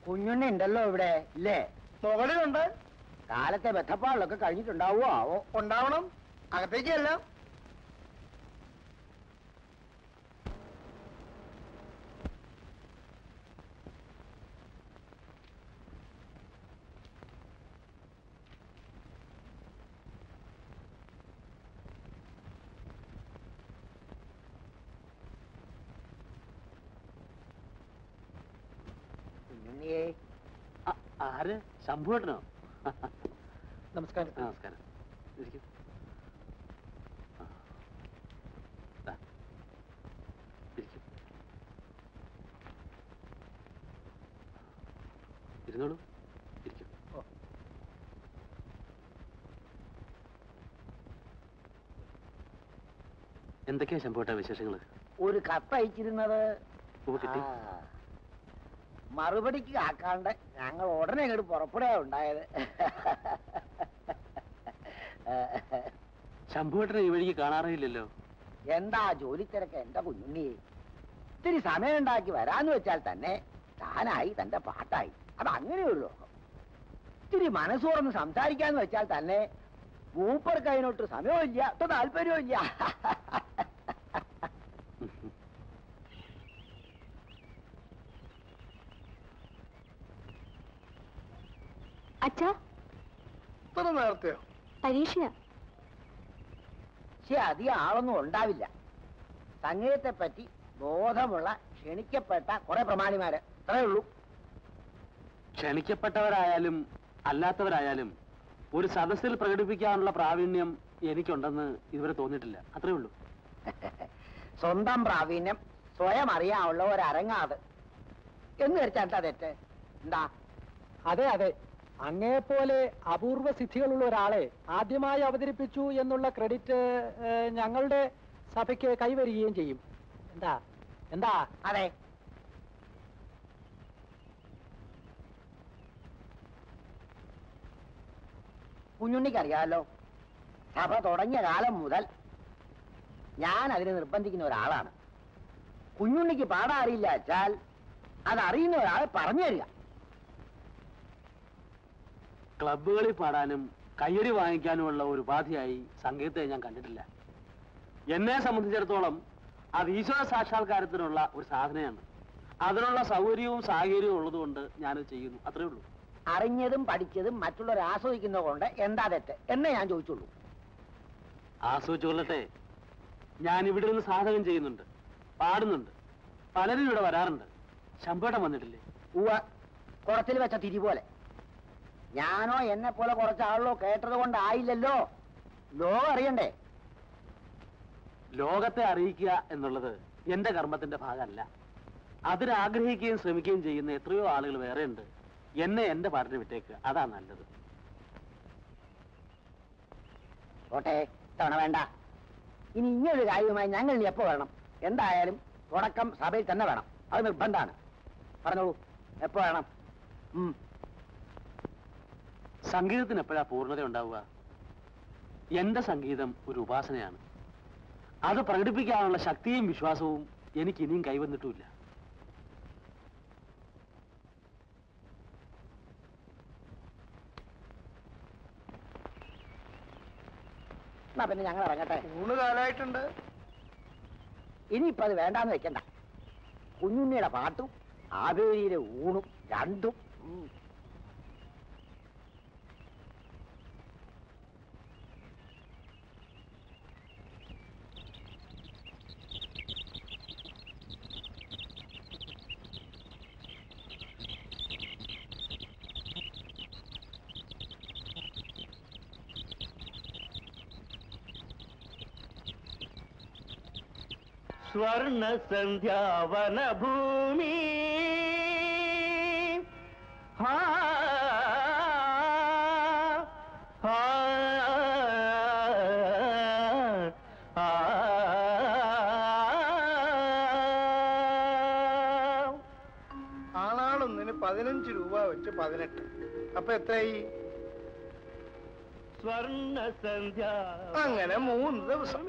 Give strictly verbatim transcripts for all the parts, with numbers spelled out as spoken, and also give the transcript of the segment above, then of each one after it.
കുഞ്ഞുണ്ണി ഉണ്ടല്ലോ ഇവിടെ ഇല്ലേ? മുകളിലുണ്ട്. കാലത്തെ ബന്ധപ്പാടിലൊക്കെ കഴിഞ്ഞിട്ടുണ്ടാവോ ആവോ? ഉണ്ടാവണം. അകത്തേക്കല്ല. കുഞ്ഞുണ്ണിയേ. ആര്? ശംഭുവേട്ടനോ? നമസ്കാരം. നമസ്കാരം. ഇരിക്കും. ഇരിക്കും. ഇരുന്നോളൂ. ഇരിക്കും. എന്തൊക്കെയാ ശംഭുവേട്ടാ വിശേഷങ്ങള്? ഒരു കത്തയച്ചിരുന്നത് കിട്ടി. മറുപടിക്ക് ആക്കാണ്ട് ഞങ്ങൾ ഉടനെ ഇങ്ങോട്ട് പുറപ്പെടുക ഉണ്ടായത്. ശംഭുവേട്ടനെ ഈ വഴിക്ക് കാണാറില്ലല്ലോ. എന്താ ജോലി തിരക്ക് എന്റെ കുഞ്ഞുണ്ണിയെ. ഇത്തിരി സമയം ഉണ്ടാക്കി വരാന്ന് വെച്ചാൽ തന്നെ താനായി തന്റെ പാട്ടായി. അത് അങ്ങനെയുള്ളൂ. ഇത്തിരി മനസ്സ് തുറന്ന് സംസാരിക്കാന്ന് വെച്ചാൽ തന്നെ മൂപ്പർക്ക് അതിനൊട്ട് സമയവും ഇല്ല, ഒട്ടും താല്പര്യവും ഇല്ല. അച്ഛാ, ഇത്ര നേരത്തെയോ? പരീക്ഷയാ. പക്ഷെ അധികം ആളൊന്നും ഉണ്ടാവില്ല. സംഗീതത്തെ പറ്റി ബോധമുള്ള ക്ഷണിക്കപ്പെട്ട കുറെ പ്രമാണിമാര് അത്രേ ഉള്ളൂ. ക്ഷണിക്കപ്പെട്ടവരായാലും അല്ലാത്തവരായാലും ഒരു സദസ്സിൽ പ്രകടിപ്പിക്കാനുള്ള പ്രാവീണ്യം എനിക്കുണ്ടെന്ന് ഇതുവരെ തോന്നിയിട്ടില്ല. അത്രേ ഉള്ളൂ. സ്വന്തം പ്രാവീണ്യം സ്വയം അറിയാനുള്ള ഒരരങ്ങാത് എന്ന് ധരിച്ചാൽ തെറ്റ് എന്താ? അതെ അതെ, അങ്ങേപ്പോലെ അപൂർവ സിദ്ധികളുള്ള ഒരാളെ ആദ്യമായി അവതരിപ്പിച്ചു എന്നുള്ള ക്രെഡിറ്റ് ഞങ്ങളുടെ സഭയ്ക്ക് കൈവരികയും ചെയ്യും. എന്താ എന്താ അതെ, കുഞ്ഞുണ്ണിക്കറിയാമല്ലോ, സഭ തുടങ്ങിയ കാലം മുതൽ ഞാൻ അതിനെ നിർബന്ധിക്കുന്ന ഒരാളാണ്. കുഞ്ഞുണ്ണിക്ക് പാടാൻ അറിയില്ല വെച്ചാൽ അതറിയുന്ന ഒരാൾ പറഞ്ഞു തരിക. ക്ലബുകളിൽ പാടാനും കയ്യടി വാങ്ങിക്കാനുമുള്ള ഒരു ഉപാധിയായി സംഗീതത്തെ ഞാൻ കണ്ടിട്ടില്ല. എന്നെ സംബന്ധിച്ചിടത്തോളം അത് ഈശ്വര സാക്ഷാത്കാരത്തിനുള്ള ഒരു സാധനയാണ്. അതിനുള്ള സൗകര്യവും സാഹചര്യവും ഉള്ളതുകൊണ്ട് ഞാനത് ചെയ്യുന്നു. അത്രേ ഉള്ളൂ. അറിഞ്ഞതും പഠിച്ചതും മറ്റുള്ളവർ ആസ്വദിക്കുന്നത് കൊണ്ട് എന്താ തെറ്റ് എന്നേ ഞാൻ ചോദിച്ചുള്ളൂ. ആസ്വദിച്ചു കൊള്ളട്ടെ. ഞാൻ ഇവിടെ നിന്ന് സാധകം ചെയ്യുന്നുണ്ട്, പാടുന്നുണ്ട്, പലരും ഇവിടെ വരാറുണ്ട്. ശമ്പേട്ടം വന്നിട്ടില്ലേ? ഉവ്വ, കുളത്തിൽ വെച്ച തിരി പോലെ. ഞാനോ എന്നെ പോലെ കുറച്ചാളോ കേട്ടത് കൊണ്ടായില്ലല്ലോ. ലോകം അറിയണ്ടേ? ലോകത്തെ അറിയിക്കുക എന്നുള്ളത് എന്റെ കർമ്മത്തിന്റെ ഭാഗമല്ല. അതിനാഗ്രഹിക്കുകയും ശ്രമിക്കുകയും ചെയ്യുന്ന എത്രയോ ആളുകൾ വേറെ ഉണ്ട്. എന്നെ എന്റെ പാട്ടിന് വിട്ടേക്ക്, അതാ നല്ലത്. ഓട്ടെ, തവണ വേണ്ട. ഇനി ഇങ്ങനൊരു കാര്യവുമായി ഞങ്ങൾ ഇനി എപ്പോ വരണം? എന്തായാലും തുടക്കം സഭയിൽ തന്നെ വേണം, അത് നിർബന്ധമാണ്. പറഞ്ഞോളൂ, എപ്പോ വേണം? സംഗീതത്തിന് എപ്പോഴാ പൂർണ്ണത ഉണ്ടാവുക? എന്റെ സംഗീതം ഒരു ഉപാസനയാണ്. അത് പ്രകടിപ്പിക്കാനുള്ള ശക്തിയും വിശ്വാസവും എനിക്ക് ഇനിയും കൈവന്നിട്ടുമില്ല. എന്നാ പിന്നെ ഞങ്ങൾ ഇറങ്ങട്ടെ. മൂന്ന് കാലമായിട്ടുണ്ട്. ഇനിയിപ്പോ അത് വേണ്ടാന്ന് വെക്കണ്ട. കുഞ്ഞുണ്ണിയുടെ പാട്ടും ആവേരിയിലെ ഊണും രണ്ടും स्वर्ण संध्यावन भूमि हा हा ആളാളൊന്നിന് പതിനഞ്ച് രൂപ വെച്ച് പതിനെട്ട്. അപ്പൊ എത്രയായി? സ്വർണ്ണ സന്ധ്യ. അങ്ങനെ മൂന്ന് ദിവസം.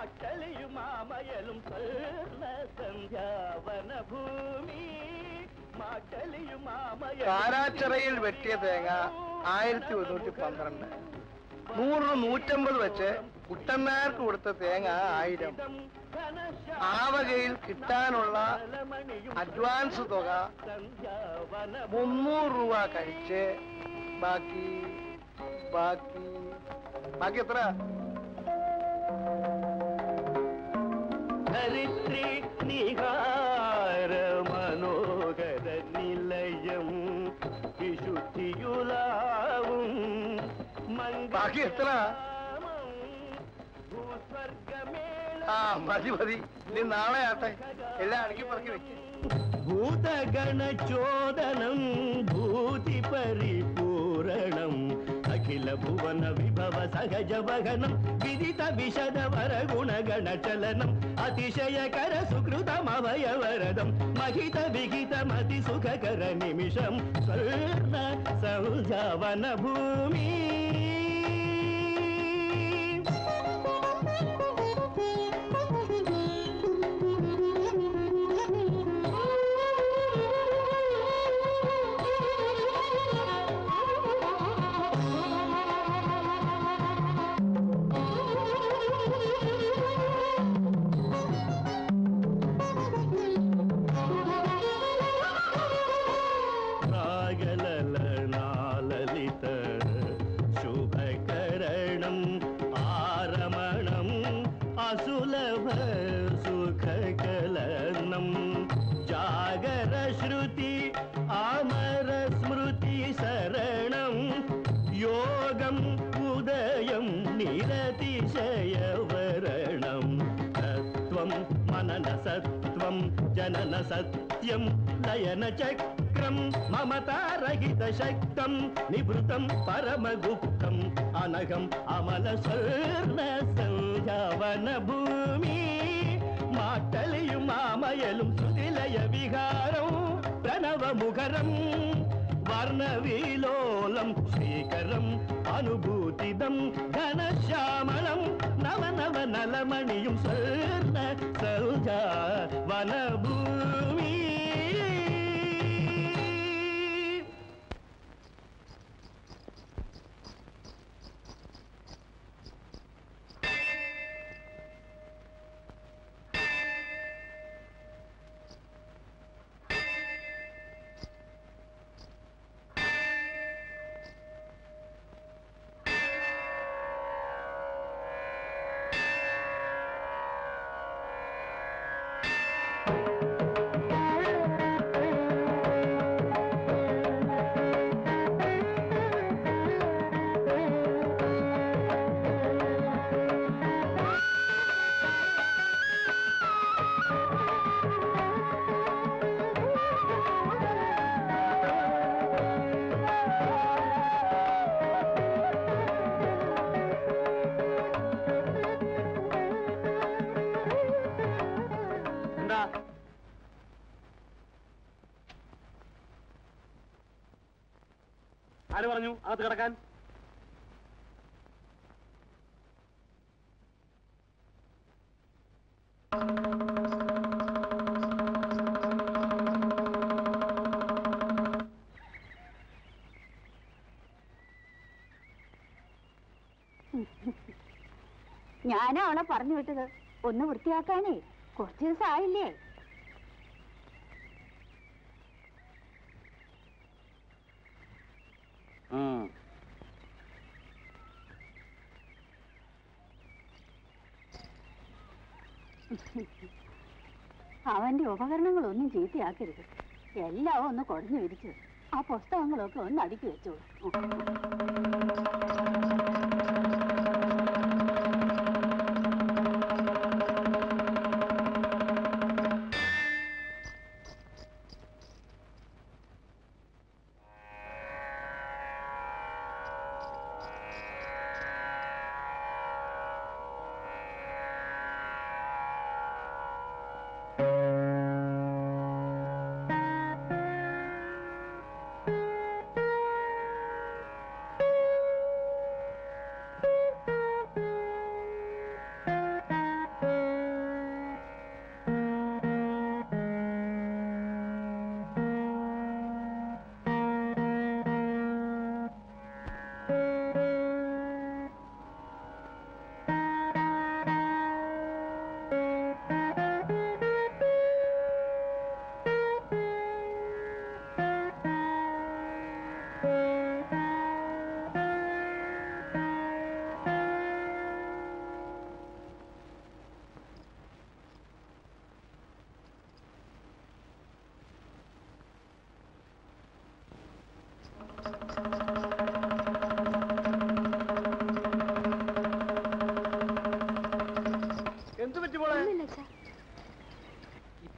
മാട്ടലിയും മാമയലും സ്വർണ്ണ സന്ധ്യാവന ഭൂമി കാരാച്ചിറയിൽ വെട്ടിയ തേങ്ങ ആയിരത്തി ഒരുന്നൂറ്റി പന്ത്രണ്ട്. നൂറിന് നൂറ്റമ്പത് വെച്ച് കുട്ടനാർക്ക് കൊടുത്ത തേങ്ങ ആയിരം. ആവകയിൽ കിട്ടാനുള്ള അഡ്വാൻസ് തുക മുന്നൂറ് രൂപ കഴിച്ച് ബാക്കി ബാക്കി ബാക്കി എത്ര? ധരിത്രി നിഹാര മനോഹര നിലയം വിശുദ്ധിയുലാവും ബാക്കി എത്ര? ആ മതി മതി, ഇനി നാളെ ആട്ടെ. എല്ലാം അടുക്കി പറക്കി വെക്കും. ഭൂതഗണചോദനം ഭൂതി പരിപൂരണം അഖില ഭുവന വിഭവ സഹജ വഹനം വിദിത വിശദ വര ഗുണഗണ ചലനം അതിശയകര സുകൃതമവയവരദം മഹിത വിഹിത മതി സുഖകര നിമിഷം സ്വർണ സൗജവന ഭൂമി. സത്വം ജനന സത്യം ലയന ചക്രം മമതാരഹിത ശക്തം നിവൃത്തം പരമഗുപ്തം അനഘം അമല സ്വർണ സൗജവന ഭൂമി. മാട്ടലിയും മാമയലും ശ്രുതിലയ വിഹാരം പ്രണവമുഖരം വർണ്ണവിലോലം ശ്രീകരം അനുഭൂതിദം ഘനശ്യാമളം നവനവ നലമണിയും സ്വർണ സൗജവന ഭൂമി. ആര് പറഞ്ഞു അകത്ത് കിടക്കാൻ? ഞാനാ അവളെ പറഞ്ഞു വിട്ടത് ഒന്ന് വൃത്തിയാക്കാനേ. കുറച്ചു ദിവസം ആയില്ലേ. അവന്റെ ഉപകരണങ്ങളൊന്നും ചീത്തയാക്കരുത്. എല്ലാം ഒന്ന് കുടഞ്ഞു വിരിച്ച് ആ പുസ്തകങ്ങളൊക്കെ ഒന്ന് അടുക്കി വെച്ചോളൂ.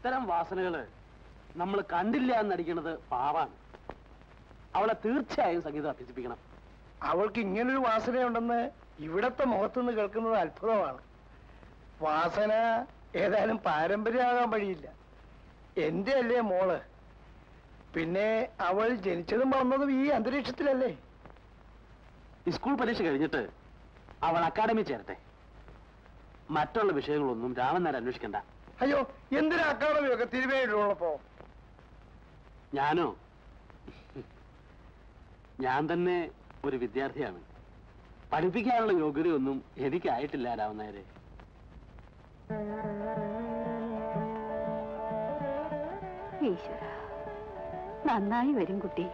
ഇത്തരം വാസനകള് നമ്മൾ കണ്ടില്ല എന്നടിക്കുന്നത് പാവാണ്. അവളെ തീർച്ചയായും സംഗീതം അഭ്യസിപ്പിക്കണം. അവൾക്ക് ഇങ്ങനൊരു വാസനയുണ്ടെന്ന് ഇവിടത്തെ മുഖത്തുനിന്ന് കേൾക്കുന്നത് അത്ഭുതമാണ്. വാസന ഏതായാലും പാരമ്പര്യമാകാൻ വഴിയില്ല. എന്റെ അല്ലേ മോള്? പിന്നെ അവൾ ജനിച്ചതും വളർന്നതും ഈ അന്തരീക്ഷത്തിലല്ലേ? സ്കൂൾ പരീക്ഷ കഴിഞ്ഞിട്ട് അവൾ അക്കാഡമി ചേരട്ടെ. മറ്റുള്ള വിഷയങ്ങളൊന്നും രാമൻ നേരം അന്വേഷിക്കണ്ട. അയ്യോ, എന്തിനാ അക്കാഡമിയൊക്കെ തിരുവേഴിയുള്ളപ്പോ? ഞാനോ? ഞാൻ തന്നെ ഒരു വിദ്യാർത്ഥിയാണ്. പഠിപ്പിക്കാനുള്ള യോഗ്യതയൊന്നും എനിക്കായിട്ടില്ല രാമൻ നേരെ. ഈശ്വര, നന്നായി വരും കുട്ടി.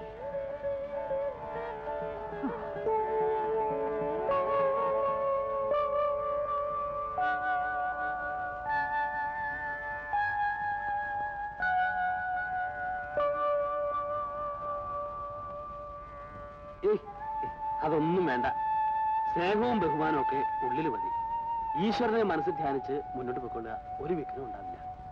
അതൊന്നും വേണ്ട. സ്നേഹവും ബഹുമാനവും ഒക്കെ ഉള്ളിൽ മതി. ഈശ്വരനെ മനസ്സിൽ ധ്യാനിച്ച് മുന്നോട്ട് പോയിക്കൊള്ളുക. ഒരു വിഘ്നം ഉണ്ടാവില്ല.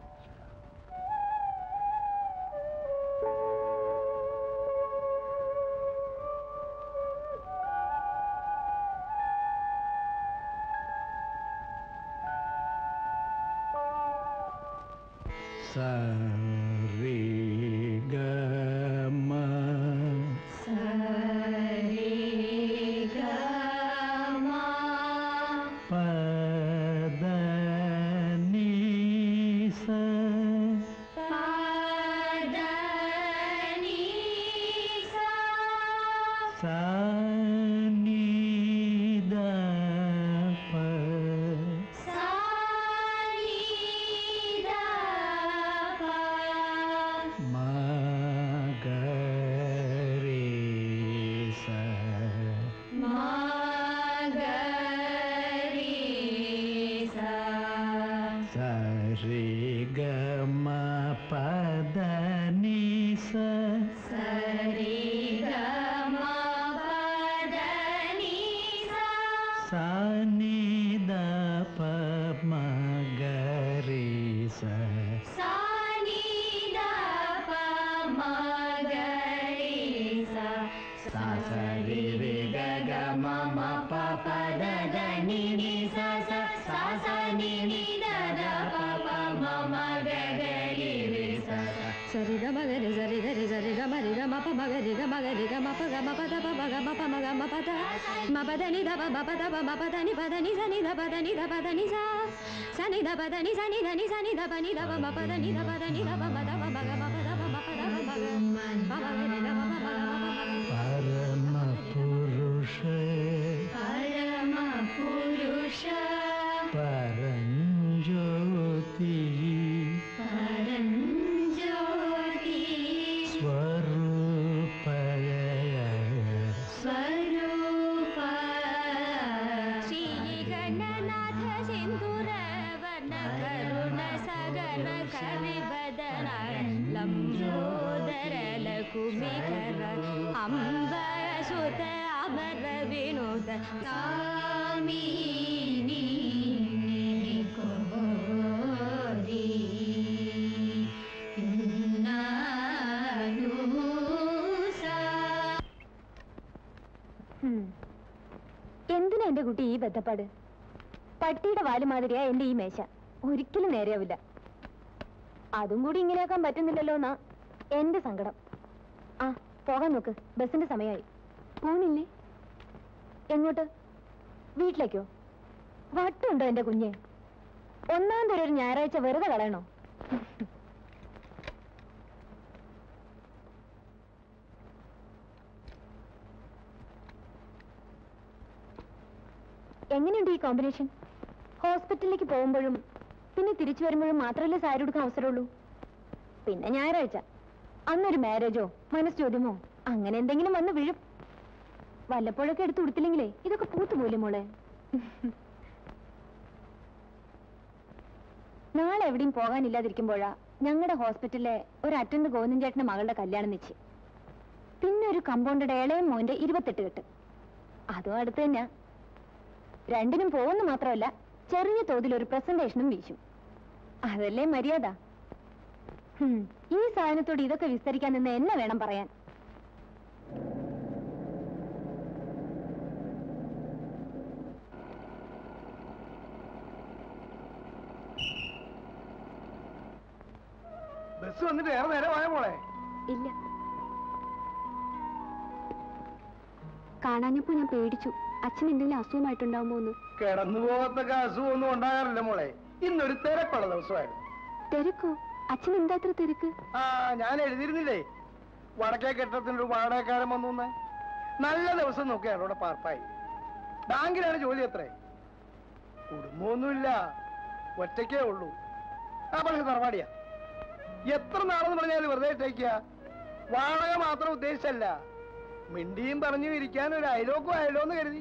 എന്തിനാ എന്റെ കുട്ടി ഈ ബന്ധപ്പാട്? പട്ടിയുടെ വാല് മാതിരിയാ എന്റെ ഈ മേശ. ഒരിക്കലും നേരെയാവില്ല. അതും കൂടി ഇങ്ങനെയാക്കാൻ പറ്റുന്നില്ലല്ലോ എന്നാ എന്റെ സങ്കടം. ആ, പോകാൻ നോക്ക്. ബസിന്റെ സമയമായി. പോണില്ലേ? എങ്ങോട്ട്? വീട്ടിലേക്കോ? വട്ടുണ്ടോ എന്റെ കുഞ്ഞെ? ഒന്നാം തരം ഒരു ഞായറാഴ്ച വെറുതെ കളയണോ? എങ്ങനെയുണ്ട് ഈ കോമ്പിനേഷൻ? ഹോസ്പിറ്റലിലേക്ക് പോകുമ്പോഴും പിന്നെ തിരിച്ചു വരുമ്പോഴും മാത്രമല്ലേ സാരി എടുക്കാൻ അവസരമുള്ളൂ. പിന്നെ ഞായറാഴ്ച, അന്നൊരു മാരേജോ മനസ്സ് ചോദ്യമോ അങ്ങനെ എന്തെങ്കിലും വന്ന് വീഴും. വല്ലപ്പോഴൊക്കെ എടുത്ത് കൊടുത്തില്ലെങ്കിലേ ഇതൊക്കെ പൂത്തുപോലെ മോളെ. നാളെ എവിടെയും പോകാനില്ലാതിരിക്കുമ്പോഴാ ഞങ്ങളുടെ ഹോസ്പിറ്റലിലെ ഒരു അറ്റൻഡ് ഗോവിന്ദൻ ചേട്ടന്റെ മകളുടെ കല്യാണം നിശ്ചയം. പിന്നെ ഒരു കമ്പൗണ്ടറുടെ ഇളയം മോന്റെ ഇരുപത്തെട്ട് കെട്ട്. അതും അടുത്ത് തന്നെയാ. രണ്ടിനും പോകുന്നു മാത്രമല്ല ചെറിയ തോതിൽ ഒരു പ്രസന്റേഷനും വീശും. അതല്ലേ മര്യാദ. ഹും, ഈ സാധനത്തോട് ഇതൊക്കെ വിസ്തരിക്കാൻ നിന്ന് എന്നെ വേണം പറയാൻ. ബസ് വന്നിട്ട് ഏറെ നേരം ആയ മോളെ. ഇല്ല, കാണാഞ്ഞപ്പോ ഞാൻ പേടിച്ചു. അച്ഛൻ എന്തെങ്കിലും അസുഖമായിട്ടുണ്ടാവുമോ എന്ന്. കിടന്നു പോകത്തൊക്കെ അസുഖമൊന്നും ഉണ്ടാകാറില്ല മോളെ. ഇന്നൊരു തിരക്കുള്ള ദിവസമായിരുന്നു. തിരക്കോ? അച്ഛൻ എന്താ അത്ര തിരക്ക്? ആ ഞാൻ എഴുതിയിരുന്നില്ലേ വടക്കേ കെട്ടത്തിനൊരു വാടകക്കാരൻ വന്നു. നല്ല ദിവസം നോക്കിയാണ് ഇവിടെ പാർപ്പായി. ബാങ്കിലാണ് ജോലി. എത്രേ കുടുംബമൊന്നുമില്ല, ഒറ്റയ്ക്കേ ഉള്ളൂ. ആ പക്ഷെ തറവാടിയാ. എത്ര നാളെന്ന് പറഞ്ഞാൽ വെറുതെ ഇട്ടേക്കുക. വാടക മാത്രം ഉദ്ദേശിച്ചല്ല, മിണ്ടിയും പറഞ്ഞു ഇരിക്കാൻ ഒരു അയലോക്കും ആയല്ലോ എന്ന് കരുതി.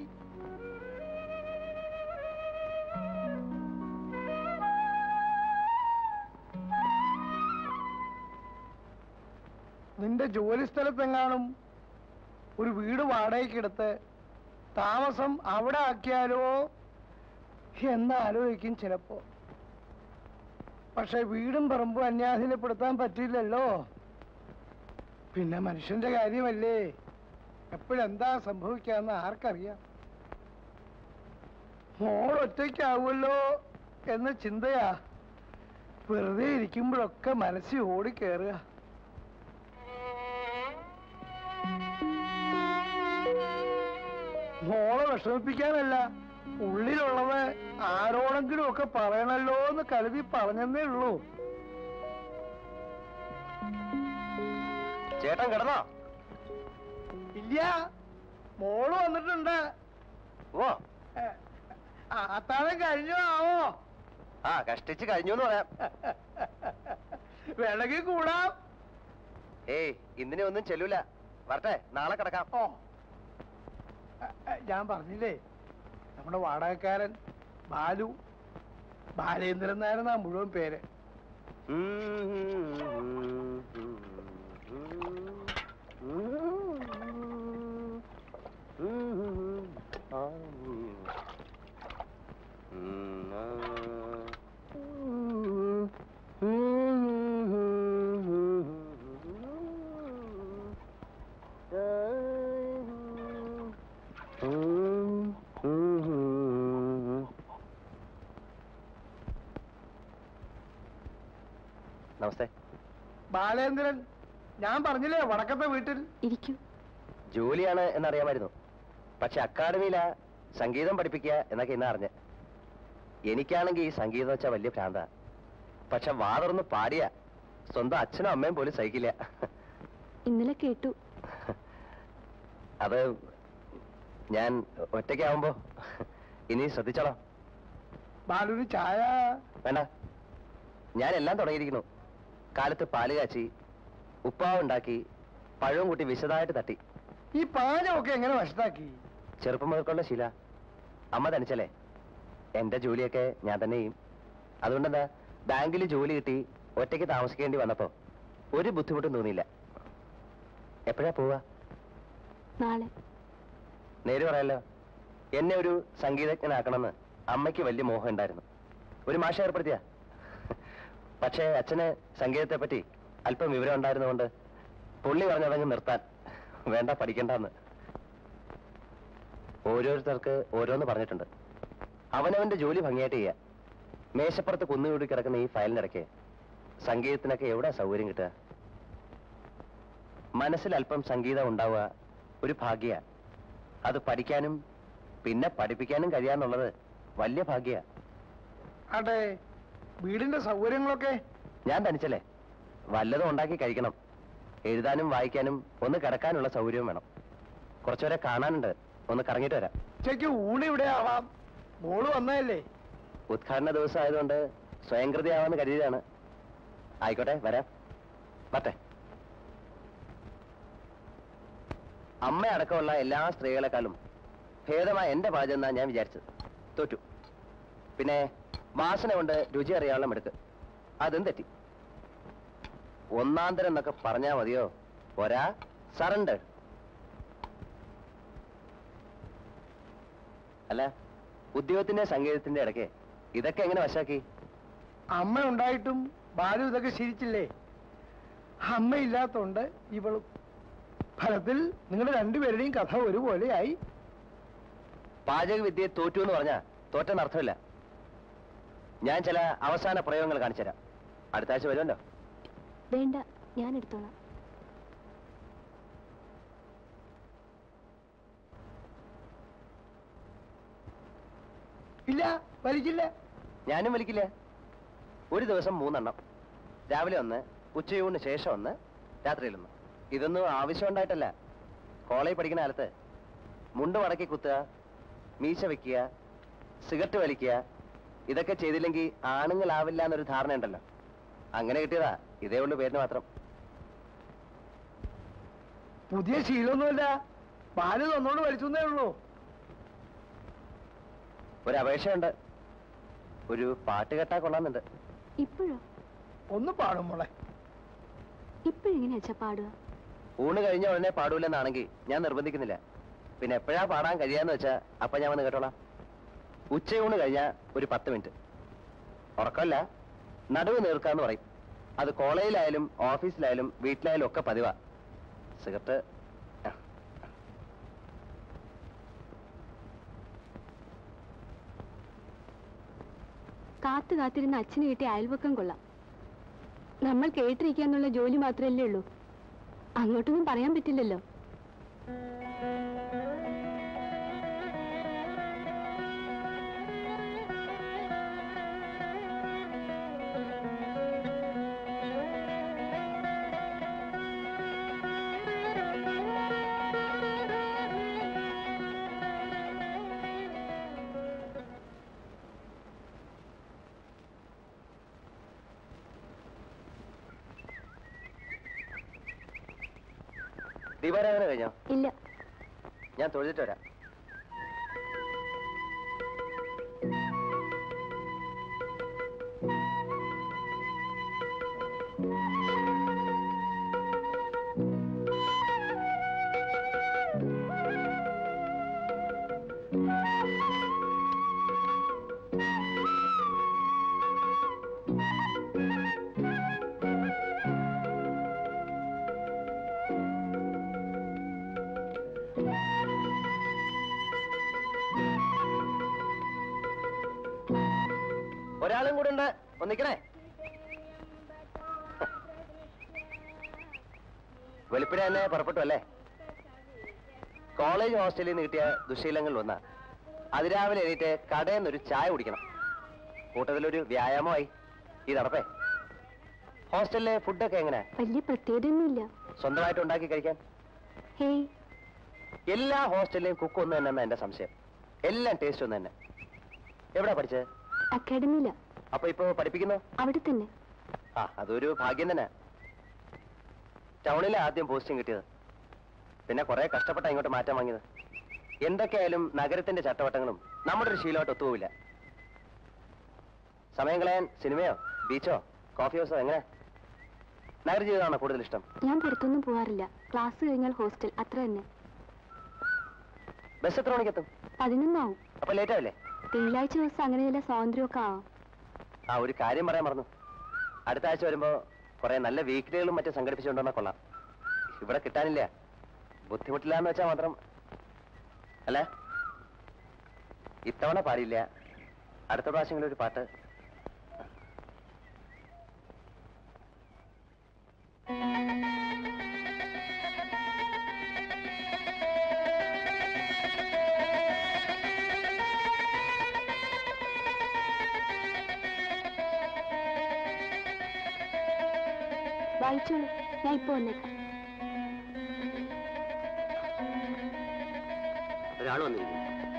നിന്റെ ജോലി സ്ഥലത്തെങ്ങാനും ഒരു വീട് വാടകയ്ക്കെടുത്ത് താമസം അവിടെ ആക്കിയാലോ എന്നാലോചിക്കും ചിലപ്പോ. പക്ഷെ വീടും പറമ്പും അന്യാധീനപ്പെടുത്താൻ പറ്റില്ലല്ലോ. പിന്നെ മനുഷ്യന്റെ കാര്യമല്ലേ, എപ്പോഴെന്താ സംഭവിക്കാന്ന് ആർക്കറിയാം. മോൾ ഒറ്റയ്ക്കാവുമല്ലോ എന്ന ചിന്തയാ വെറുതെ ഇരിക്കുമ്പോഴൊക്കെ മനസ്സിൽ ഓടിക്കേറുക. മോളെ വിഷമിപ്പിക്കാനല്ല, ഉള്ളിലുള്ളത് ആരോടെങ്കിലും ഒക്കെ പറയണല്ലോ എന്ന് കരുതി പറഞ്ഞെന്നേ ഉള്ളൂ. ചേട്ടൻ കിടന്നോ? ഇല്ല, മോള് വന്നിട്ടുണ്ട്. ഓ, അത്താഴം കഴിഞ്ഞോ ആവോ? ആ കഷ്ടിച്ച് കഴിഞ്ഞു എന്ന് പറയാം. വേണമെങ്കിൽ കൂടാം. ഏയ് ഇന്നിനെ ഒന്നും ചെല്ലൂല. വരട്ടെ, നാളെ കിടക്കാം. ഓ, ഞാൻ പറഞ്ഞില്ലേ നമ്മുടെ വാടകക്കാരൻ ബാലു, ബാലേന്ദ്രൻ നായരെന്നാ മുഴുവൻ പേര്. നമസ്തേ. ബാലേന്ദ്രൻ, ഞാൻ പറഞ്ഞില്ലേ വടക്കത്തെ വീട്ടിൽ. ഇരിക്കൂ. ജോലിയാണ് എന്നറിയാമായിരുന്നു, പക്ഷെ അക്കാഡമിയിലാ സംഗീതം പഠിപ്പിക്കുക എന്നൊക്കെ ഇന്ന് അറിഞ്ഞ്. എനിക്കാണെങ്കിൽ ഈ സംഗീതം വെച്ചാൽ വലിയ ഭ്രാന്ത. പക്ഷെ വാതർന്ന് പാടിയ സ്വന്തം അച്ഛനും അമ്മയും പോലും സഹിക്കില്ല. ഇന്നലെ കേട്ടു. അത് ഞാൻ ഒറ്റയ്ക്കാവുമ്പോ ഇനി ശ്രദ്ധിച്ചോളാം. ബാലുവിന് ചായ വേണ്ട, ഞാൻ എല്ലാം തുടങ്ങിയിരിക്കുന്നു. കാലത്ത് പാല് കാച്ചി, ഉപ്പാവ് ഉണ്ടാക്കി, പഴവും കൂട്ടി വിശദമായിട്ട് തട്ടി. ഈ പാചകമൊക്കെ എങ്ങനെ വശത്താക്കി? ചെറുപ്പം മുതൽക്കുള്ള ശീല. അമ്മ തനിച്ചല്ലേ, എന്റെ ജോലിയൊക്കെ ഞാൻ തന്നെ ചെയ്യും. അതുകൊണ്ടെന്താ, ബാങ്കിൽ ജോലി കിട്ടി ഒറ്റയ്ക്ക് താമസിക്കേണ്ടി വന്നപ്പോ ഒരു ബുദ്ധിമുട്ടും തോന്നിയില്ല. എപ്പോഴാ പോവാ? നാളെ. നേര് പറയാലോ, എന്നെ ഒരു സംഗീതജ്ഞനാക്കണമെന്ന് അമ്മയ്ക്ക് വലിയ മോഹം ഉണ്ടായിരുന്നു. ഒരു മാഷ ഏർപ്പെടുത്തിയ. പക്ഷേ അച്ഛന് സംഗീതത്തെ പറ്റി അല്പം വിവരം ഉണ്ടായിരുന്നുകൊണ്ട് പുള്ളി പറഞ്ഞതങ്ങ് നിർത്താൻ, വേണ്ട പഠിക്കണ്ടെന്ന്. ഓരോരുത്തർക്ക് ഓരോന്ന് പറഞ്ഞിട്ടുണ്ട്. അവനവന്റെ ജോലി ഭംഗിയായിട്ട് ചെയ്യുക. മേശപ്പുറത്ത് കുന്നുകൂടി കിടക്കുന്ന ഈ ഫയലിനിടയ്ക്ക് സംഗീതത്തിനൊക്കെ എവിടെ സൗകര്യം കിട്ടുക? മനസ്സിൽ അല്പം സംഗീതം ഉണ്ടാവുക ഒരു ഭാഗ്യ. അത് പഠിക്കാനും പിന്നെ പഠിപ്പിക്കാനും കഴിയാന്നുള്ളത് വലിയ ഭാഗ്യ. അതെ, വീടിന്റെ സൗകര്യങ്ങളൊക്കെ? ഞാൻ തനിച്ചല്ലേ, വല്ലതും ഉണ്ടാക്കി കഴിക്കണം. എഴുതാനും വായിക്കാനും ഒന്ന് കിടക്കാനുള്ള സൗകര്യവും വേണം. കുറച്ചുപേരെ കാണാനുണ്ട്, ഒന്ന് കറങ്ങിയിട്ട് വരാം. ഉച്ചയ്ക്ക് ഊണ് ഇവിടെ ആവാം. മോള് വന്നതല്ലേ? ഉദ്ഘാടന ദിവസം ആയതുകൊണ്ട് സ്വയംകൃതിയാവാന്ന് കരുതിയതാണ്. ആയിക്കോട്ടെ, വരാം. പറ്റേ. അമ്മയടക്കമുള്ള എല്ലാ സ്ത്രീകളെക്കാളും ഭേദമായ എന്റെ പാചകം എന്നാ ഞാൻ വിചാരിച്ചത്. തോറ്റു. പിന്നെ വാസന കൊണ്ട് രുചി അറിയാനുള്ള എടുക്ക്, അതും തെറ്റി. ഒന്നാന്തരം എന്നൊക്കെ പറഞ്ഞാ മതിയോ? ഒരാ സറണ്ടർ. അല്ല, ഉദ്യോഗത്തിന്റെ സംഗീതത്തിന്റെ ഇടയ്ക്ക് ഇതൊക്കെ എങ്ങനെ വശാക്കി? അമ്മ ഉണ്ടായിട്ടും ബാലു ഇതൊക്കെ ശീലിച്ചില്ലേ? അമ്മയില്ലാത്തോണ്ട് ഇവളും. ഫലത്തിൽ നിങ്ങളുടെ രണ്ടുപേരുടെയും കഥ ഒരുപോലെയായി. പാചക വിദ്യയെ തോറ്റു എന്ന് പറഞ്ഞാ തോറ്റെന്ന് അർത്ഥമില്ല. ഞാൻ ചില അവസാന പ്രയോഗങ്ങൾ കാണിച്ചുതരാം. അടുത്ത ആഴ്ച വരുമല്ലോ. വേണ്ട, ഞാൻ എടുത്തോളാം. ഇല്ല, വലിക്കില്ല. ഞാനും വലിക്കില്ല. ഒരു ദിവസം മൂന്നെണ്ണം. രാവിലെ ഒന്ന്, ഉച്ചയൂണിന് ശേഷം ഒന്ന്, രാത്രിയിലൊന്ന്. ഇതൊന്നും ആവശ്യമുണ്ടായിട്ടല്ല. കോളേജ് പഠിക്കുന്ന കാലത്ത് മുണ്ട് മടക്കി കുത്തുക, മീശ വെക്കുക, സിഗരറ്റ് വലിക്കുക, ഇതൊക്കെ ചെയ്തില്ലെങ്കിൽ ആണുങ്ങളാവില്ല എന്നൊരു ധാരണ ഉണ്ടല്ലോ. അങ്ങനെ കിട്ടിയതാ. ഇതേ ഉള്ളു പേരിന് മാത്രം. പുതിയ ശീലമൊന്നുമില്ല. പാല് തന്നോട് വലിച്ചേ ഉള്ളൂ. ഒരു അപേക്ഷയുണ്ട്. ഒരു പാട്ട് കേട്ടാ കൊള്ളാന്നുണ്ട്. ഇപ്പോഴോ? ഒന്ന് പാടും മോളെ. ഇപ്പോഴെങ്ങനെ അച്ഛാ പാടുക? ഊണ് കഴിഞ്ഞ ഉടനെ പാടൂലെന്നാണെങ്കിൽ ഞാൻ നിർബന്ധിക്കുന്നില്ല. പിന്നെ എപ്പോഴാ പാടാൻ കഴിയാന്ന് വെച്ചാ അപ്പൊ ഞാൻ വന്ന് കേട്ടോളാം. ഉച്ചയൂണ് കഴിഞ്ഞാ ഒരു പത്ത് മിനിറ്റ്. ഉറക്കമല്ല, നടുവ് നീർക്കാന്ന് പറയും. അത് കോളേജിലായാലും ഓഫീസിലായാലും വീട്ടിലായാലും ഒക്കെ പതിവാ. സിഗരറ്റ് കാത്തു കാത്തിരുന്ന അച്ഛന് കിട്ടിയ അയൽവക്കം കൊള്ളാം. നമ്മൾ കേട്ടിരിക്കാന്നുള്ള ജോലി മാത്രമല്ലേ ഉള്ളൂ. അങ്ങോട്ടൊന്നും പറയാൻ പറ്റില്ലല്ലോ. ദീപാരാധന കഴിഞ്ഞോ? ഇല്ല. ഞാൻ തൊഴുതിട്ട് വരാം. ഒരാളും കൂടെ ഉണ്ട്. ഒന്നിക്കണേ. വെളുപ്പിനെ തന്നെ പുറപ്പെട്ടു അല്ലേ? കോളേജ് ഹോസ്റ്റലിൽ നിന്ന് കിട്ടിയ ദുശീലങ്ങളിൽ ഒന്നാ അതിരാവിലെ എണീറ്റ് കടയിൽ നിന്നൊരു ചായ കുടിക്കണം. കൂട്ടത്തിലൊരു വ്യായാമമായി. ഈ നടപ്പേ. ഹോസ്റ്റലിലെ ഫുഡൊക്കെ എങ്ങനെ? വലിയ പ്രത്യേകതയൊന്നുമില്ല. സ്വന്തമായിട്ട് ഉണ്ടാക്കി കഴിക്കാൻ? ഹേയ്, എല്ലാ ഹോസ്റ്റലിലെയും കുക്ക് ഒന്ന് തന്നെ എന്റെ സംശയം. എല്ലാം ടേസ്റ്റ് ഒന്ന് തന്നെ. എവിടാ പഠിച്ചത്? അക്കാഡമിയില. അപ്പൊ ഇപ്പൊ പഠിപ്പിക്കുന്നു? അവിടെ തന്നെ. ആ, അതൊരു ഭാഗ്യം തന്നെ. ടൗണിലെ ആദ്യം പോസ്റ്റിംഗ് കിട്ടിയത്. പിന്നെ കുറെ കഷ്ടപ്പെട്ട ഇങ്ങോട്ട് മാറ്റാൻ വാങ്ങിയത്. എന്തൊക്കെയായാലും നഗരത്തിന്റെ ചട്ടവട്ടങ്ങളും നമ്മുടെ ഒരു ശീലമായിട്ട് ഒത്തുപോവില്ല. സമയം കളയാൻ സിനിമയോ ബീച്ചോ കോഫി ഹൗസോ എങ്ങനെ? നഗര ജീവിതമാണോ കൂടുതൽ ഇഷ്ടം? ഞാൻ പുറത്തൊന്നും പോവാറില്ല. ക്ലാസ് കഴിഞ്ഞാൽ ഹോസ്റ്റൽ, അത്ര തന്നെ. ബസ് എത്ര മണിക്കെത്തും? പതിനൊന്നാവും. അപ്പൊ ലേറ്റ് ആവില്ലേ? തിങ്കളാഴ്ച ദിവസം അങ്ങനെ ചില സ്വാതന്ത്ര്യമൊക്കെ ആവാം. ആ, ഒരു കാര്യം പറയാൻ മറന്നു. അടുത്ത ആഴ്ച വരുമ്പോ കുറെ നല്ല വീക്കിലികളും മറ്റും സംഘടിപ്പിച്ചുകൊണ്ടുവന്നാ കൊള്ളാം. ഇവിടെ കിട്ടാനില്ല. ബുദ്ധിമുട്ടില്ല എന്ന് വെച്ചാൽ മാത്രം. അല്ല, ഇത്തവണ പാടില്ല. അടുത്ത പ്രാവശ്യങ്ങളിൽ ഒരു പാട്ട്. വായിച്ചോളൂ, ഞാൻ ഇപ്പൊ വന്നേക്കാം. ഒരാൾ വന്നിരിക്കുന്നു.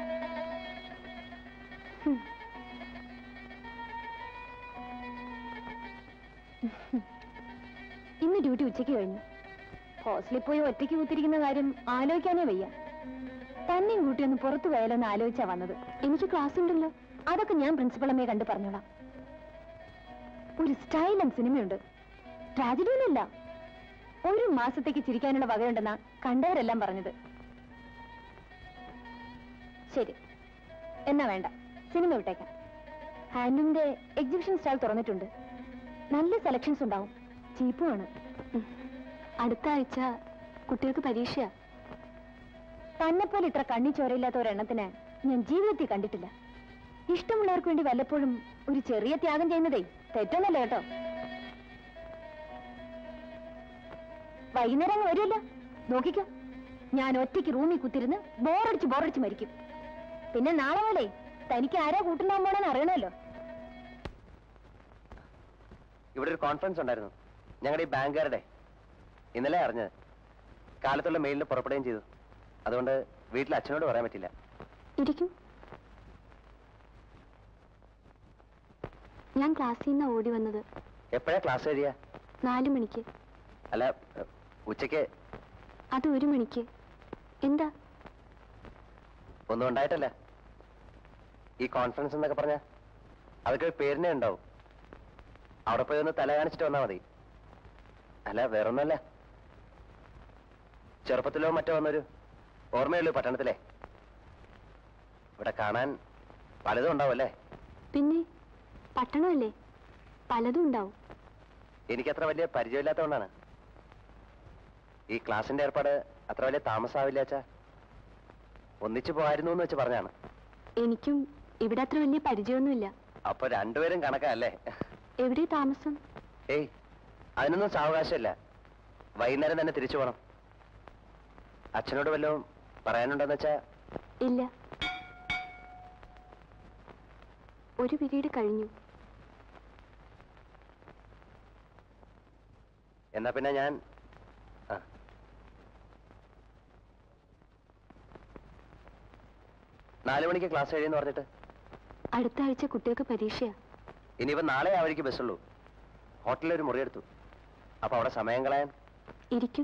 ഇന്ന് ഡ്യൂട്ടി ഉച്ചയ്ക്ക് കഴിഞ്ഞു. ഹോസ്റ്റലിൽ പോയി ഒറ്റയ്ക്ക് കുത്തിരിക്കുന്ന കാര്യം ആലോചിക്കാനേ വയ്യ. തന്നെയും കൂട്ടി ഒന്ന് പുറത്തു പോയാലോന്ന് ആലോചിച്ചാ വന്നത്. എനിക്ക് ക്ലാസ് ഉണ്ടല്ലോ, അതൊക്കെ ഞാൻ പ്രിൻസിപ്പളമ്മയെ കണ്ട് പറഞ്ഞോളാം. ഒരു സ്റ്റൈലൻ സിനിമയുണ്ട്. ട്രാജഡിയൊന്നുമില്ല. ഒരു മാസത്തേക്ക് ചിരിക്കാനുള്ള വകയുണ്ടെന്നാ കണ്ടവരെല്ലാം പറഞ്ഞത്. ശരി, എന്നാ വേണ്ട, സിനിമ വിട്ടേക്കാം. ഹാൻഡ്ലൂമിന്റെ എക്സിബിഷൻ സ്റ്റാൾ തുറന്നിട്ടുണ്ട്. നല്ല സെലക്ഷൻസ് ഉണ്ടാവും. ചീപ്പുമാണ്. അടുത്ത ആഴ്ച കുട്ടികൾക്ക് പരീക്ഷയാ. തന്നെപ്പോലെ ഇത്ര കണ്ണി ചോരയില്ലാത്ത ഒരെണ്ണത്തിന് ഞാൻ ജീവിതത്തിൽ കണ്ടിട്ടില്ല. ഇഷ്ടമുള്ളവർക്ക് വേണ്ടി വല്ലപ്പോഴും ഒരു ചെറിയ ത്യാഗം ചെയ്യുന്നതേ തെറ്റൊന്നല്ല കേട്ടോ. വൈകുന്നേരം അങ്ങ് വരുമല്ലോ, നോക്കിക്കോ. ഞാൻ ഒറ്റയ്ക്ക് റൂമിൽ കുത്തിരുന്ന് ബോറടിച്ച് ബോറടിച്ച് മരിക്കും. പിന്നെ നാളെ പോലെ തനിക്ക് ആരാ കൂട്ടുണ്ടാകാൻ പോണെന്ന് അറിയണമല്ലോ. ഇവിടെ ഒരു കോൺഫറൻസ് ഉണ്ടായിരുന്നു ഞങ്ങളുടെ ഈ ബാങ്കുകാരുടെ. ഇന്നലെ അറിഞ്ഞത്. കാലത്തുള്ള മെയിലിന് പുറപ്പെടുകയും ചെയ്തു. അതുകൊണ്ട് വീട്ടിൽ അച്ഛനോട് പറയാൻ പറ്റില്ല. ഇരിക്കും. ഞാൻ ക്ലാസ്സിൽ നിന്ന് ഓടി വന്നത്. എപ്പോഴാ ക്ലാസ് കഴിയാ? നാലു മണിക്ക്. അല്ല, ഉച്ചയ്ക്ക്. അത് ഒരു മണിക്ക്. എന്താ? ഒന്നും ഉണ്ടായിട്ടല്ല. ഈ കോൺഫറൻസ് എന്നൊക്കെ പറഞ്ഞ അതൊക്കെ ഒരു പേരിനെ ഉണ്ടാവും. അവിടെ പോയി ഒന്ന് തല കാണിച്ചിട്ട് വന്നാൽ മതി. അല്ല, വേറൊന്നല്ല. ചെറുപ്പത്തിലോ മറ്റോ വന്നൊരു ഓർമ്മയുള്ളൂ പട്ടണത്തിലെ. ഇവിടെ കാണാൻ പലതും ഉണ്ടാവുമല്ലേ? പിന്നെ പട്ടണമല്ലേ, പലതും ഉണ്ടാവും. എനിക്കത്ര വലിയ പരിചയമില്ലാത്തതുകൊണ്ടാണ്. ഈ ക്ലാസിന്റെ ഏർപ്പാട് അത്ര വലിയ താമസാവില്ല അച്ഛാ. ഒന്നിച്ചു പോകായിരുന്നു എന്ന് വെച്ച് പറഞ്ഞാണ്. എനിക്കും ഇവിടെ അത്ര വലിയ പരിചയമൊന്നുമില്ല. അപ്പൊ രണ്ടുപേരും കണക്കല്ലേ? എവിടെ താമസം? ഏയ്, അതിനൊന്നും സാവകാശമില്ല. വൈകുന്നേരം തന്നെ തിരിച്ചു പോണം. അച്ഛനോട് വല്ലതും പറയാനുണ്ടെന്ന് വെച്ചാ? ഇല്ല, ഒരു പീരീഡ് കഴിഞ്ഞു. എന്നാ പിന്നെ ഞാൻ ആ നാലു മണിക്ക് ക്ലാസ് കഴിയുമെന്ന് പറഞ്ഞിട്ട്. അടുത്ത ആഴ്ച കുട്ടികൾക്ക് പരീക്ഷയാ. ഇനിയിപ്പോ നാളെ ആ വഴിക്ക് ബസ്സുള്ളൂ. ഹോട്ടലിൽ ഒരു മുറിയെടുത്തു. അപ്പൊ അവിടെ സമയം കളയാൻ. ഇരിക്കൂ.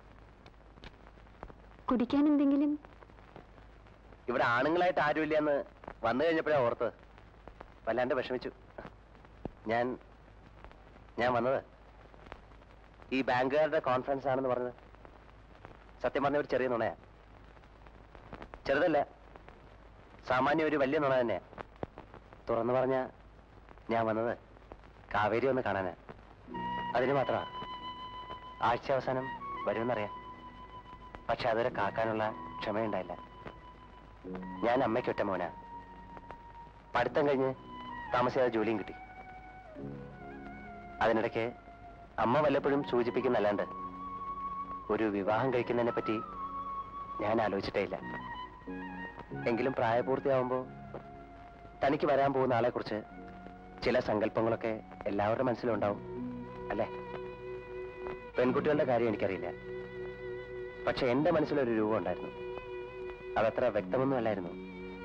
കുടിക്കാൻ എന്തെങ്കിലും? ഇവിടെ ആണുങ്ങളായിട്ട് ആരുമില്ല എന്ന് വന്നു കഴിഞ്ഞപ്പോഴാ ഓർത്തത്. വല്ലാണ്ട് വിഷമിച്ചു. ഞാൻ ഞാൻ വന്നത് ഈ ബാങ്കുകാരുടെ കോൺഫറൻസ് ആണെന്ന് പറഞ്ഞത് സത്യം പറഞ്ഞ ഒരു ചെറിയ നുണയാ. ചെറുതല്ല, സാമാന്യം ഒരു വലിയ നുണ തന്നെയാ. തുറന്നു പറഞ്ഞ ഞാൻ വന്നത് കാവേരി ഒന്ന് കാണാനാ. അതിന് മാത്രമാ. ആഴ്ച അവസാനം വരുമെന്നറിയാം. പക്ഷെ അതുവരെ കാക്കാനുള്ള ക്ഷമയുണ്ടായില്ല. ഞാൻ അമ്മയ്ക്കൊറ്റ മോനാ. പഠിത്തം കഴിഞ്ഞ് താമസിയാതെ ജോലിയും കിട്ടി. അതിനിടയ്ക്ക് അമ്മ വല്ലപ്പോഴും സൂചിപ്പിക്കുന്നല്ലാണ്ട് ഒരു വിവാഹം കഴിക്കുന്നതിനെ പറ്റി ഞാൻ ആലോചിച്ചിട്ടേ ഇല്ല. എങ്കിലും പ്രായപൂർത്തിയാവുമ്പോ തനിക്ക് വരാൻ പോകുന്ന ആളെ കുറിച്ച് ചില സങ്കല്പങ്ങളൊക്കെ എല്ലാവരുടെ മനസ്സിലുണ്ടാവും അല്ലേ? പെൺകുട്ടികളുടെ കാര്യം എനിക്കറിയില്ല. പക്ഷെ എന്റെ മനസ്സിലൊരു രൂപം ഉണ്ടായിരുന്നു. അതത്ര വ്യക്തമൊന്നും അല്ലായിരുന്നു.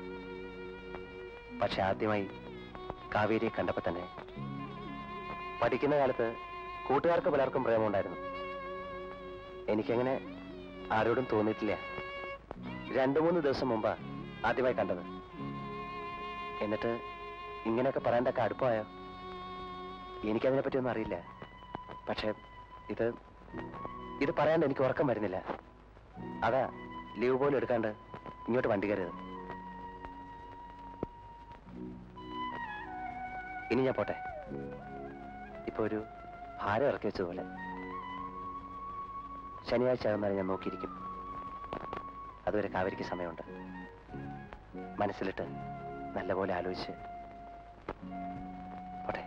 പക്ഷെ ആദ്യമായി കാവേരിയെ കണ്ടപ്പോ തന്നെ പഠിക്കുന്ന കാലത്ത് കൂട്ടുകാർക്ക് പലർക്കും പ്രേമമുണ്ടായിരുന്നു. എനിക്കങ്ങനെ ആരോടും തോന്നിയിട്ടില്ല. രണ്ടു മൂന്ന് ദിവസം മുമ്പാ ആദ്യമായി കണ്ടത്. എന്നിട്ട് ഇങ്ങനെയൊക്കെ പറയാണ്ടൊക്കെ അടുപ്പമായോ? എനിക്കതിനെ പറ്റിയൊന്നും അറിയില്ല. പക്ഷെ ഇത് ഇത് പറയാണ്ട് എനിക്ക് ഉറക്കം വരുന്നില്ല. അതാ ലീവ് പോലും എടുക്കാണ്ട് ഇങ്ങോട്ട് വണ്ടി കയറിയത്. ഇനി ഞാൻ പോട്ടെ. ഇപ്പൊ ഒരു ഭാരം ഇറക്കി വെച്ചതുപോലെ. ശനിയാഴ്ച ആകുന്നാലും ഞാൻ നോക്കിയിരിക്കും. അതുവരെ കാവേരിക്ക് സമയമുണ്ട്. മനസ്സിലിട്ട് നല്ലപോലെ ആലോചിച്ച് പോട്ടെ.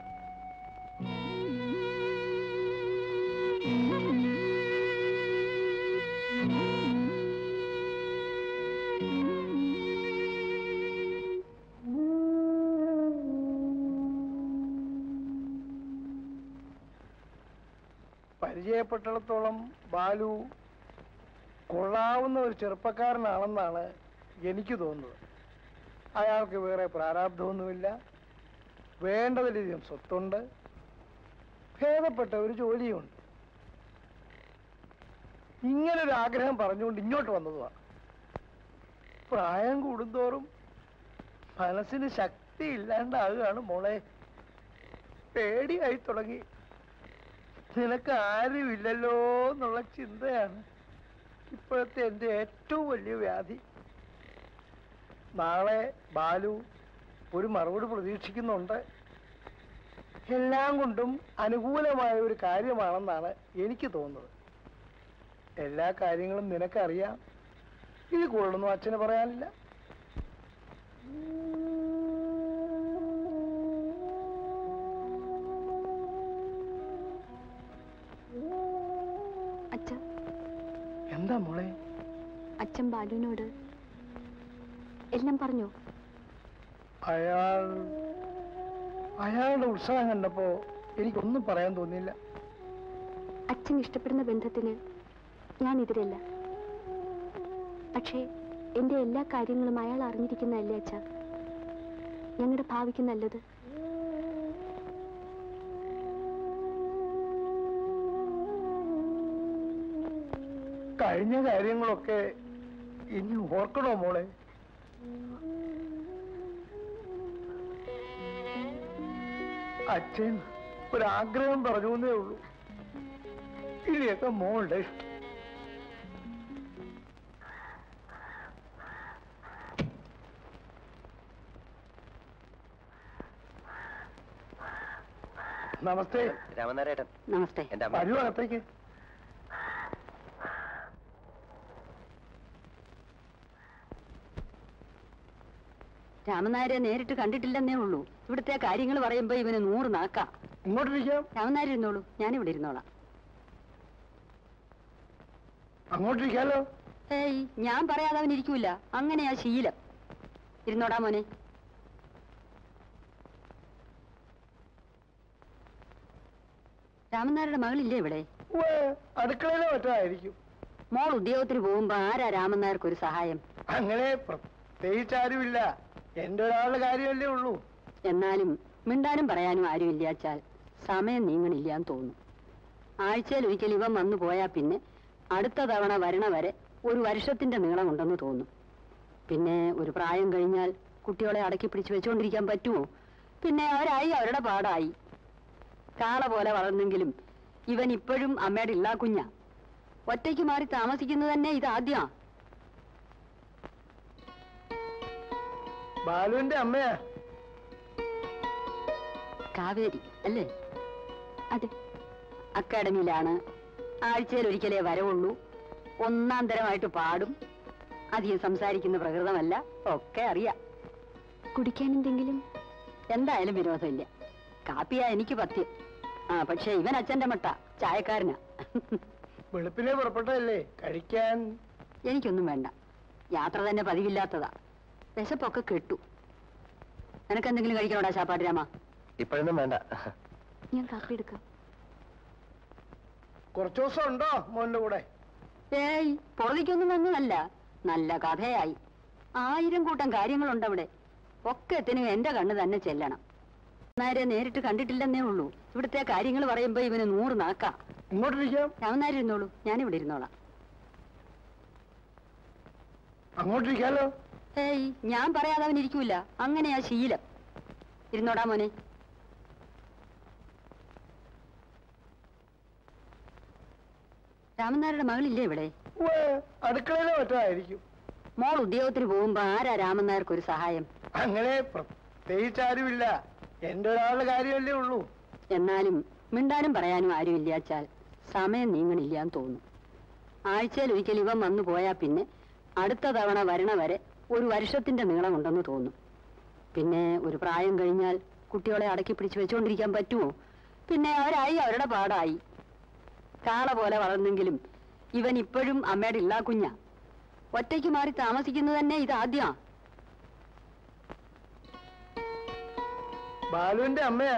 പരിചയപ്പെട്ടിടത്തോളം ബാലു കൊള്ളാവുന്ന ഒരു ചെറുപ്പക്കാരനാണെന്നാണ് എനിക്ക് തോന്നുന്നത്. അയാൾക്ക് വേറെ പ്രാരാബ്ധമൊന്നുമില്ല. വേണ്ടതിലധികം സ്വത്തുണ്ട്. ഭേദപ്പെട്ട ഒരു ജോലിയുണ്ട്. ഇങ്ങനൊരു ആഗ്രഹം പറഞ്ഞുകൊണ്ട് ഇങ്ങോട്ട് വന്നതുമാണ്. പ്രായം കൂടുന്തോറും മനസ്സിന് ശക്തി ഇല്ലാണ്ടാകുകയാണ് മോളെ. പേടിയായി തുടങ്ങി. നിനക്ക് ആരുമില്ലല്ലോ എന്നുള്ള ചിന്തയാണ് ഇപ്പോഴത്തെ എൻ്റെ ഏറ്റവും വലിയ വ്യാധി. നാളെ ബാലു ഒരു മറുപടി പ്രതീക്ഷിക്കുന്നുണ്ട്. എല്ലാം കൊണ്ടും അനുകൂലമായ ഒരു കാര്യമാണെന്നാണ് എനിക്ക് തോന്നുന്നത്. എല്ലാ കാര്യങ്ങളും നിനക്കറിയാം. ഇത് കൂടുതലൊന്നും അച്ഛന് പറയാനില്ല. അച്ഛ, എന്താ മോളെ? അച്ഛൻ ബാലുവിനോട് എല്ലാം പറഞ്ഞോ? അയാൾ അയാളുടെ ഉത്സാഹം കണ്ടപ്പോ എനിക്കൊന്നും പറയാൻ തോന്നിയില്ല. അച്ഛൻ ഇഷ്ടപ്പെടുന്ന ബന്ധത്തിന് ഞാൻ എതിരല്ല. പക്ഷേ എന്റെ എല്ലാ കാര്യങ്ങളും അയാൾ അറിഞ്ഞിരിക്കുന്നതല്ലേ അച്ഛ ഞങ്ങളുടെ ഭാവിക്ക് നല്ലത്. കഴിഞ്ഞ കാര്യങ്ങളൊക്കെ ഇനി ഓർക്കണോ മോളെ? അച്ഛൻ ഒരാഗ്രഹം പറഞ്ഞു എന്നേ ഉള്ളൂ. ഇനിയൊക്കെ മോളുടെ ഇഷ്ടം. നമസ്തേ. രാമനാരേട്ടൻ. നമസ്തേ. എന്റെ വരൂ അകത്തേക്ക്. രാമനാരെ നേരിട്ട് കണ്ടിട്ടില്ലെന്നേ ഉള്ളൂ. ഇവിടുത്തെ കാര്യങ്ങൾ പറയുമ്പോ ഇവന് നൂറ് നാക്കാ. ഇങ്ങോട്ടിരിക്കാം. രാമനാര് ഇരുന്നോളൂ, ഞാനിവിടെ ഇരുന്നോളാം. അങ്ങോട്ടിരിക്കാലോ. ഏയ്, ഞാൻ പറയാതെ അവൻ ഇരിക്കൂല. അങ്ങനെയാ ശീലം. ഇരുന്നോടാ മോനെ. രാമനാരുടെ മകളില്ലേ ഇവിടെ? അടുക്കളയിലോ മറ്റായിരിക്കും. മോൾ ഉദ്യോഗത്തിന് പോകുമ്പോ ആരാ രാമനായർക്ക് ഒരു സഹായം? അങ്ങനെ പ്രത്യേകിച്ചാരുമില്ല. എന്റെ ഒരാളുടെ കാര്യമല്ലേ ഉള്ളൂ. എന്നാലും മിണ്ടാനും പറയാനും ആരും ഇല്ലാച്ചാൽ സമയം നീങ്ങണില്ലാന്ന് തോന്നും. ആഴ്ചയിൽ ഒരിക്കൽ ഇവൻ വന്നു പോയാ പിന്നെ അടുത്ത തവണ വരണ വരെ ഒരു വർഷത്തിന്റെ നീളം ഉണ്ടെന്ന് തോന്നും. പിന്നെ ഒരു പ്രായം കഴിഞ്ഞാൽ കുട്ടികളെ അടക്കി പിടിച്ചു വെച്ചുകൊണ്ടിരിക്കാൻ പറ്റുമോ? പിന്നെ അവരായി അവരുടെ പാടായി. കാള പോലെ വളർന്നെങ്കിലും ഇവൻ ഇപ്പോഴും അമ്മയുടെ ഇല്ലാ കുഞ്ഞ. ഒറ്റയ്ക്ക് മാറി താമസിക്കുന്നത് തന്നെ ഇതാദ്യമാ. ബാലുവിന്റെ അമ്മയാ കാവേരി അല്ലേ? അതെ. അക്കാഡമിയിലാണ്. ആഴ്ചയിൽ ഒരിക്കലേ വരവുള്ളൂ. ഒന്നാം തരമായിട്ട് പാടും. അധികം സംസാരിക്കുന്ന പ്രകൃതമല്ല. ഒക്കെ അറിയാം. കുടിക്കാൻ എന്തെങ്കിലും? എന്തായാലും വിരോധമില്ല. കാപ്പിയാ എനിക്ക് പത്യം. ആ, പക്ഷെ ഇവൻ അച്ഛന്റെ മട്ട ചായക്കാരനാ. വെളുപ്പിനെ പുറപ്പെട്ടതല്ലേ, കഴിക്കാൻ? എനിക്കൊന്നും വേണ്ട. യാത്ര തന്നെ പതിവില്ലാത്തതാ. വിശപ്പൊക്കെ കെട്ടു. നിനക്കെന്തെങ്കിലും കഴിക്കണോടാ ശാപ്പാട് രാമ? ഇപ്പോഴൊന്നും വേണ്ട. ഞാൻ കാപ്പി എടുക്കാം. കുറച്ചു ദിവസം ഉണ്ടോ മോന്റെ കൂടെ? ഏയ്, പുറത്തേക്കൊന്നും വന്നതല്ല. നല്ല കഥയായി. ആയിരം കൂട്ടം കാര്യങ്ങളുണ്ടവിടെ. ഒക്കെ എത്തിനും എന്റെ കണ്ണ് തന്നെ ചെല്ലണം. നേരെ നേരിട്ട് കണ്ടിട്ടില്ലെന്നേ ഉള്ളൂ. ഇവിടുത്തെ കാര്യങ്ങൾ പറയുമ്പോ ഇവന് നൂറ് നാക്കാ. ഇങ്ങോട്ടിരിക്കാം. രാമനാര് ഇരുന്നോളൂ, ഞാനിവിടെ ഇരുന്നോളാം. അങ്ങോട്ടിരിക്കാലോ. ഏയ്, ഞാൻ പറയാതെ അവൻ ഇരിക്കൂല. അങ്ങനെയാ ശീലം. ഇരുന്നോടാ മോനെ. രാമനാരുടെ മകളില്ലേ ഇവിടെ? അടുക്കളയിലോ മറ്റായിരിക്കും. മോൾ ഉദ്യോഗത്തിന് പോകുമ്പോ ആരാ രാമനായർക്ക് ഒരു സഹായം? അങ്ങനെ പ്രത്യേകിച്ചാരുമില്ല. എന്റെ ഒരാളുടെ കാര്യമല്ലേ ഉള്ളൂ. എന്നാലും മിണ്ടാനും പറയാനും ആരും ഇല്ലാച്ചാൽ സമയം നീങ്ങണില്ലാന്ന് തോന്നും. ആഴ്ചയിൽ ഒരിക്കൽ ഇവൻ വന്നു പോയാ പിന്നെ അടുത്ത തവണ വരണ വരെ ഒരു വർഷത്തിന്റെ നീളം ഉണ്ടെന്ന് തോന്നും. പിന്നെ ഒരു പ്രായം കഴിഞ്ഞാൽ കുട്ടികളെ അടക്കി പിടിച്ചു വെച്ചുകൊണ്ടിരിക്കാൻ പറ്റുമോ? പിന്നെ അവരായി അവരുടെ പാടായി. കാള പോലെ വളർന്നെങ്കിലും ഇവൻ ഇപ്പോഴും അമ്മയുടെ ഇല്ലാ കുഞ്ഞ. ഒറ്റയ്ക്ക് മാറി താമസിക്കുന്നത് തന്നെ ഇതാദ്യമാ. ബാലുവിന്റെ അമ്മയാ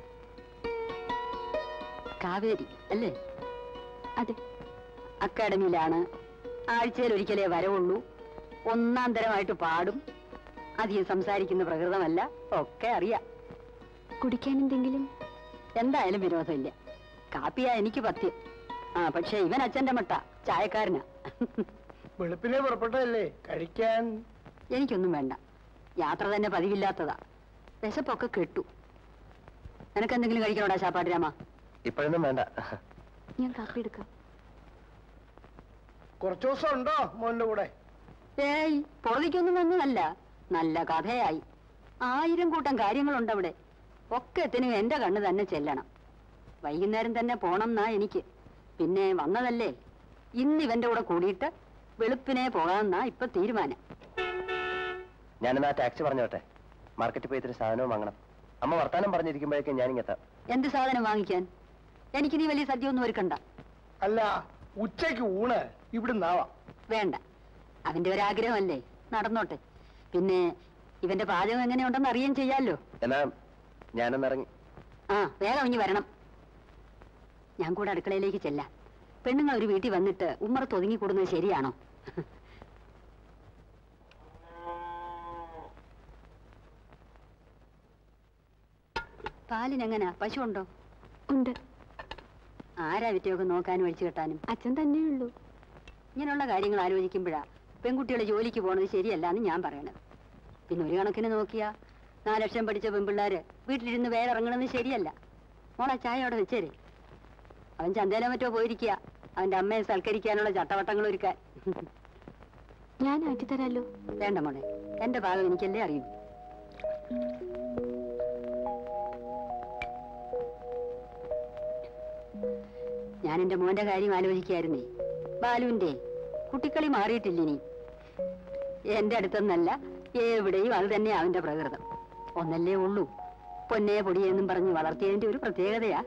കാവേരി അല്ലേ? അതെ. അക്കാഡമിയിലാണ്. ആഴ്ചയിൽ ഒരിക്കലേ വരവുള്ളൂ. ഒന്നാം തരമായിട്ട് പാടും. അധികം സംസാരിക്കുന്ന പ്രകൃതമല്ല. ഒക്കെ അറിയാം. കുടിക്കാൻ എന്തെങ്കിലും? എന്തായാലും വിരോധമില്ല. കാപ്പിയാ എനിക്ക് പത്യം. ആ, പക്ഷെ ഇവൻ അച്ഛന്റെ മട്ട ചായക്കാരനാ. വെളുപ്പിനെ പുറപ്പെട്ടതല്ലേ, കഴിക്കാൻ? എനിക്കൊന്നും വേണ്ട. യാത്ര തന്നെ പതിവില്ലാത്തതാ. വിശപ്പൊക്കെ കെട്ടു. നിനക്കെന്തെങ്കിലും കഴിക്കണോടാ ശാപ്പാട് രാമ? ഇപ്പോഴൊന്നും വേണ്ട. ഞാൻ കാപ്പി എടുക്കാം. കുറച്ചു ദിവസം ഉണ്ടോ മോന്റെ കൂടെ? ഏയ്, പുറത്തേക്കൊന്നും വന്നതല്ല. നല്ല കഥയായി. ആയിരം കൂട്ടം കാര്യങ്ങളുണ്ടവിടെ. ഒക്കത്തിനും എന്റെ കണ്ണ് തന്നെ ചെല്ലണം. വൈകുന്നേരം തന്നെ പോണം എന്നാ എനിക്ക്. പിന്നെ വന്നതല്ലേ, ഇന്ന് ഇവന്റെ കൂടെ കൂടിയിട്ട് വെളുപ്പിനെ പോകാമെന്നാ ഇപ്പൊ തീരുമാനം. ഞാനെന്നാ ടാക്സി പറഞ്ഞോട്ടെ, മാർക്കറ്റിൽ പോയി ഇത്തിരി സാധനവും വാങ്ങണം. അമ്മ വർത്താനം പറഞ്ഞിരിക്കുമ്പോഴേക്കും ഞാനിങ്ങെത്താം. എന്ത് സാധനം വാങ്ങിക്കാൻ? എനിക്ക് നീ വലിയ സദ്യ ഒന്നും ഒരുക്കണ്ട. അല്ല, ഉച്ചയ്ക്ക് ഊണ് ഇവിടുന്നാവാം. വേണ്ട, അവന്റെ ഒരാഗ്രഹമല്ലേ, നടന്നോട്ടെ. പിന്നെ ഇവന്റെ പാചകം എങ്ങനെയുണ്ടെന്ന് അറിയാൻ ചെയ്യാലോ. എന്നാ ഞാനൊന്നിറങ്ങി. ആ, വേഗം ഇനി വരണം. ഞാൻ കൂടെ അടുക്കളയിലേക്ക് ചെല്ലാം. പെണ്ണുങ്ങൾ ഒരു വീട്ടിൽ വന്നിട്ട് ഉമ്മറത്ത് ഒതുങ്ങി കൂടുന്നത് ശരിയാണോ? പാലിനെങ്ങനാ, പശു ഉണ്ടോ? ഉണ്ട്. ആരാ വിറ്റയൊക്കെ നോക്കാനും അഴിച്ചു കെട്ടാനും? അച്ഛൻ തന്നെയുള്ളൂ. ഇങ്ങനെയുള്ള കാര്യങ്ങൾ ആലോചിക്കുമ്പോഴാ പെൺകുട്ടികളെ ജോലിക്ക് പോണത് ശരിയല്ല എന്ന് ഞാൻ പറയണത്. പിന്നെ ഒരു കണക്കിന് നോക്കിയാ നാല് ലക്ഷം പഠിച്ച പെൺപിള്ളേര് വീട്ടിലിരുന്ന് വേറെ ഇറങ്ങണമെന്ന് ശരിയല്ല. മോളെ ചായ അവിടെ വെച്ചേരെ. അവൻ ചന്തയിലോ മറ്റോ പോയിരിക്കുക, അവന്റെ അമ്മയെ സൽക്കരിക്കാനുള്ള ചട്ടവട്ടങ്ങൾ ഒരുക്കാൻ. ഞാൻ ആറ്റിത്തരാലോ. വേണ്ട മോളെ, എന്റെ ഭാഗം എനിക്കല്ലേ അറിയൂ. ഞാൻ എന്റെ മോന്റെ കാര്യം ആലോചിക്കായിരുന്നേ. ബാലുവിന്റെ കുട്ടിക്കളി മാറിയിട്ടില്ല ഇനി. എന്റെ അടുത്തൊന്നല്ല, എവിടെയും അത് തന്നെ അവന്റെ പ്രകൃതം. ഒന്നല്ലേ ഉള്ളൂ, പൊന്നേ പൊടിയെന്നും പറഞ്ഞ് വളർത്തിയതിന്റെ ഒരു പ്രത്യേകതയാ.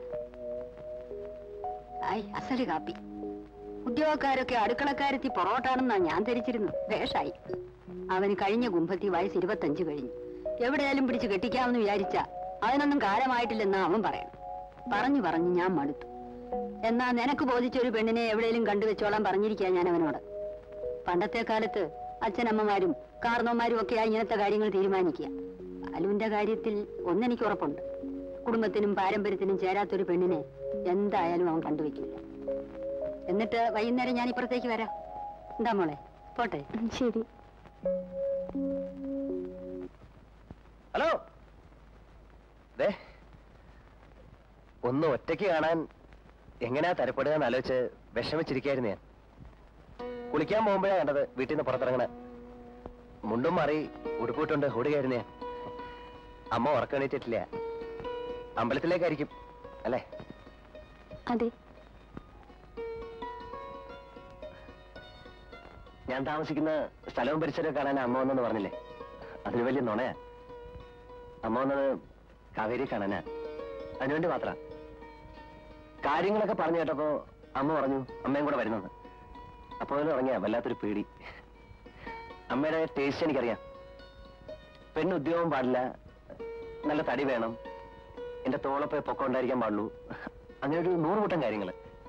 ആയി അസല് കാപ്പി. ഉദ്യോഗക്കാരൊക്കെ അടുക്കളക്കാരെത്തി പൊറോട്ടാണെന്നാ ഞാൻ ധരിച്ചിരുന്നു. വേഷായി. അവന് കഴിഞ്ഞ കുംഭത്തി വയസ്സ് ഇരുപത്തഞ്ച് കഴിഞ്ഞു. എവിടെയാലും പിടിച്ച് കെട്ടിക്കാമെന്ന് വിചാരിച്ച അതിനൊന്നും കാലമായിട്ടില്ലെന്നാ അവൻ പറയണം. പറഞ്ഞു പറഞ്ഞു ഞാൻ മടുത്തു. എന്നാ നിനക്ക് ബോധിച്ച ഒരു പെണ്ണിനെ എവിടെയെങ്കിലും കണ്ടുവെച്ചോളാൻ പറഞ്ഞിരിക്കാ ഞാൻ അവനോട്. പണ്ടത്തെ കാലത്ത് അച്ഛനമ്മമാരും കാർന്നോമാരും ഒക്കെയാ ഇങ്ങനത്തെ കാര്യങ്ങൾ തീരുമാനിക്കുക. ബാലുവിന്റെ കാര്യത്തിൽ ഒന്നെനിക്ക് ഉറപ്പുണ്ട്, കുടുംബത്തിനും പാരമ്പര്യത്തിനും ചേരാത്തൊരു പെണ്ണിനെ എന്തായാലും അവൻ കണ്ടുവെക്കില്ല. എന്നിട്ട് വൈകുന്നേരം ഞാൻ ഇപ്പുറത്തേക്ക് വരാം. എന്താ മോളെ, പോട്ടെ? ശരി. ഹലോ, ദേ ഒന്ന് ഒറ്റയ്ക്ക് കാണാൻ എങ്ങനെയാ തരപ്പെടുക എന്ന് ആലോചിച്ച് വിഷമിച്ചിരിക്കായിരുന്നു ഞാൻ. കുളിക്കാൻ പോകുമ്പോഴാണ് കണ്ടത് വീട്ടിൽ നിന്ന് പുറത്തിറങ്ങണ. മുണ്ടും മാറി ഉടുപ്പിട്ടുണ്ട് ഓടുകയായിരുന്നു ഞാൻ. അമ്മ ഉറക്കണീറ്റിട്ടില്ല. അമ്പലത്തിലേക്കായിരിക്കും അല്ലേ? അതെ. ഞാൻ താമസിക്കുന്ന സ്ഥലവും പരിസരവും കാണാൻ അമ്മ വന്നെന്ന് പറഞ്ഞില്ലേ, അതിന് വലിയ നുണയാ. അമ്മ വന്നത് കാവേരി കാണാനാ, അതിനുവേണ്ടി മാത്ര. കാര്യങ്ങളൊക്കെ പറഞ്ഞു കേട്ടപ്പോ അമ്മ പറഞ്ഞു അമ്മയും കൂടെ വരുന്നത്. അപ്പോൾ ഇറങ്ങിയ വല്ലാത്തൊരു പേടി. അമ്മയുടെ ടേസ്റ്റ് എനിക്കറിയാം. പെണ്ണ് ഉദ്യോഗം പാടില്ല, നല്ല തടി വേണം, എന്റെ തോളപ്പോ പൊക്കം ഉണ്ടായിരിക്കാൻ പാടുള്ളൂ, അങ്ങനെ ഒരു നൂറ് കൂട്ടം കാര്യങ്ങൾ.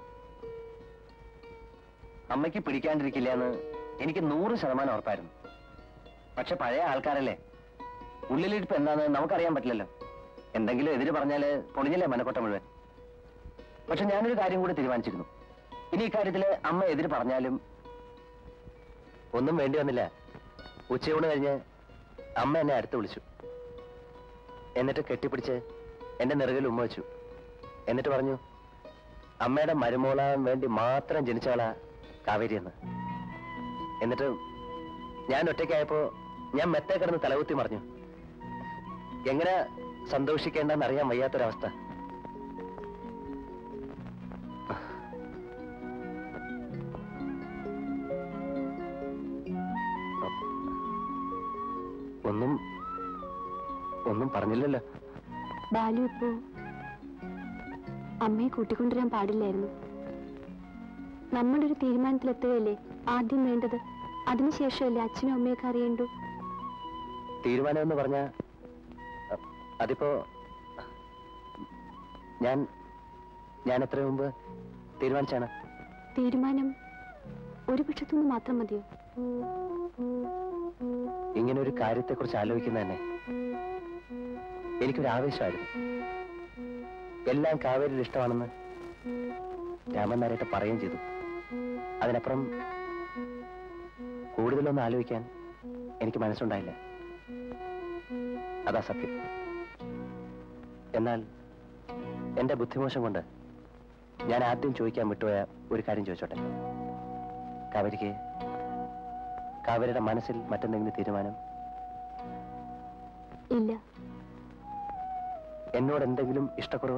അമ്മയ്ക്ക് പിടിക്കാണ്ടിരിക്കില്ല എന്ന് എനിക്ക് നൂറ് ശതമാനം ഉറപ്പായിരുന്നു. പക്ഷെ പഴയ ആൾക്കാരല്ലേ, ഉള്ളിലിരിപ്പ് എന്താന്ന് നമുക്കറിയാൻ പറ്റില്ലല്ലോ. എന്തെങ്കിലും എതിര് പറഞ്ഞാല് പൊളിഞ്ഞില്ലേ മനക്കോട്ട മുഴുവൻ. പക്ഷെ ഞാനൊരു കാര്യം കൂടി തീരുമാനിച്ചിരുന്നു. ഇനി ഇക്കാര്യത്തില് അമ്മ എതിര് പറഞ്ഞാലും ഒന്നും വേണ്ടി വന്നില്ല. ഉച്ചയൂണ് കഴിഞ്ഞ് അമ്മ എന്നെ അടുത്ത് വിളിച്ചു. എന്നിട്ട് കെട്ടിപ്പിടിച്ച് എന്റെ നെറുകിൽ ഉമ്മ വെച്ചു. എന്നിട്ട് പറഞ്ഞു അമ്മയുടെ മരുമോളാൻ വേണ്ടി മാത്രം ജനിച്ചാളാ കാവേരി എന്ന്. എന്നിട്ട് ഞാൻ ഒറ്റയ്ക്കായപ്പോ ഞാൻ മെത്തേ കിടന്ന് തലകുത്തി മറിഞ്ഞു. എങ്ങനെ സന്തോഷിക്കേണ്ടെന്ന് അറിയാൻ വയ്യാത്തൊരവസ്ഥ. ഒന്നും ഒന്നും പറഞ്ഞില്ലല്ലോ. ബാലു ഇപ്പോ അമ്മയെ കൂട്ടിക്കൊണ്ടുവരാൻ പാടില്ലായിരുന്നു. നമ്മളൊരു തീരുമാനത്തിലെത്തുകയല്ലേ ആദ്യം വേണ്ടത്. അതിനുശേഷമല്ലേ അച്ഛനും അമ്മയൊക്കെ അറിയണ്ടു. തീരുമാനം എന്ന് പറഞ്ഞ അതിപ്പോ ഞാൻ ഞാൻ എത്ര മുമ്പ് തീരുമാനിച്ചാണ്. തീരുമാനം ഒരു പക്ഷത്തുനിന്ന് മാത്രം മതിയോ? ഇങ്ങനെ ഒരു കാര്യത്തെക്കുറിച്ച് ആലോചിക്കുന്ന തന്നെ എനിക്കൊരു ആവേശമായിരുന്നു. എല്ലാം കാവേരിയിൽ ഇഷ്ടമാണെന്ന് രാമൻ നാരായിട്ട് പറയുകയും ചെയ്തു. അതിനപ്പുറം കൂടുതലൊന്നും ആലോചിക്കാൻ എനിക്ക് മനസ്സുണ്ടായില്ല. അതാ സത്യം. എന്നാൽ എന്റെ ബുദ്ധിമോശം കൊണ്ട് ഞാൻ ആദ്യം ചോദിക്കാൻ വിട്ടുപോയ ഒരു കാര്യം ചോദിച്ചോട്ടെ. കാവേരിക്ക് കാവേരിയുടെ മനസ്സിൽ മറ്റെന്തെങ്കിലും തീരുമാനം? ഇല്ല. എന്നോട് എന്തെങ്കിലും ഇഷ്ടക്കുറവ്?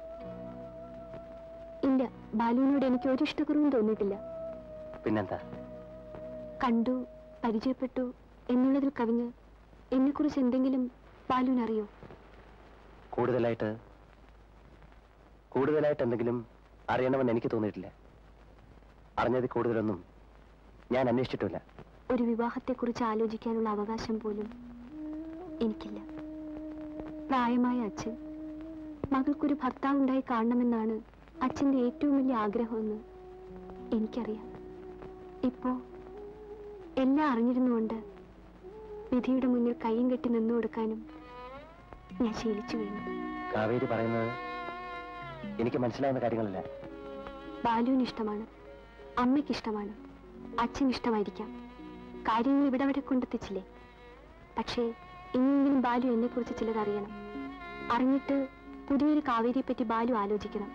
ഇല്ല, ബാലുവിനോട് എനിക്ക് ഒരു ഇഷ്ടക്കുറവും തോന്നിയിട്ടില്ല. പിന്നെന്താ? കണ്ടു, പരിചയപ്പെട്ടു എന്നുള്ളതിൽ കവിഞ്ഞ് എന്നെക്കുറിച്ച് എന്തെങ്കിലും ബാലുവിനറിയോ? കൂടുതലായിട്ട് കൂടുതലായിട്ട് എന്തെങ്കിലും അറിയണമെന്ന് എനിക്ക് തോന്നിയിട്ടില്ല. അറിഞ്ഞതിൽ കൂടുതലൊന്നും ഞാൻ അന്വേഷിച്ചിട്ടില്ല. ഒരു വിവാഹത്തെക്കുറിച്ച് ആലോചിക്കാനുള്ള അവകാശം പോലും എനിക്കില്ല. പ്രായമായ അച്ഛൻ മകൾക്കൊരു ഭർത്താവുണ്ടായി കാണണമെന്നാണ് അച്ഛൻ്റെ ഏറ്റവും വലിയ ആഗ്രഹമെന്ന് എനിക്കറിയാം. ഇപ്പോ എല്ലാം അറിഞ്ഞിരുന്നുകൊണ്ട് വിധിയുടെ മുന്നിൽ കയ്യും കെട്ടി നിന്നു കൊടുക്കാനും ഞാൻ ശീലിച്ചു കഴിഞ്ഞു. കാവേരി പറയുന്നത് എനിക്ക് മനസ്സിലാകുന്ന കാര്യങ്ങളല്ല. ബാലുവിന് ഇഷ്ടമാണ്, അമ്മയ്ക്കിഷ്ടമാണ്, അച്ഛൻ ഇഷ്ടമായിരിക്കാം. കാര്യങ്ങൾ ഇവിടെ വരെ കൊണ്ടെത്തിച്ചില്ലേ? പക്ഷേ ഇനിയെങ്കിലും ബാലു എന്നെക്കുറിച്ച് ചിലത് അറിയണം. അറിഞ്ഞിട്ട് പുതിയൊരു കാവേരിയെ പറ്റി ബാലു ആലോചിക്കണം.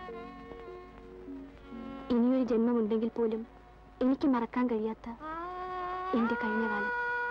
ഇനിയൊരു ജന്മമുണ്ടെങ്കിൽ പോലും എനിക്ക് മറക്കാൻ കഴിയാത്ത എന്റെ കഴിഞ്ഞ കാലം.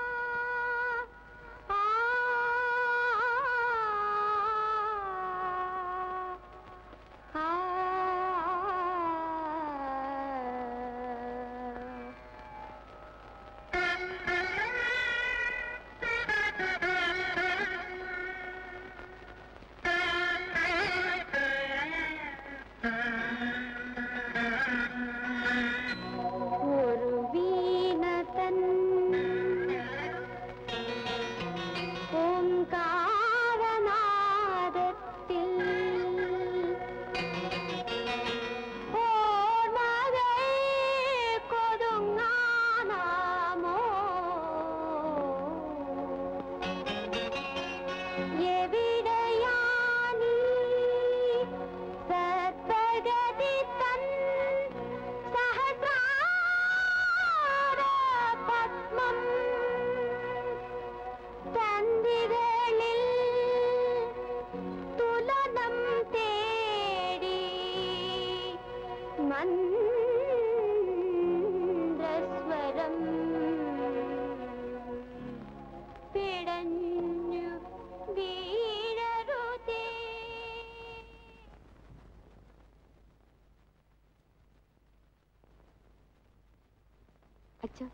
അച്ഛാ,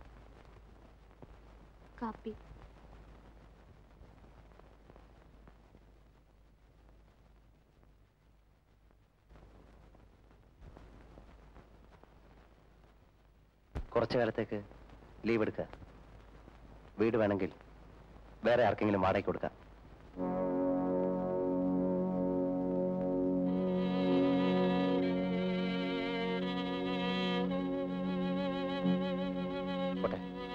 കാപ്പി. കുറച്ചു കാലത്തേക്ക് ലീവ് എടുക്കുക. വീട് വേണമെങ്കിൽ വേറെ ആർക്കെങ്കിലും വാടകയ്ക്ക് കൊടുക്കാം. പോട്ടെ.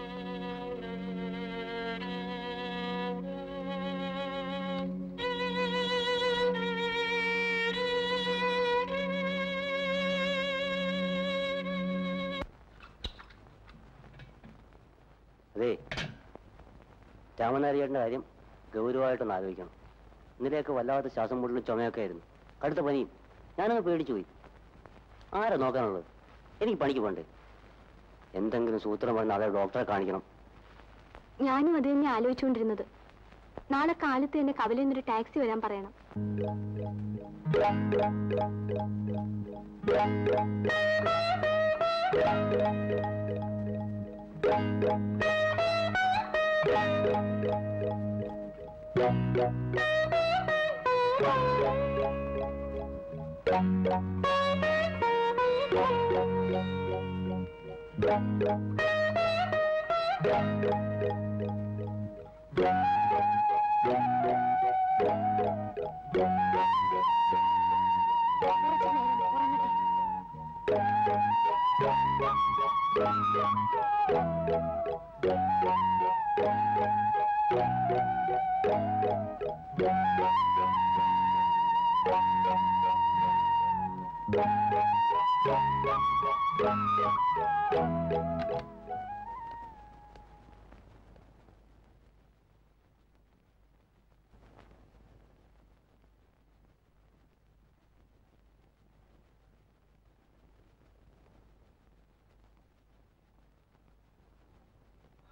അതെ, രാമനാരിയേട്ടൻ്റെ കാര്യം ഗൗരവമായിട്ടൊന്ന് ആലോചിക്കണം. ഇന്നലെയൊക്കെ വല്ലാത്ത ശ്വാസം മുട്ടലും ചുമയൊക്കെ ആയിരുന്നു, കടുത്ത പനിയും. ഞാനൊന്ന് പേടിച്ചു പോയി. ആരാ നോക്കാനുള്ളത്? എനിക്ക് പണിക്ക് പോണ്ടേ? എന്തെങ്കിലും സൂത്രം പറഞ്ഞ് നാളെ ഡോക്ടറെ കാണിക്കണം. ഞാനും അത് തന്നെ ആലോചിച്ചുകൊണ്ടിരുന്നത്. നാളെ കാലത്ത് തന്നെ കവലയിൽ നിന്നൊരു ടാക്സി വരാൻ പറയണം.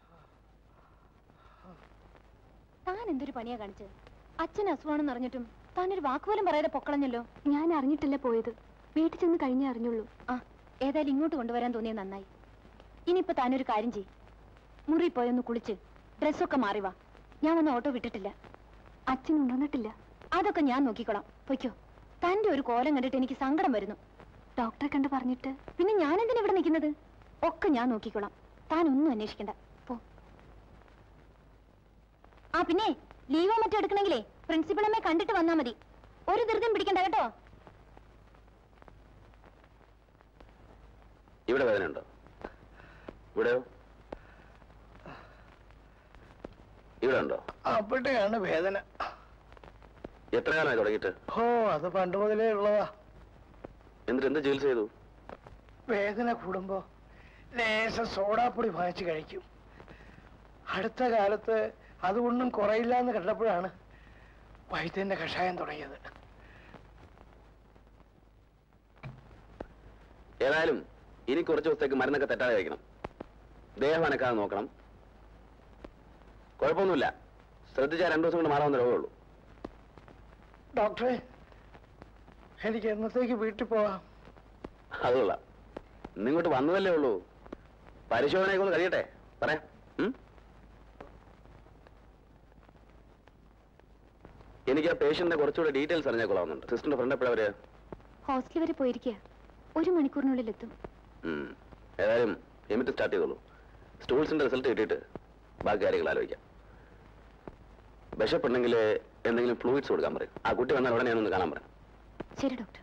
താൻ എന്തൊരു പണിയാ കാണിച്ചത്? അച്ഛൻ അസുഖമാണെന്ന് അറിഞ്ഞിട്ടും താനൊരു വാക്കുപോലും പറയാതെ പൊക്കളഞ്ഞല്ലോ. ഞാൻ അറിഞ്ഞിട്ടല്ല പോയത്, വീട്ടിൽ ചെന്ന് കഴിഞ്ഞേ അറിഞ്ഞുള്ളൂ. ആ ഏതായാലും ഇങ്ങോട്ട് കൊണ്ടുവരാൻ തോന്നിയത് നന്നായി. ഇനിയിപ്പോ താനൊരു കാര്യം ചെയ്യ്, മുറി പോയൊന്ന് കുളിച്ച് ഡ്രസ്സൊക്കെ മാറിവാ. ഞാൻ വന്ന് ഓട്ടോ വിട്ടിട്ടില്ല. അച്ഛൻ ഉണർന്നിട്ടില്ല. അതൊക്കെ ഞാൻ നോക്കിക്കോളാം. പൊയ്ക്കോ. തന്റെ ഒരു കോലം കണ്ടിട്ട് എനിക്ക് സങ്കടം വരുന്നു. ഡോക്ടറെ കണ്ട് പറഞ്ഞിട്ട് പിന്നെ ഞാൻ എന്തിനാ ഇവിടെ നിൽക്കുന്നത്? ഒക്കെ ഞാൻ നോക്കിക്കോളാം. താൻ ഒന്നും അന്വേഷിക്കണ്ട. പോ. ആ പിന്നെ ലീവോ മറ്റോ എടുക്കണമെങ്കിലേ പ്രിൻസിപ്പളമ്മേ കണ്ടിട്ട് വന്നാ മതി. ഒരു ധൃതിയും പിടിക്കണ്ട കേട്ടോ. ഇവിടെ വേദന ഉണ്ടോ? ഇവിടെയോ? ഇവിടെ ഉണ്ടോ? അവിടെയാണ് വേദന. എത്ര കാലമായി തുടങ്ങിയിട്ട്? ഓ അത് പണ്ട് മുതലേ ഉള്ളതാ. എന്നിട്ട് എന്ത് ചികിത്സ ചെയ്തു? വേദന കൂടുമ്പോ ലേശം സോഡാപ്പൊടി വാങ്ങിച്ച് കഴിക്കും. അടുത്ത കാലത്ത് അതുകൊണ്ടും കുറയില്ല എന്ന് കണ്ടപ്പോഴാണ് വൈദ്യന്റെ കഷായം തുടങ്ങിയത്. ഏതായാലും ഇനി കുറച്ച് ദിവസത്തേക്ക് മരുന്നൊക്കെ തെറ്റാതെ കഴിക്കണം. ദേഹം അനക്കാതെ നോക്കണം. കുഴപ്പമൊന്നുമില്ല, ശ്രദ്ധിച്ചാൽ രണ്ടു ദിവസം കൊണ്ട് മാറാവുന്ന രോഗമുള്ളൂ. ഡോക്ടറെ, എനിക്ക് എന്നത്തേക്ക് വീട്ടിൽ പോവാം? അതുകൊള്ളാം, ഇന്നിങ്ങോട്ട് വന്നതല്ലേ ഉള്ളൂ. പരിശോധനയൊക്കെ ഒന്ന് കഴിയട്ടെ, പറയാം. എനിക്ക് ആ പേഷ്യന്റിനെ കുറച്ചുകൂടെ ഡീറ്റെയിൽസ് അറിഞ്ഞാൽ കൊള്ളാവുന്നുണ്ട്. സിസ്റ്ററിന്റെ ഫ്രണ്ട് എപ്പോഴാ വരിക? ഹോസ്റ്റൽ വരെ പോയിരിക്കുക. ഒരു മണിക്കൂറിനുള്ളിൽ എത്തും. ഏതായാലും എമിറ്റ് സ്റ്റാർട്ട് ചെയ്തോളൂ. സ്റ്റൂൾസിന്റെ റിസൾട്ട് കിട്ടിയിട്ട് ബാക്കി കാര്യങ്ങൾ ആലോചിക്കാം. വിശപ്പുണ്ടെങ്കിൽ എന്തെങ്കിലും ഫ്ലൂയിഡ്സ് കൊടുക്കാൻ പറയും. ആ കുട്ടി വന്നാൽ ഉടനെ ഞാനൊന്ന് കാണാൻ പറയാം. ശരി ഡോക്ടർ.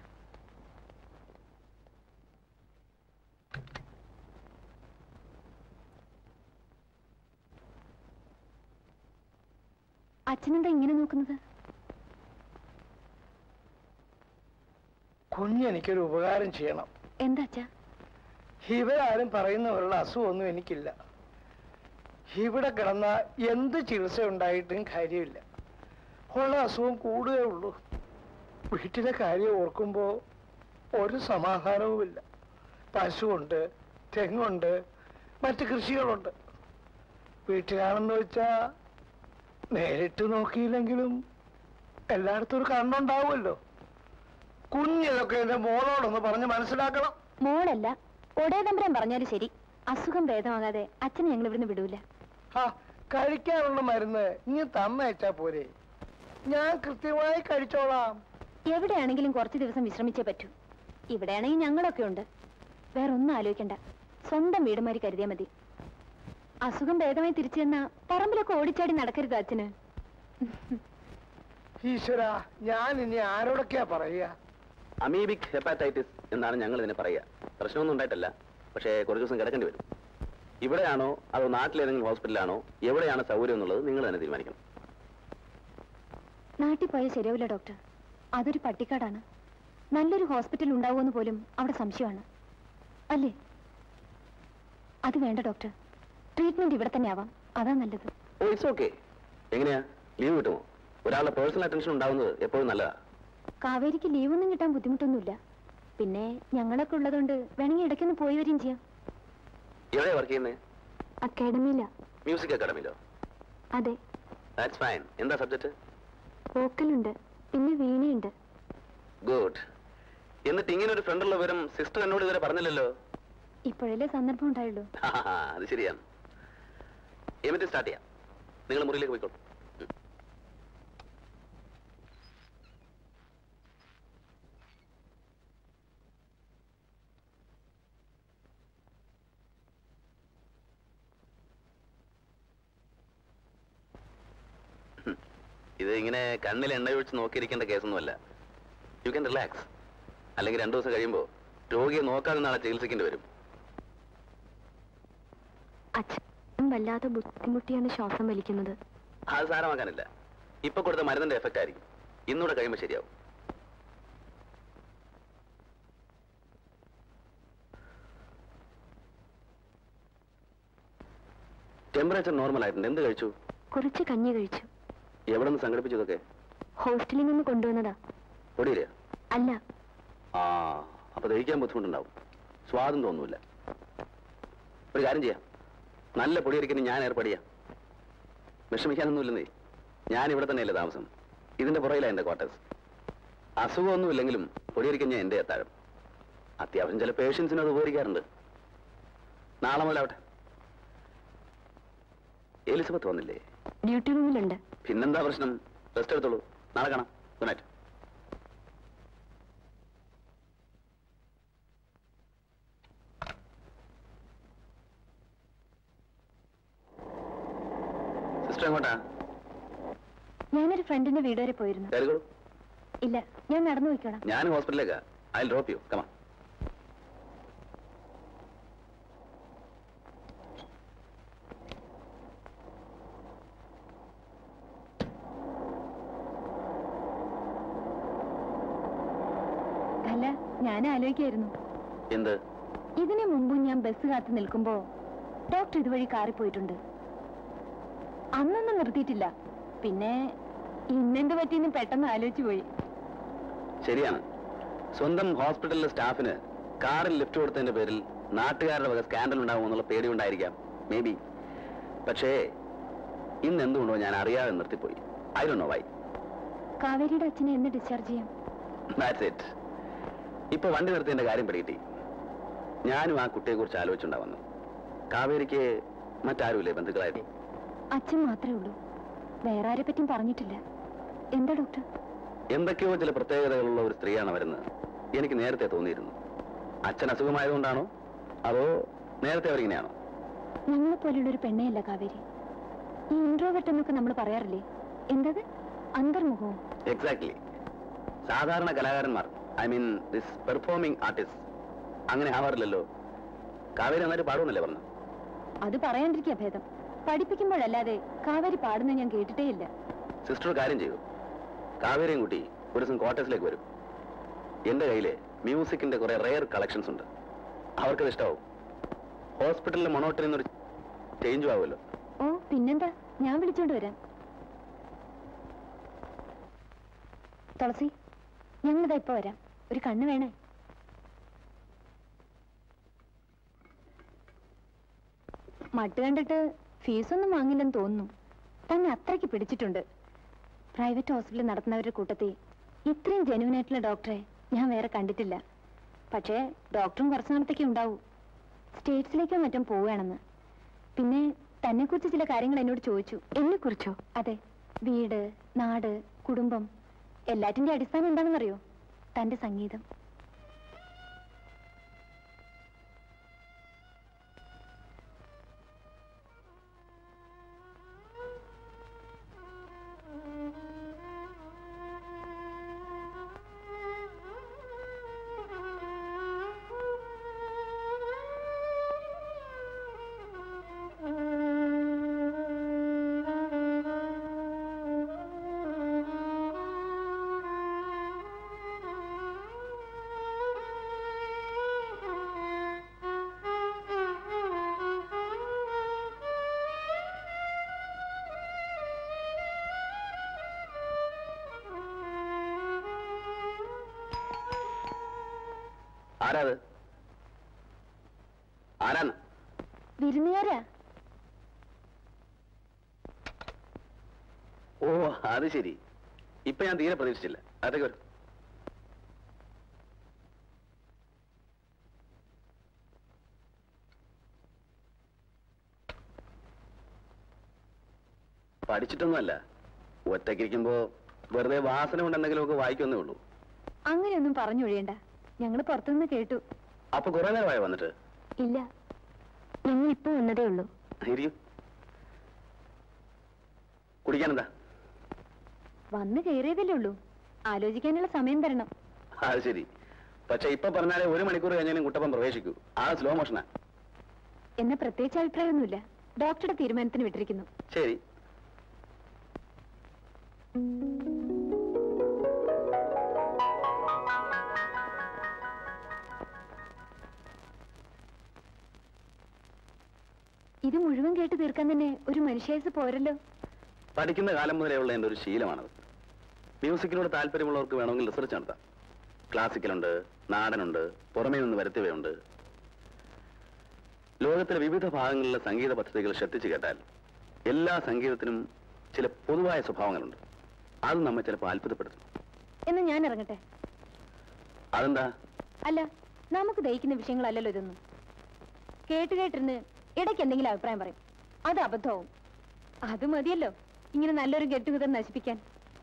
അച്ഛനെന്താ ഇങ്ങനെ നോക്കുന്നത്? കുഞ്ഞെനിക്കൊരു ഉപകാരം ചെയ്യണം. എന്താ അച്ഛാ? ഇവരാരും പറയുന്നവരുള്ള അസുഖമൊന്നും എനിക്കില്ല. ഇവിടെ കിടന്ന എന്ത് ചികിത്സ ഉണ്ടായിട്ടും കാര്യമില്ല. ഉള്ള അസുഖം കൂടുകയേ ഉള്ളൂ. വീട്ടിലെ കാര്യം ഓർക്കുമ്പോ ഒരു സമാധാനവുമില്ല. പശുവുണ്ട്, തെങ്ങുണ്ട്, മറ്റ് കൃഷികളുണ്ട്. വീട്ടിലാണെന്ന് വെച്ചാ നേരിട്ട് നോക്കിയില്ലെങ്കിലും എല്ലായിടത്തും ഒരു കണ്ണുണ്ടാവുമല്ലോ. കുഞ്ഞിതൊക്കെ എന്റെ മോളോടൊന്ന് പറഞ്ഞ് മനസ്സിലാക്കണം. മോളല്ല, ഒടേതമ്പരം പറഞ്ഞാലും ശരി, അസുഖം ഭേദമാകാതെ അച്ഛനെ ഞങ്ങൾ ഇവിടുന്ന് വിടൂല. ആ കഴിക്കാനുള്ള മരുന്ന് ഇനി തന്നയച്ചാ പോരെ? ഞാൻ കൃത്യമായി കഴിച്ചോളാം. എവിടെയാണെങ്കിലും കുറച്ച് ദിവസം വിശ്രമിച്ചേ പറ്റൂ. ഇവിടെയാണെങ്കിൽ ഞങ്ങളൊക്കെ ഉണ്ട്. വേറെ ഒന്നും ആലോചിക്കണ്ട. സ്വന്തം വീടുമാരി കരുതിയാ മതി. അസുഖം ഭേദമായി തിരിച്ചു ചെന്നാ പറമ്പിലൊക്കെ ഓടിച്ചാടി നടക്കരുത് അച്ഛന്. ഈശ്വര, ഞാൻ ഇനി ആരോടൊക്കെയാ പറയുക? അമീബിക് ഹെപ്പാറ്റൈറ്റിസ് എന്നാണ് ഞങ്ങൾ ഇതിനെ പറയുക. പ്രശ്നമൊന്നും ഉണ്ടായിട്ടല്ല, പക്ഷേ കുറച്ച് ദിവസം കിടക്കേണ്ടി വരും. ഇവിടെയാണോ അതോ നാട്ടിലേതെങ്കിലും ഹോസ്പിറ്റലാണോ, എവിടെയാണ് സൗകര്യം എന്നുള്ളത് നിങ്ങൾ തന്നെ തീരുമാനിക്കണം. നാട്ടിൽ പോയാൽ ശരിയാവില്ല ഡോക്ടർ. അതൊരു പട്ടിക്കാടാണ്. നല്ലൊരു ഹോസ്പിറ്റൽ ഉണ്ടാവുമെന്ന് പോലും അവിടെ സംശയമാണ്. അല്ലേ? അത് വേണ്ട ഡോക്ടർ. ട്രീറ്റ്മെന്റ് ഇവിടെ തന്നെ ആവാം. അതാ നല്ലത്. Oh it's okay. എങ്ങനെയാ, ലീവ് കിട്ടുമോ? ഒരാളുടെ പേഴ്സണൽ അറ്റൻഷൻ ഉണ്ടാവുന്നത് എപ്പോഴും നല്ലതാ. കാവേരിക്ക് ലീവൊന്നും കിട്ടാൻ ബുദ്ധിമുട്ടൊന്നുമില്ല. പിന്നെ ഞങ്ങളൊക്കെ ഉള്ളതുകൊണ്ട് വേണമെങ്കിൽ ഇടയ്ക്കൊന്ന് പോയി വരികയും ചെയ്യാം. എവിടെയാ വർക്ക് ചെയ്യുന്നത്? അക്കാഡമിയില. മ്യൂസിക് അക്കാഡമിയിലോ? അതെ. That's fine. എന്താ സബ്ജക്ട്? വോക്കലുണ്ട്, പിന്നെ വീണയുണ്ട്. ഗുഡ്. എന്നിട്ട് ഇങ്ങനെ ഒരു ഫ്രണ്ടുള്ള വിവരം സിസ്റ്റർ എന്നോട് ഇതുവരെ പറഞ്ഞില്ലല്ലോ. ഇപ്പോഴല്ലേ സന്ദർഭം ഉണ്ടായുള്ളൂ. അത് ശരിയാണ്. എന്നിട്ട് സ്റ്റാർട്ട് ചെയ്യാം. നിങ്ങൾ മുറിയിലേക്ക് പോയിക്കോളൂ. ഇത് ഇങ്ങനെ കണ്ണിൽ എണ്ണ ഒഴിച്ച് നോക്കിയിരിക്കേണ്ട കേസൊന്നുമല്ല. You can relax. അല്ലെങ്കിൽ രണ്ടു ദിവസം കഴിയുമ്പോൾ രോഗിയെ നോക്കാതെ നാളെ ചികിത്സിക്കേണ്ടി വരും. അച്ഛൻ വല്ലാതെ ബുദ്ധിമുട്ടിയാണ് ശ്വാസം വലിക്കുന്നത്. അത് സാരമാക്കാനില്ല. ഇപ്പൊ കൊടുത്ത മരുന്നിന്റെ എഫക്റ്റ് ആയിരിക്കും. ഇന്നൂടെ കഴിയുമ്പോൾ ശരിയാവും. ടെമ്പറേച്ചർ നോർമൽ ആയിട്ടുണ്ട്. എന്ത് കഴിച്ചു? കുറച്ച് കഞ്ഞി കഴിച്ചു. എവിടെ നിന്ന് സംഘടിപ്പിച്ചു ഇതൊക്കെ? ഹോസ്റ്റലിൽ നിന്ന് കൊണ്ടുവന്നതാ. പൊടിയില്ല? അല്ല. ആ അപ്പൊ ദഹിക്കാൻ ബുദ്ധിമുട്ടുണ്ടാവും. സ്വാദം തോന്നൂല. ഒരു കാര്യം ചെയ്യാം, നല്ല പൊടിയരിക്കുന്നു ഞാൻ ഏർപ്പാടിയാ. വിഷമിക്കാനൊന്നുമില്ലെന്നേ. ഞാൻ ഇവിടെ തന്നെയല്ലേ താമസം. ഇതിന്റെ പുറയിലാണ് എന്റെ ക്വാർട്ടേഴ്സ്. അസുഖമൊന്നുമില്ലെങ്കിലും പൊടിയരിക്കഞ്ഞ എന്റെ അത്താഴം. അത്യാവശ്യം ചില പേഷ്യൻസിന് അത് ഉപകരിക്കാറുണ്ട്. നാളെ മുതലാവട്ടെ. എലിസബത്ത് വന്നില്ലേ? ഡ്യൂട്ടി റൂമിലുണ്ട്. പിന്നെന്താ പ്രശ്നം? റെസ്റ്റ് എടുത്തോളൂ. നാളെ കാണാം. Good night. സിസ്റ്റർ എങ്ങോട്ടാ? ഞാനൊരു ഫ്രണ്ടിന്റെ വീട് വരെ പോയിരുന്നു. കയറിക്കോളൂ. ഇല്ല, ഞാൻ നടന്നു പോയിക്കോളാം. ഞാൻ ഹോസ്പിറ്റലിലേക്കാ. I will drop you. Come on. അല്ല, ഞാൻ ആലോചിക്കായിരുന്നു. എന്ത്? ഇതിനു മുമ്പും ഞാൻ ബസ് കാത്തു നിൽക്കുമ്പോ ഡോക്ടർ ഇതുവഴി കാറി പോയിട്ടുണ്ട്. അന്നൊന്നും നിർത്തിയിട്ടില്ല. പിന്നെ ഇന്നെന്ത് പറ്റിയെന്ന് പെട്ടെന്ന് ആലോചിച്ചു പോയി. ശരിയാണ്. സ്വന്തം ഹോസ്പിറ്റലിലെ സ്റ്റാഫിന് കാറിൽ ലിഫ്റ്റ് കൊടുത്തതിന്റെ പേരിൽ നാട്ടുകാരുടെ വക സ്കാൻഡൽ ഉണ്ടാകുമെന്നുള്ള പേടി ഉണ്ടായിരിക്കാം. Maybe. പക്ഷേ ഇന്ന് എന്തുകൊണ്ടോ ഞാൻ അറിയാതെ നിർത്തിപ്പോയി. I don't know why. കാവേരിയുടെ അച്ഛനെ എന്ന് ഡിസ്ചാർജ് ചെയ്യാം? That's it. ഇപ്പൊ വണ്ടി നിർത്തിയതിന്റെ കാര്യം പിടികിട്ടി. ഞാനും ആ കുട്ടിയെ കുറിച്ച് ആലോചിച്ചുണ്ടാവുന്നു. കാവേരിക്ക് മറ്റാരുമില്ലേ ബന്ധുക്കളായിട്ട്? അച്ഛൻ മാത്രമേ ഉള്ളൂ. വേറെ ആരെ പറ്റിയും പറഞ്ഞിട്ടില്ല. എന്താ ഡോക്ടർ? എന്തൊക്കെയോ ചില പ്രത്യേകതകളുള്ള ഒരു സ്ത്രീയാണ് വരുന്നത്. എനിക്ക് നേരത്തെ തോന്നിയിരുന്നു. അച്ഛൻ അസുഖമായതുകൊണ്ടാണോ അതോ നേരത്തെ അവരിങ്ങനെയാണോ? ഞങ്ങളെ പോലെയുള്ള ഒരു പെണ്ണയല്ല കാവേരി. ഈ ഇൻട്രോവെർട്ട് എന്നൊക്കെ നമ്മൾ പറയാറില്ലേ, എന്തത് അന്തർമുഖവും? എക്സാക്ട്ലി. സാധാരണ കലാകാരന്മാർ, I mean this performing artist, അങ്ങനെ ആവാറില്ലല്ലോ. കാവേരി നന്നായിട്ട് പാടുമെന്നല്ലേ പറഞ്ഞു? അത് പറയാണ്ടിരിക്കുക ഭേദം. പഠിപ്പിക്കുമ്പോഴല്ലാതെ കാവേരി പാടുന്ന ഞാൻ കേട്ടിട്ടേ ഇല്ല. സിസ്റ്റർ കാര്യം ചെയ്യൂ. കാവേരിയും കുട്ടി ഒരു ദിവസം ക്വാർട്ടേഴ്സിലേക്ക് വരും. എന്റെ കയ്യില് മ്യൂസിക്കിന്റെ കുറെ റെയർ കളക്ഷൻസ് ഉണ്ട്. അവർക്കത് ഇഷ്ടമാവും. ഹോസ്പിറ്റലിലെ മൊണോട്ടറിൽ നിന്നൊരു ചേഞ്ചും ആവുമല്ലോ. ഓ പിന്നെന്താ, ഞാൻ വിളിച്ചോണ്ട് വരാം. തുളസി, ഞങ്ങളിതാ ഇപ്പൊ വരാം. ഒരു കണ്ണ് വേണേ? മട്ട് കണ്ടിട്ട് ഫീസൊന്നും വാങ്ങില്ലെന്ന് തോന്നുന്നു. തന്നെ അത്രയ്ക്ക് പിടിച്ചിട്ടുണ്ട്. പ്രൈവറ്റ് ഹോസ്പിറ്റൽ നടത്തുന്നവരുടെ കൂട്ടത്തിൽ ഇത്രയും ജെന്യൂൻ ആയിട്ടുള്ള ഡോക്ടറെ ഞാൻ വേറെ കണ്ടിട്ടില്ല. പക്ഷേ ഡോക്ടറും കുറച്ചു നാളത്തേക്ക് ഉണ്ടാവൂ. സ്റ്റേറ്റ്സിലേക്കോ മറ്റും പോവുകയാണെന്ന്. പിന്നെ തന്നെ കുറിച്ച് ചില കാര്യങ്ങൾ എന്നോട് ചോദിച്ചു. എന്നെ കുറിച്ചോ? അതെ. വീട്, നാട്, കുടുംബം, എല്ലാറ്റിന്റെ അടിസ്ഥാനം എന്താണെന്നറിയോ? തന്റെ സംഗീതം. ആരാത്? ആരാന്ന്? വിരുന്നുകാരാ. ഓ അത് ശരി. ഇപ്പൊ ഞാൻ തീരെ പ്രതീക്ഷിച്ചില്ല. അതൊക്കെ വരും. പഠിച്ചിട്ടൊന്നുമല്ല. ഒറ്റയ്ക്കിരിക്കുമ്പോ വെറുതെ വാസന കൊണ്ട് എന്തെങ്കിലുമൊക്കെ വായിക്കുന്നേ ഉള്ളൂ. അങ്ങനെയൊന്നും പറഞ്ഞൊഴിയണ്ട. ഞങ്ങൾ പുറത്തുനിന്ന് കേട്ടു. അപ്പൊ കുറെ നേരമായോ വന്നിട്ട്? ഇല്ല, ഞങ്ങൾ ഇപ്പൊ വന്നതേ ഉള്ളൂ. ഇരിക്കും. കുടിക്കാനെന്താ? വന്ന് കയറിയതല്ലേ ഉള്ളൂ. ആലോചിക്കാനുള്ള സമയം തരണം. അത് ശരി. പക്ഷെ ഇപ്പൊ പറഞ്ഞാലേ ഒരു മണിക്കൂർ കഴിഞ്ഞാലും കുട്ടപ്പൻ പ്രവേശിക്കൂ. ആ സ്ലോ മോഷനാ. എന്നെ പ്രത്യേകിച്ച് അഭിപ്രായമൊന്നുമില്ല. ഡോക്ടറുടെ തീരുമാനത്തിന് വിട്ടിരിക്കുന്നു. ശരി. ഇത് മുഴുവൻ കേട്ട് തീർക്കാൻ തന്നെ ഒരു മനുഷ്യായുസ് പോരല്ലോ. പഠിക്കുന്ന കാലം മുതലേ ഉള്ള എൻ്റെ ഒരു ശീലമാണത്. മ്യൂസിക്കിനോട് താല്പര്യമുള്ളവർക്ക് വേണമെങ്കിൽ റിസർച്ച് നടത്താം. ക്ലാസിക്കലുണ്ട്, നാടനുണ്ട്, പുറമേ നിന്ന് വരുത്തിയവയുണ്ട്. ലോകത്തിലെ വിവിധ ഭാഗങ്ങളിലെ സംഗീത പദ്ധതികൾ ശ്രദ്ധിച്ചു കേട്ടാൽ എല്ലാ സംഗീതത്തിനും ചില പൊതുവായ സ്വഭാവങ്ങളുണ്ട്. അത് നമ്മെ ചിലപ്പോൾ അത്ഭുതപ്പെടുത്തും. എന്ന് ഞാൻ ഇറങ്ങട്ടെ. അതെന്താ? അല്ല, നമുക്ക് ദഹിക്കുന്ന വിഷയങ്ങളല്ലല്ലോ ഇതൊന്നും. കേട്ട് കേട്ടിരുന്ന് ഇടയ്ക്ക് എന്തെങ്കിലും അഭിപ്രായം പറയും, അത് അബദ്ധവും. അത് മതിയല്ലോ ഇങ്ങനെ നല്ലൊരു ഗെറ്റുഗതർ നശിപ്പിക്കാൻ.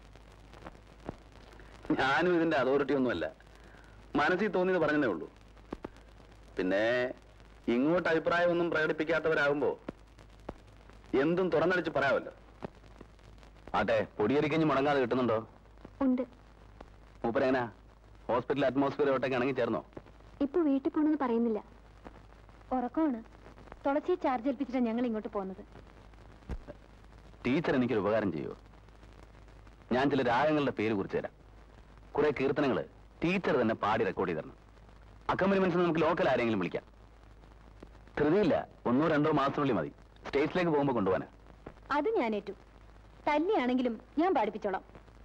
ഞാനും ഇതിന്റെ അതോറിറ്റി ഒന്നുമല്ല, മനസ്സിൽ തോന്നിയത് പറഞ്ഞതേ ഉള്ളൂ. പിന്നെ ഇങ്ങോട്ട് അഭിപ്രായമൊന്നും പ്രകടിപ്പിക്കാത്തവരാകുമ്പോ എന്തും തുറന്നടിച്ച് പറയാമല്ലോ. ആട്ടെ, പൊടിയരിക്കഞ്ഞ് മുടങ്ങാതെ കിട്ടുന്നുണ്ടോ? ഉണ്ട്. മൂപ്പരെങ്ങനാ ഹോസ്പിറ്റൽ അറ്റ്മോസ്ഫിയറോട്ടൊക്കെ ഇണങ്ങി ചേർന്നോ? ഇപ്പൊ വീട്ടിൽ പോണെന്ന് പറയുന്നില്ല. ഉറക്കമാണ്. തുളസിയെ ചാർജ് ഏൽപ്പിച്ചിട്ടാണ് ഞങ്ങൾ ഇങ്ങോട്ട് പോകുന്നത്. ടീച്ചർ എനിക്കൊരു ഉപകാരം ചെയ്യുമോ? ഞാൻ ചില രാഗങ്ങളുടെ പേര് കുറിച്ച് തരാം. കുറെ കീർത്തനങ്ങള് ടീച്ചർ തന്നെ പാടി റെക്കോർഡ് ചെയ്ത് തരണം. അക്കമ്പനിമെന്റ്സ് നമുക്ക് ലോക്കൽ ആരെങ്കിലും വിളിക്കാം. ധൃതിയില്ല, ഒന്നോ രണ്ടോ മാസത്തിനുള്ളിൽ മതി. സ്റ്റേജിലേക്ക് പോകുമ്പോൾ കൊണ്ടുപോകാനാ. അത് ഞാൻ ഏറ്റു. തല്ലിയാണെങ്കിലും ഞാൻ പാടിപ്പിച്ചോളാം.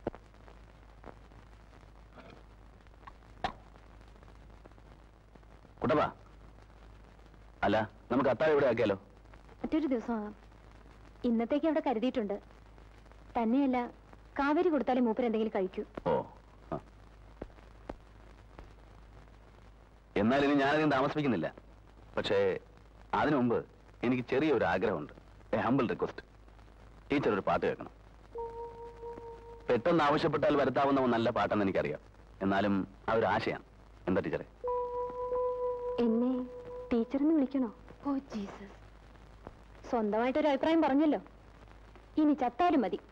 കുട്ടപ്പാ, അല്ല നമുക്ക് അത്താഴം ഇവിടെ ആക്കിയാലോ? മറ്റൊരു ദിവസമാകാം. ഇന്നത്തേക്ക് അവിടെ കരുതിയിട്ടുണ്ട്. തന്നെയല്ല, കാവേരി കൊടുത്താലേ മൂപ്പർ എന്തെങ്കിലും കഴിക്കൂ. ഓ, എന്നാൽ ഇനി ഞാനധികം താമസിപ്പിക്കുന്നില്ല. പക്ഷേ അതിനു മുമ്പ് എനിക്ക് ചെറിയൊരു ആഗ്രഹമുണ്ട്. A humble request. ടീച്ചർ ഒരു പാട്ട് കേൾക്കണം. പെട്ടെന്ന് ആവശ്യപ്പെട്ടാൽ വരുത്താവുന്ന നല്ല പാട്ടെന്ന് എനിക്കറിയാം. എന്നാലും അതൊരു ആശയാണ്. എന്താ ടീച്ചറെ? എന്നെ ടീച്ചറിന് വിളിക്കണോ? ഓ ജീസസ്, സ്വന്തമായിട്ടൊരു അഭിപ്രായം പറഞ്ഞല്ലോ. ഇനി ചത്താലും മതി.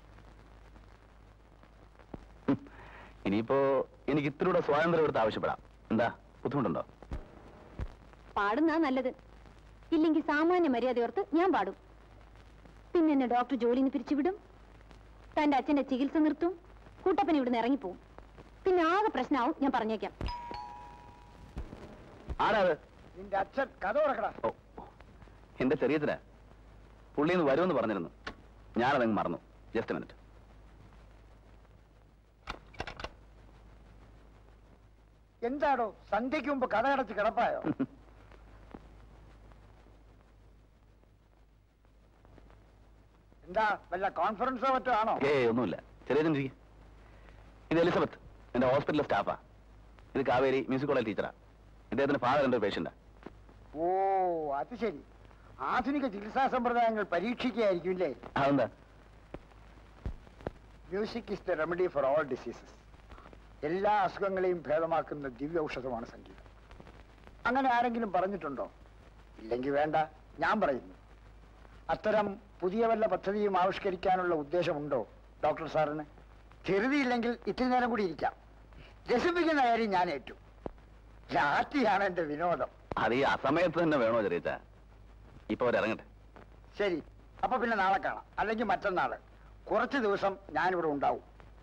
ഇനിയിപ്പോ എനിക്ക് ഇത്തിലൂടെ സ്വാതന്ത്ര്യം എടുത്ത് ആവശ്യപ്പെടാം. എന്താ ബുദ്ധിമുട്ടുണ്ടോ? പാടുന്നാ നല്ലത്. ഇല്ലെങ്കിൽ സാമാന്യ മര്യാദയോർത്ത് ഞാൻ പാടും. പിന്നെ എന്നെ ഡോക്ടർ ജോലിന്ന് പിരിച്ചുവിടും. തന്റെ അച്ഛന്റെ ചികിത്സ നിർത്തും. കൂട്ടപ്പൻ ഇവിടുന്ന് ഇറങ്ങിപ്പോവും. പിന്നെ ആകെ പ്രശ്നമാവും. ഞാൻ പറഞ്ഞേക്കാം. ആരാത്? നിന്റെ അച്ഛൻ. കഥ തുറക്കടാ. ഓ, എന്റെ ചെറിയച്ഛനാ. പുള്ളിന്ന് വരുമെന്ന് പറഞ്ഞിരുന്നു. ഞാനതങ്ങ് മറന്നു. Just minute. എന്താടോ സന്ധ്യയ്ക്ക് മുമ്പ് കഥ അടച്ച് കിടപ്പായോ? എന്താ വല്ല കോൺഫറൻസോ മറ്റോ ആണോ? ഏയ് ഒന്നുമില്ല. ചെറിയച്ഛൻ ഇരിക്കും. ഇത് എലിസബത്ത്, എന്റെ ഹോസ്പിറ്റലിലെ സ്റ്റാഫാ. ഇത് കാവേരി, മ്യൂസിക് കോളേജ് ടീച്ചറാ. ഇദ്ദേഹത്തിന്റെ ഫാദർ എന്റെ പേഷ്യന്റാ. ഓ, അത് ശരി. ആധുനിക ചികിത്സാ സമ്പ്രദായങ്ങൾ പരീക്ഷിക്കുകയായിരിക്കും അല്ലേ? അതെന്താ? Music is the remedy for all diseases. എല്ലാ അസുഖങ്ങളെയും ഭേദമാക്കുന്ന ദിവ്യ ഔഷധമാണ് സംഗീതം. അങ്ങനെ ആരെങ്കിലും പറഞ്ഞിട്ടുണ്ടോ? ഇല്ലെങ്കിൽ വേണ്ട, ഞാൻ പറയുന്നു. അത്തരം പുതിയ വല്ല പദ്ധതിയും ആവിഷ്കരിക്കാനുള്ള ഉദ്ദേശമുണ്ടോ ഡോക്ടർ സാറിന്? ധൃതിയില്ലെങ്കിൽ ഇത്തിരി നേരം കൂടി ഇരിക്കാം. രസിപ്പിക്കുന്ന കാര്യം ഞാൻ ഏറ്റു. രാത്രിയാണ് എന്റെ വിനോദം. അത് ഈ അസമയത്ത് തന്നെ വേണോ ചെറിയച്ച? ഇപ്പൊ അവരിറങ്ങട്ടെ. ശരി, അപ്പൊ പിന്നെ നാളെ കാണാം. അല്ലെങ്കിൽ മറ്റന്നാള്. കുറച്ച് ദിവസം ഞാനിവിടെ ഉണ്ടാവും.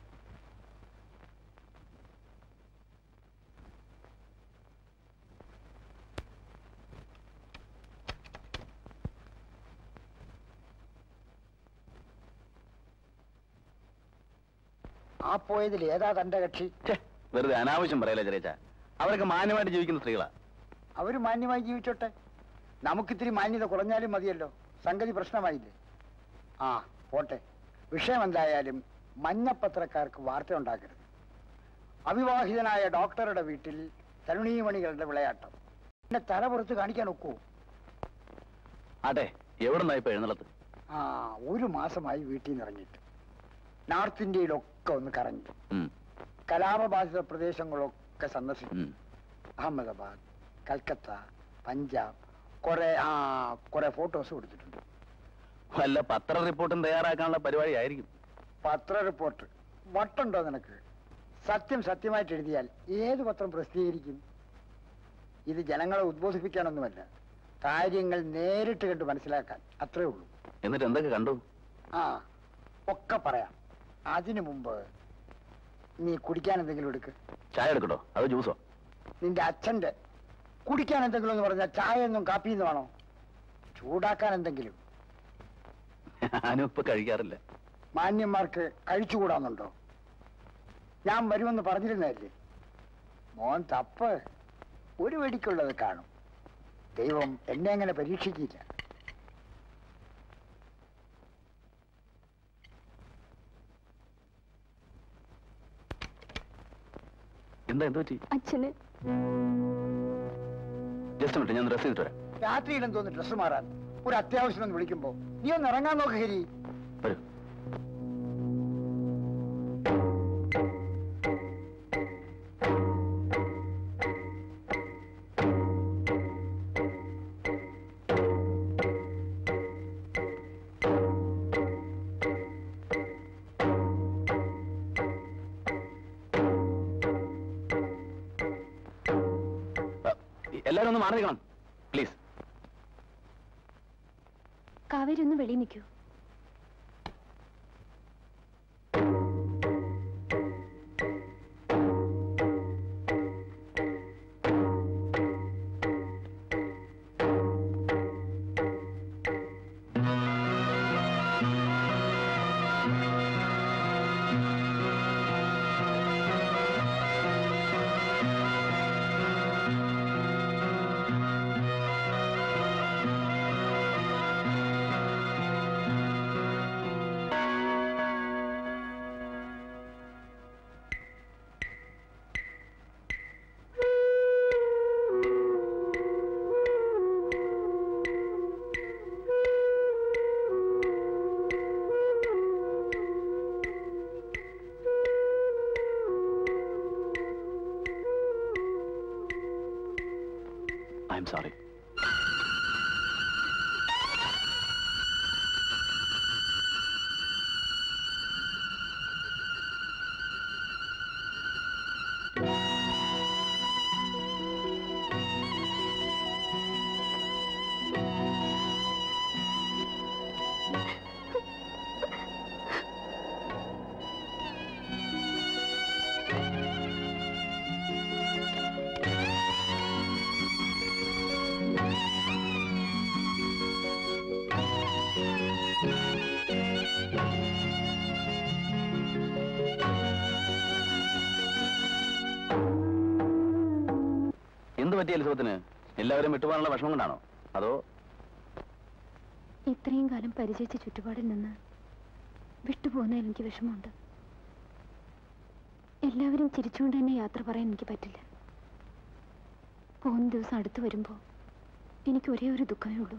ആ പോയതിൽ ഏതാ തന്റെ കക്ഷി? വെറുതെ അനാവശ്യം പറയല്ലേ ചെറിയച്ച. അവരൊക്കെ മാന്യമായിട്ട് ജീവിക്കുന്ന സ്ത്രീകളാ. അവര് മാന്യമായി ജീവിച്ചോട്ടെ. നമുക്കിത്തിരി മാന്യത കുറഞ്ഞാലും മതിയല്ലോ. സംഗതി പ്രശ്നമായില്ലേ? ആ പോട്ടെ. വിഷയം എന്തായാലും മഞ്ഞപ്പത്രക്കാർക്ക് വാർത്ത ഉണ്ടാക്കരുത്. അവിവാഹിതനായ ഡോക്ടറുടെ വീട്ടിൽ തരുണീമണികളുടെ വിളയാട്ടം. എന്നെ തല പുറത്ത് കാണിക്കാൻ ഒക്കുവോ? ആട്ടെ, എവിടെ നിന്നാ ഇപ്പൊ എഴുന്നള്ളത്ത്? ആ, ഒരു മാസമായി വീട്ടിൽ നിന്ന് ഇറങ്ങിയിട്ട്. നോർത്ത് ഇന്ത്യയിലൊക്കെ ഒന്ന് കറങ്ങി. കലാപബാധിത പ്രദേശങ്ങളൊക്കെ സന്ദർശിച്ചു. അഹമ്മദാബാദ്, കൽക്കത്ത, പഞ്ചാബ്, കുറെ ആ കുറെ ഫോട്ടോസ് കൊടുത്തിട്ടുണ്ട്. വല്ല പത്ര റിപ്പോർട്ടും തയ്യാറാക്കാനുള്ള പരിപാടി ആയിരിക്കും. പത്ര റിപ്പോർട്ട് വട്ടുണ്ടോ നിനക്ക്? സത്യം സത്യമായിട്ട് എഴുതിയാൽ ഏത് പത്രം പ്രസിദ്ധീകരിക്കും? ഇത് ജനങ്ങളെ ഉദ്ബോധിപ്പിക്കാനൊന്നുമല്ല, കാര്യങ്ങൾ നേരിട്ട് കണ്ട് മനസ്സിലാക്കാൻ. അത്രേ ഉള്ളൂ. എന്നിട്ട് എന്തൊക്കെ കണ്ടു? ആ, ഒക്കെ പറയാം. അതിനു മുമ്പ് നീ കുടിക്കാൻ എന്തെങ്കിലും എടുക്ക്. ചായ എടുക്കട്ടോ അതോ ജ്യൂസോ? നിന്റെ അച്ഛന്റെ. കുടിക്കാൻ എന്തെങ്കിലും എന്ന് പറഞ്ഞാൽ ചായയൊന്നും കാപ്പിയൊന്നും ആണോ? ചൂടാക്കാൻ എന്തെങ്കിലും. ഞാനും ഇപ്പൊ കഴിക്കാറില്ല. മാന്യന്മാർക്ക് കഴിച്ചുകൂടാന്നുണ്ടോ? ഞാൻ വരുമെന്ന് പറഞ്ഞിരുന്നല്ലേ? മോൻ തപ്പ്. ഒരു വെടിക്കുള്ളത് കാണും. ദൈവം എന്നെ അങ്ങനെ പരീക്ഷിക്കില്ല. എന്താ എന്ത് പറ്റി? അച്ഛന് ജസ്റ്റ് മിനിറ്റ്, ഞാൻ ഡ്രസ് ചെയ്തിട്ട് വരാം. രാത്രിയിലും തോന്നി ഡ്രസ് മാറാൻ ഒരു അത്യാവശ്യം ഒന്ന് വിളിക്കുമ്പോ നീ ഒന്ന് ഇറങ്ങാൻ നോക്ക് ഹരി. വരൂ. എല്ലാവരും ഒന്ന് മാറി നിൽക്കണം പ്ലീസ്. കാവേരി ഒന്ന് വെളിയിൽ നിൽക്കൂ. I'm sorry. എന്ത് പറ്റി എലിസബത്തിന്? എല്ലാവരും വിട്ടുപോകാനുള്ള വിഷമം കൊണ്ടാണോ, അതോ? ഇത്രയും കാലം പരിചയിച്ച ചുറ്റുപാടിൽ നിന്ന് വിട്ടുപോകുന്നതിൽ എനിക്ക് വിഷമമുണ്ട്. എല്ലാവരും ചിരിച്ചുകൊണ്ട് തന്നെ യാത്ര പറയാൻ എനിക്ക് പറ്റില്ല. പോകുന്ന ദിവസം അടുത്ത് വരുമ്പോൾ എനിക്ക് ഒരേ ഒരു ദുഃഖമേ ഉള്ളൂ.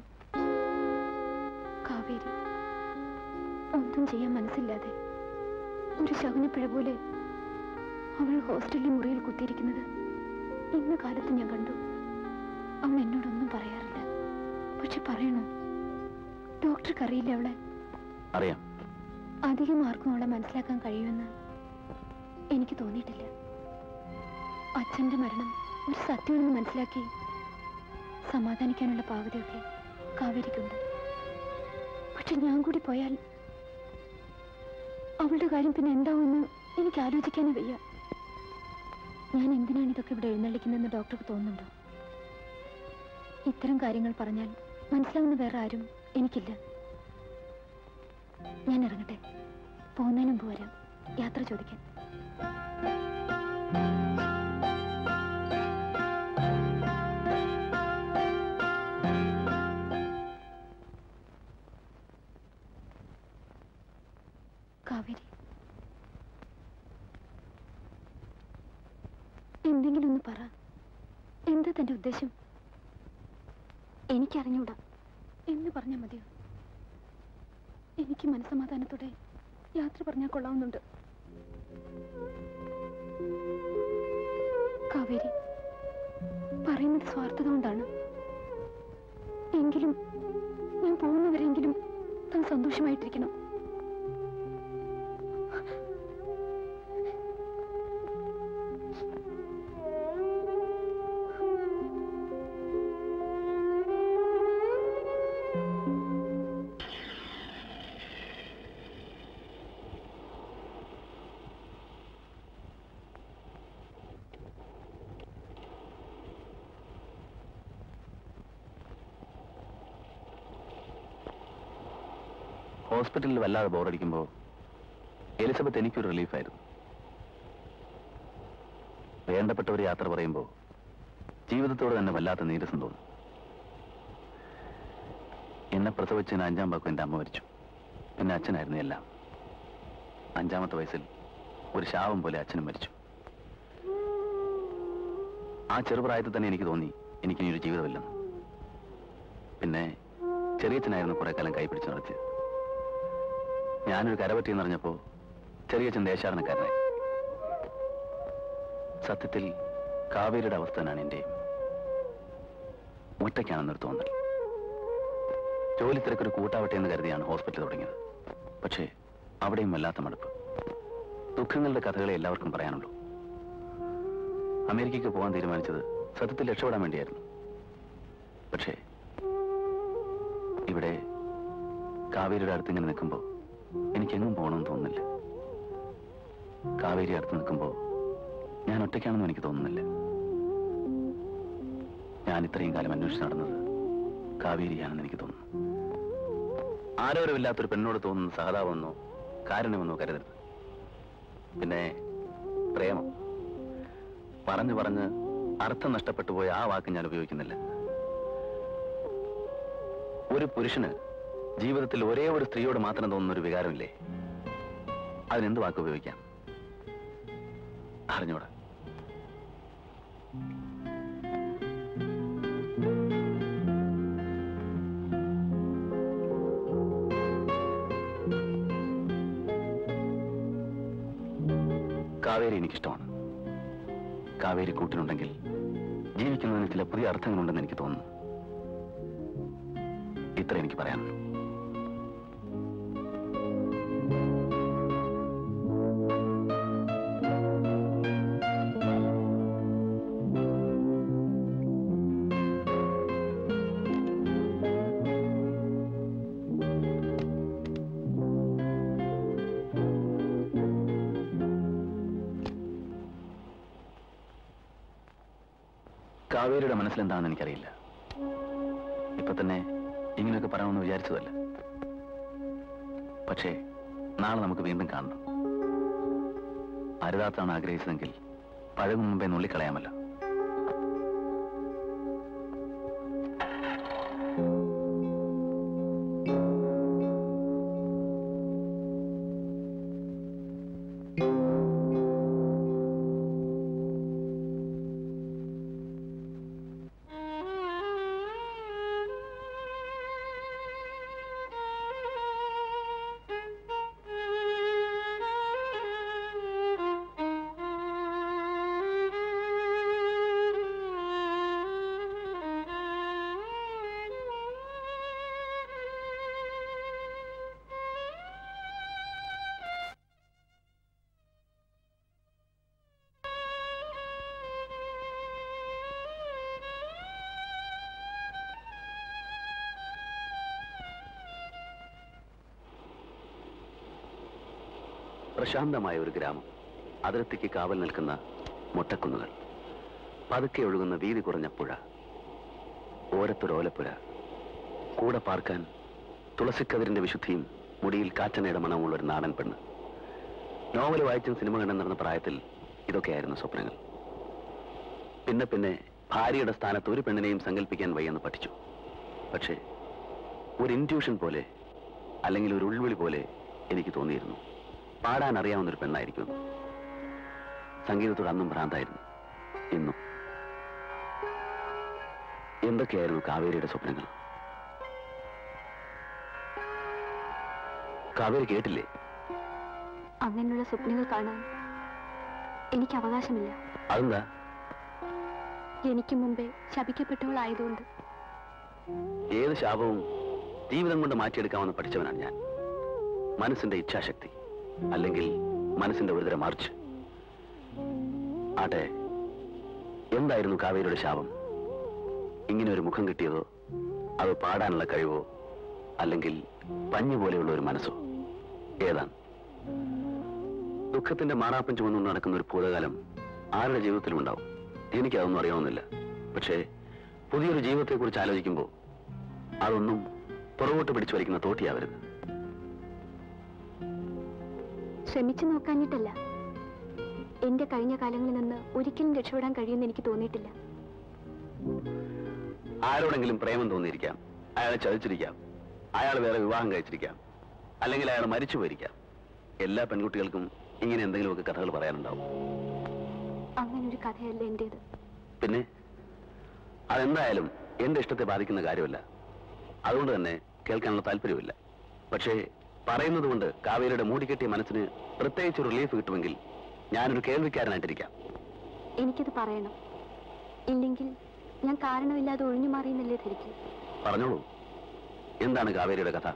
കാവേരി ഒന്നും ചെയ്യാൻ മനസ്സില്ലാതെ ഒരു ശകുനപ്പിഴ പോലെ അവൾ ഹോസ്റ്റലിലെ മുറിയിൽ കുത്തിയിരിക്കുന്നത് ഇന്ന കാലത്ത് ഞാൻ കണ്ടു. അവൾ എന്നോടൊന്നും പറയാറില്ല. പക്ഷെ പറയണോ? ഡോക്ടർക്ക് അറിയില്ല അവളെ. അറിയാം. അധികം ആർക്കും അവളെ മനസ്സിലാക്കാൻ കഴിയുമെന്ന് എനിക്ക് തോന്നിയിട്ടില്ല. അച്ഛന്റെ മരണം ഒരു സത്യമെന്ന് മനസ്സിലാക്കി സമാധാനിക്കാനുള്ള പാകതയൊക്കെ കാവേരിക്കുണ്ട്. പക്ഷെ ഞാൻ കൂടി പോയാൽ അവളുടെ കാര്യം പിന്നെ എന്താവുമെന്ന് എനിക്ക് ആലോചിക്കാനേ വയ്യ. ഞാൻ എന്തിനാണ് ഇതൊക്കെ ഇവിടെ എഴുന്നള്ളിക്കുന്നതെന്ന് ഡോക്ടർക്ക് തോന്നുന്നുണ്ടോ? ഇത്തരം കാര്യങ്ങൾ പറഞ്ഞാൽ മനസ്സിലാവുന്ന വേറെ ആരും എനിക്കില്ല. ഞാൻ ഇറങ്ങട്ടെ. പോകുന്നതിന് മുമ്പ് വരാം യാത്ര ചോദിക്കാൻ. കാവേരി, എന്തെങ്കിലും ഒന്ന് പറ. എന്താ തന്റെ ഉദ്ദേശം? എനിക്കറിഞ്ഞൂടാ എന്ന് പറഞ്ഞാൽ മതിയോ? എനിക്ക് മനസ്സമാധാനത്തോടെ യാത്ര പറഞ്ഞാൽ കൊള്ളാവുന്നുണ്ട്. കാവേരി, പറയുന്നത് സ്വാർത്ഥത കൊണ്ടാണ്. എങ്കിലും ഞാൻ പോകുന്നവരെങ്കിലും താൻ സന്തോഷമായിട്ടിരിക്കണം. ഹോസ്പിറ്റലിൽ വല്ലാതെ ബോറടിക്കുമ്പോൾ എലിസബത്ത് എനിക്കൊരു റിലീഫായിരുന്നു. വേണ്ടപ്പെട്ടവർ യാത്ര പറയുമ്പോൾ ജീവിതത്തോട് തന്നെ വല്ലാത്ത നീരസം തോന്നും. എന്നെ പ്രസവിച്ചതിന് അഞ്ചാം പാക്കും എൻ്റെ അമ്മ മരിച്ചു. പിന്നെ അച്ഛനായിരുന്നു എല്ലാം. അഞ്ചാമത്തെ വയസ്സിൽ ഒരു ശാപം പോലെ അച്ഛനും മരിച്ചു. ആ ചെറുപ്രായത്തിൽ തന്നെ എനിക്ക് തോന്നി എനിക്കിനി ഒരു ജീവിതമില്ലെന്ന്. പിന്നെ ചെറിയച്ഛനായിരുന്നു കുറെ കാലം കൈപിടിച്ച് നടത്തിയത്. ഞാനൊരു കരപറ്റിയെന്ന് അറിഞ്ഞപ്പോ ചെറിയച്ഛൻ ദേശാടനക്കാരനായി. സത്യത്തിൽ കാവേരിയുടെ അവസ്ഥ തന്നെയാണ് എന്റെയും. ഒറ്റയ്ക്കാണെന്നൊരു തോന്നൽ. ജോലി തിരക്കൊരു കൂട്ടാവട്ടെ എന്ന് കരുതിയാണ് ഹോസ്പിറ്റൽ തുടങ്ങിയത്. പക്ഷേ അവിടെയും വല്ലാത്ത മടുപ്പ്. ദുഃഖങ്ങളുടെ കഥകളെ എല്ലാവർക്കും പറയാനുള്ളൂ. അമേരിക്കയ്ക്ക് പോകാൻ തീരുമാനിച്ചത് സത്യത്തിൽ രക്ഷപ്പെടാൻ വേണ്ടിയായിരുന്നു. പക്ഷേ ഇവിടെ കാവേരിയുടെ അടുത്ത് ഇങ്ങനെ നിൽക്കുമ്പോൾ എനിക്കെങ്ങും പോകണമെന്ന് തോന്നുന്നില്ല. കാവേരി അടുത്ത് നിൽക്കുമ്പോൾ ഞാൻ ഒറ്റയ്ക്കാണെന്നും എനിക്ക് തോന്നുന്നില്ല. ഞാൻ ഇത്രയും കാലം അന്വേഷിച്ച് നടന്നത് കാവേരിയാണെന്ന് എനിക്ക് തോന്നുന്നു. ആരോരുമില്ലാത്തൊരു പെണ്ണോട് തോന്നുന്ന സഹതാപമെന്നോ കാരുണ്യമെന്നോ കരുതരുത്. പിന്നെ പ്രേമം പറഞ്ഞു പറഞ്ഞ് അർത്ഥം നഷ്ടപ്പെട്ടു പോയ ആ വാക്ക് ഞാൻ ഉപയോഗിക്കുന്നില്ല. ഒരു പുരുഷന് ജീവിതത്തിൽ ഒരേ ഒരു സ്ത്രീയോട് മാത്രം തോന്നുന്ന ഒരു വികാരമില്ലേ? അതിനെന്ത് വാക്ക് ഉപയോഗിക്കാം? അറിഞ്ഞൂടാ. കാവേരി എനിക്കിഷ്ടമാണ്. കാവേരി കൂട്ടിനുണ്ടെങ്കിൽ ജീവിക്കുന്നതിന് ചില പുതിയ അർത്ഥങ്ങളുണ്ടെന്ന് എനിക്ക് തോന്നുന്നു. ഇത്ര എനിക്ക് പറയാനുള്ളൂ. കാവേരിയുടെ മനസ്സിലെന്താണെന്ന് എനിക്കറിയില്ല. ഇപ്പൊ തന്നെ ഇങ്ങനെയൊക്കെ പറയണമെന്ന് വിചാരിച്ചതല്ല. പക്ഷേ നാളെ നമുക്ക് വീണ്ടും കാണണം. അരുതാത്താണ് ആഗ്രഹിച്ചതെങ്കിൽ പഴകും മുമ്പേ നുള്ളിക്കളയാമല്ലോ. പ്രശാന്തമായ ഒരു ഗ്രാമം, അതിർത്തിക്ക് കാവൽ നിൽക്കുന്ന മൊട്ടക്കുന്നുകൾ, പതുക്കെ ഒഴുകുന്ന വീതി കുറഞ്ഞ പുഴ, ഓരത്തൊരു ഓലപ്പുര, കൂടെ പാർക്കാൻ തുളസിക്കതിരിന്റെ വിശുദ്ധിയും മുടിയിൽ കാറ്റനയുടെ മണമുള്ള ഒരു നാടൻ പെണ്ണ്. നോവൽ വായിച്ചും സിനിമ കണ്ടും നടന്ന പ്രായത്തിൽ ഇതൊക്കെയായിരുന്നു സ്വപ്നങ്ങൾ. പിന്നെ പിന്നെ ഭാര്യയുടെ സ്ഥാനത്ത് ഒരു പെണ്ണിനെയും സങ്കല്പിക്കാൻ വയ്യെന്ന് പഠിച്ചു. പക്ഷേ ഒരു ഇൻറ്റ്യൂഷൻ പോലെ, അല്ലെങ്കിൽ ഒരു ഉൾവിളി പോലെ എനിക്ക് തോന്നിയിരുന്നു പാടാൻ അറിയാവുന്നൊരു പെണ്ണായിരിക്കും. സംഗീതത്തോട് അന്നും ഭ്രാന്തായിരുന്നു, ഇന്നും. എന്തൊക്കെയായിരുന്നു കാവേരിയുടെ സ്വപ്നങ്ങൾ? കാവേരി കേട്ടില്ലേ? അങ്ങനെയുള്ള സ്വപ്നങ്ങൾ കാണാൻ എനിക്ക് അവകാശമില്ല. അതെന്താ? എനിക്ക് മുമ്പേ ശപിക്കപ്പെട്ടവളായതുകൊണ്ട്. ഏത് ശാപവും ജീവിതം കൊണ്ട് മാറ്റിയെടുക്കാമെന്ന് പഠിച്ചവനാണ് ഞാൻ. മനസ്സിന്റെ ഇച്ഛാശക്തി, അല്ലെങ്കിൽ മനസ്സിന്റെ ഒരുതരം മാർച്ച്. ആട്ടെ, എന്തായിരുന്നു കാവേരിയുടെ ശാപം? ഇങ്ങനെ ഒരു മുഖം കിട്ടിയതോ, അത് പാടാനുള്ള കഴിവോ, അല്ലെങ്കിൽ പഞ്ഞു പോലെയുള്ള ഒരു മനസ്സോ? ഏതാണ്? ദുഃഖത്തിന്റെ മാറാപ്പൻ ചുമന്നു നടക്കുന്ന ഒരു ഭൂതകാലം ആരുടെ ജീവിതത്തിലും ഉണ്ടാവും. എനിക്കതൊന്നും അറിയാവുന്നില്ല. പക്ഷേ പുതിയൊരു ജീവിതത്തെക്കുറിച്ച് ആലോചിക്കുമ്പോൾ അതൊന്നും പുറകോട്ട് പിടിച്ചു വലിക്കുന്ന തോട്ടിയാവരുത്. ശ്രമിച്ചു നോക്കാഞ്ഞിട്ടല്ല. എന്റെ കഴിഞ്ഞ കാലങ്ങളിൽ നിന്ന് ഒരിക്കലും രക്ഷപ്പെടാൻ കഴിയുമെന്ന് എനിക്ക് തോന്നിയിട്ടില്ല. ആരോടെങ്കിലും പ്രേമം തോന്നിയിരിക്കാം, അയാളെ ചതിച്ചിരിക്കാം, അയാൾ വേറെ വിവാഹം കഴിച്ചിരിക്കാം, അല്ലെങ്കിൽ അയാൾ മരിച്ചു പോയിരിക്കാം. എല്ലാ പെൺകുട്ടികൾക്കും ഇങ്ങനെ എന്തെങ്കിലുമൊക്കെ കഥകൾ പറയാനുണ്ടാവും. അങ്ങനൊരു കഥയല്ല എന്റേത്. പിന്നെ അതെന്തായാലും എന്റെ ഇഷ്ടത്തെ ബാധിക്കുന്ന കാര്യമല്ല. അതുകൊണ്ട് തന്നെ കേൾക്കാനുള്ള താല്പര്യമില്ല. പക്ഷേ പറയുന്നത് കൊണ്ട് കാവേരിയുടെ മൂടിക്കെട്ടിയ മനസ്സിന് പ്രത്യേകിച്ച് റിലീഫ് കിട്ടുമെങ്കിൽ ഞാനൊരു കേൾവിക്കാരനായിട്ടിരിക്കാം. എനിക്കത് പറയണം, ഇല്ലെങ്കിൽ ഞാൻ കാരണമില്ലാതെ ഒഴിഞ്ഞു മാറിയെന്നല്ലേ ധരിക്കും. പറഞ്ഞോളൂ, എന്താണ് കാവേരിയുടെ കഥ?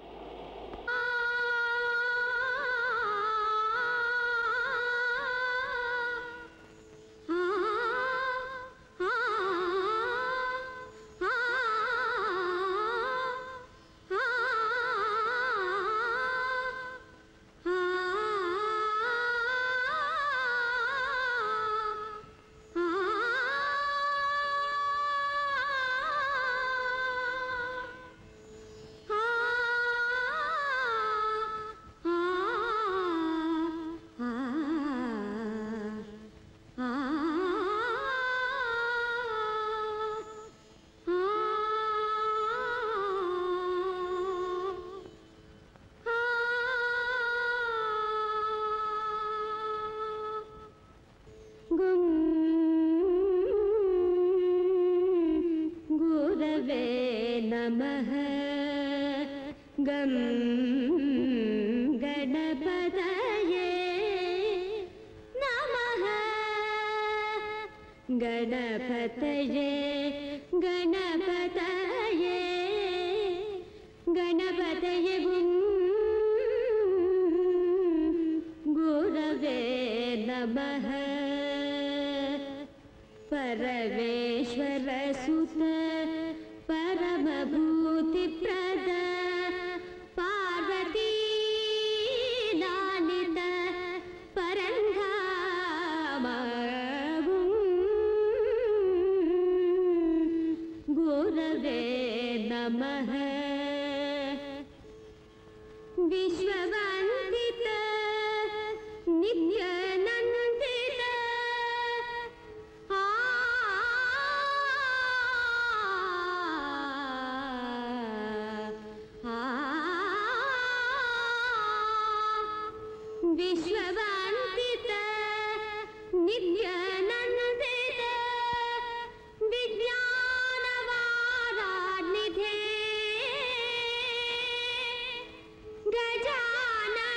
गणपतये गणपतये गणपतये गुरवे नमः परमेश्वर सुत परमभूतिप्रद पार्वती नानित परन्धाम गुरवे नमः विश्ववन्दित नित्यानन्दित विश्ववन्दित नित्यानन्दित विज्ञानवारानिधे गजानना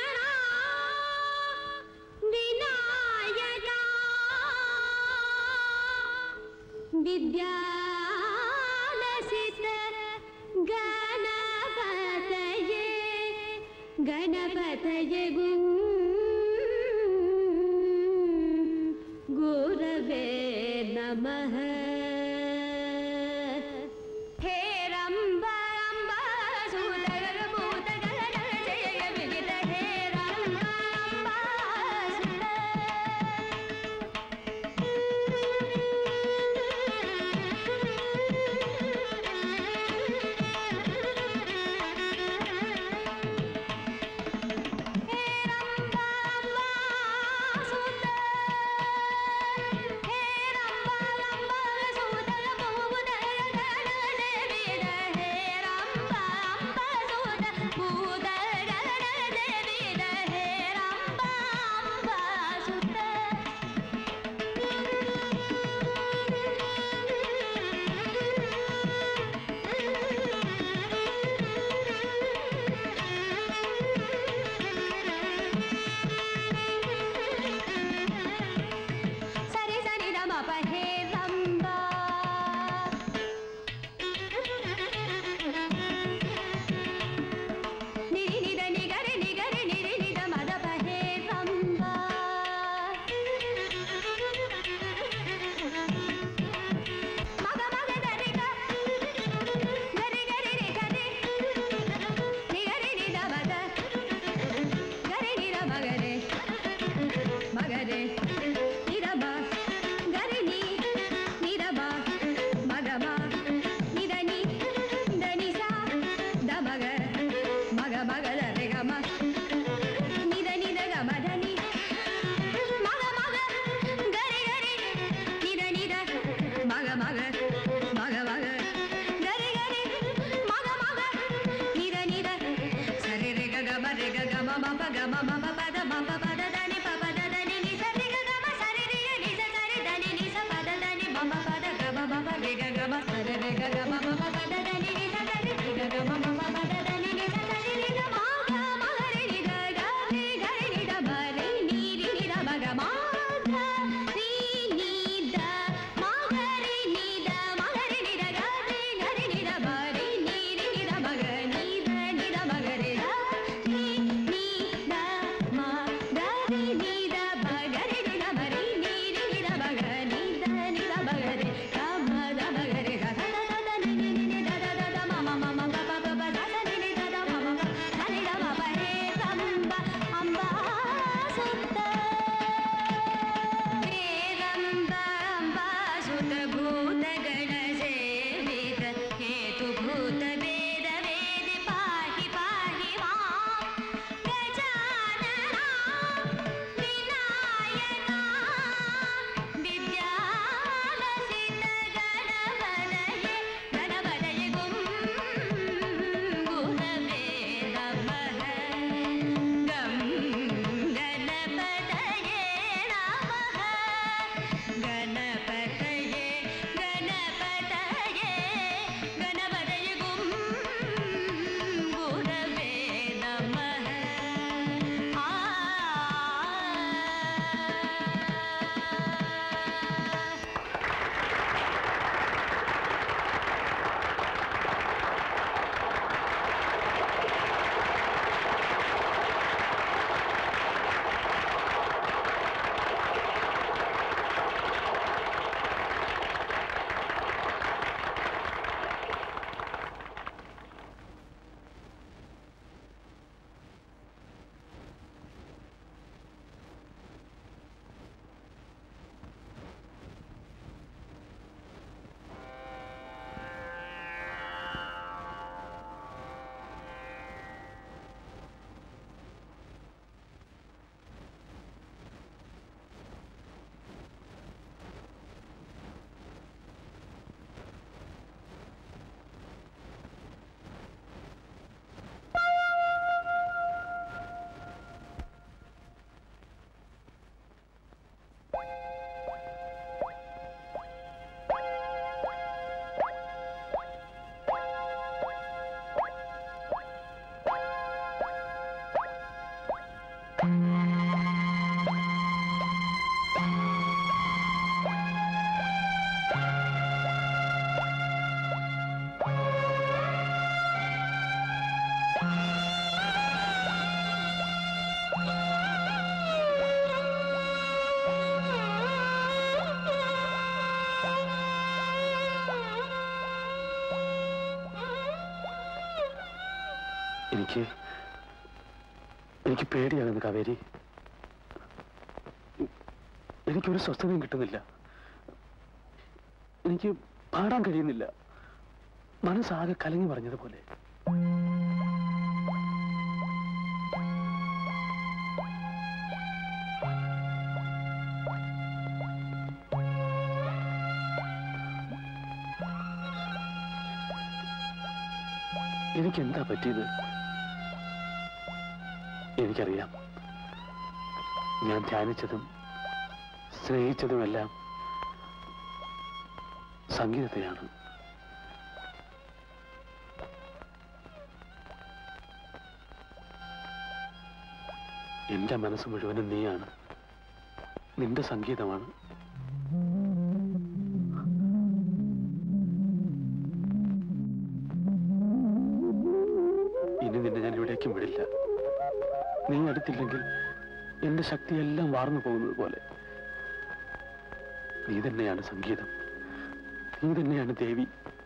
विनायका विद्यालसित गणपतये गणपतये गुरवे नमः हे रम्ब रम्ब सुदर भूत जय जय विदित हे रम्ब रम्ब हे रम्ब रम्ब എനിക്ക് എനിക്ക് പേടിയാകുന്നു കാവേരി. എനിക്കൊരു സ്വസ്ഥതയും കിട്ടുന്നില്ല. എനിക്ക് പാടാൻ കഴിയുന്നില്ല. മനസ്സാകെ കലങ്ങി പറഞ്ഞതുപോലെ. എനിക്കെന്താ പറ്റിയത്? എനിക്കറിയാം, ഞാൻ ധ്യാനിച്ചതും സ്നേഹിച്ചതുമെല്ലാം സംഗീതത്തെയാണ്. എന്റെ മനസ്സ് മുഴുവനും നീയാണ്, നിന്റെ സംഗീതമാണ്. ഇനി നിന്നെ ഞാൻ എവിടേക്കും വിടില്ല. നീ അടുത്തില്ലെങ്കിൽ എന്റെ ശക്തിയെല്ലാം വാർന്നു പോകുന്നത് പോലെ. നീ തന്നെയാണ് സംഗീതം, നീ തന്നെയാണ് ദേവി.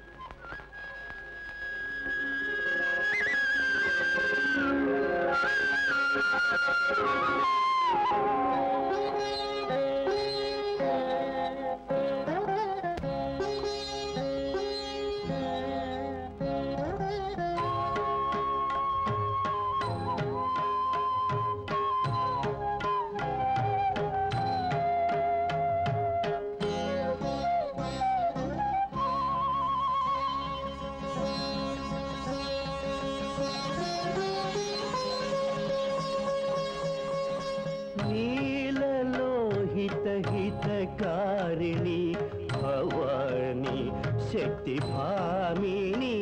हितकारिणी भवानी शक्ति भामिनी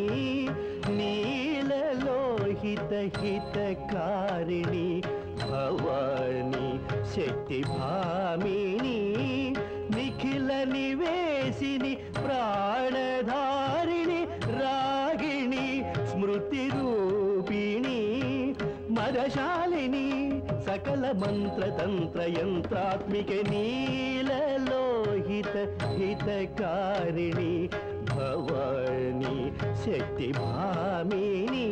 नीललोहित हितकारिणी भवानी शक्ति भामिनी निखिल निवेशिनी प्राणधारिणी रागिणी स्मृति रूपिणी मदशालिनी सकल मंत्र तंत्र यंत्रात्मिके नीललोहित हितकारिणी भवानी शक्ति भामिनी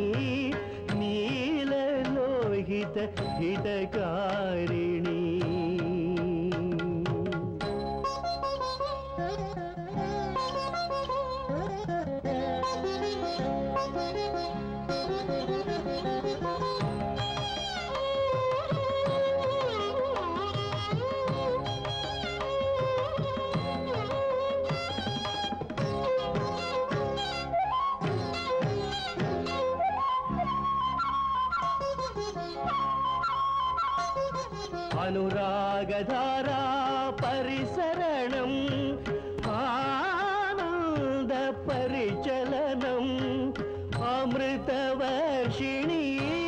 नीललोहित हितकारिणी अनुरागधारा परिसरणम् आनंद परिचलनम् अमृतवर्षिणी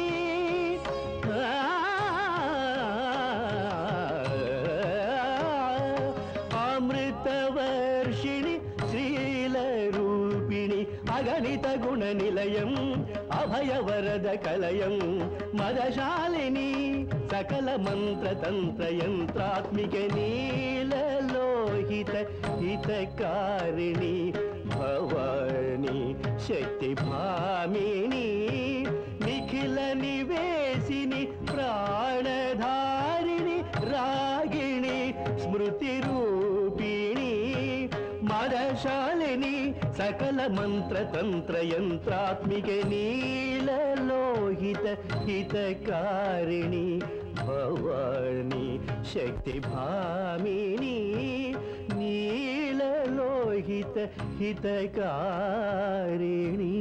अमृतवर्षिणी श्रीलरूपिणी अगणित गुणनिलयम् अभयवरद कलयम् मदशालिनी सकल मंत्र तंत्र यंत्रात्मिके नीललोहित हितकारिणी भवानी शक्ति भामिनी निखिल निवेशिनी प्राणधारिणी रागिणी स्मृति रूपिणी मदशालिनी सकल मंत्र तंत्र यंत्रात्मिके नीललोहित हितकारिणी भवानी शक्ति भामिनी नीललोहित हितकारिणी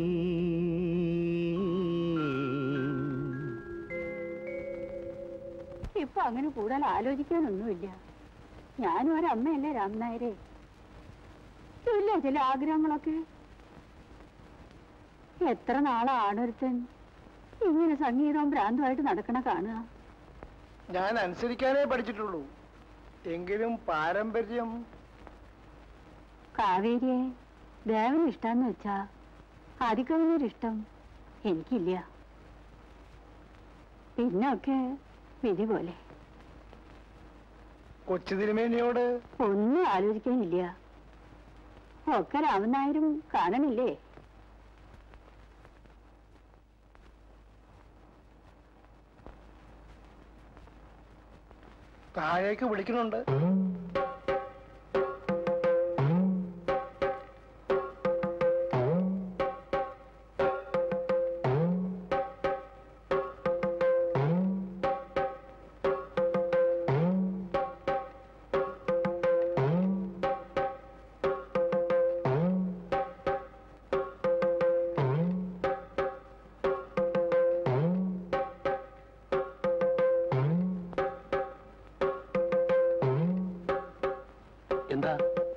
ഇപ്പൊ അങ്ങനെ കൂടുതൽ ആലോചിക്കാനൊന്നുമില്ല. ഞാനും ഒരമ്മയല്ലേ രാമനായരെ. ഇല്ല ചില ആഗ്രഹങ്ങളൊക്കെ. എത്ര നാളാണൊരുത്തൻ ഇങ്ങനെ സംഗീതവും ഭ്രാന്തമായിട്ട് നടക്കണ കാണുക. ഞാൻ അനുസരിക്കാനേ പഠിച്ചിട്ടുള്ളൂ. എങ്കിലും പാരമ്പര്യം. കാവേരിയെ ദേവന് ഇഷ്ടാന്ന് വെച്ചാ ആദിക്കവിനൊരിഷ്ടം എനിക്കില്ല. പിന്നൊക്കെ വിധി പോലെ. കൊച്ചു തിരുമേനിയോട് ഒന്നും ആലോചിക്കാനില്ല. ഒക്കെ രാമനായരും കാണണില്ലേ? താഴേക്ക് വിളിക്കുന്നുണ്ട്. എന്താ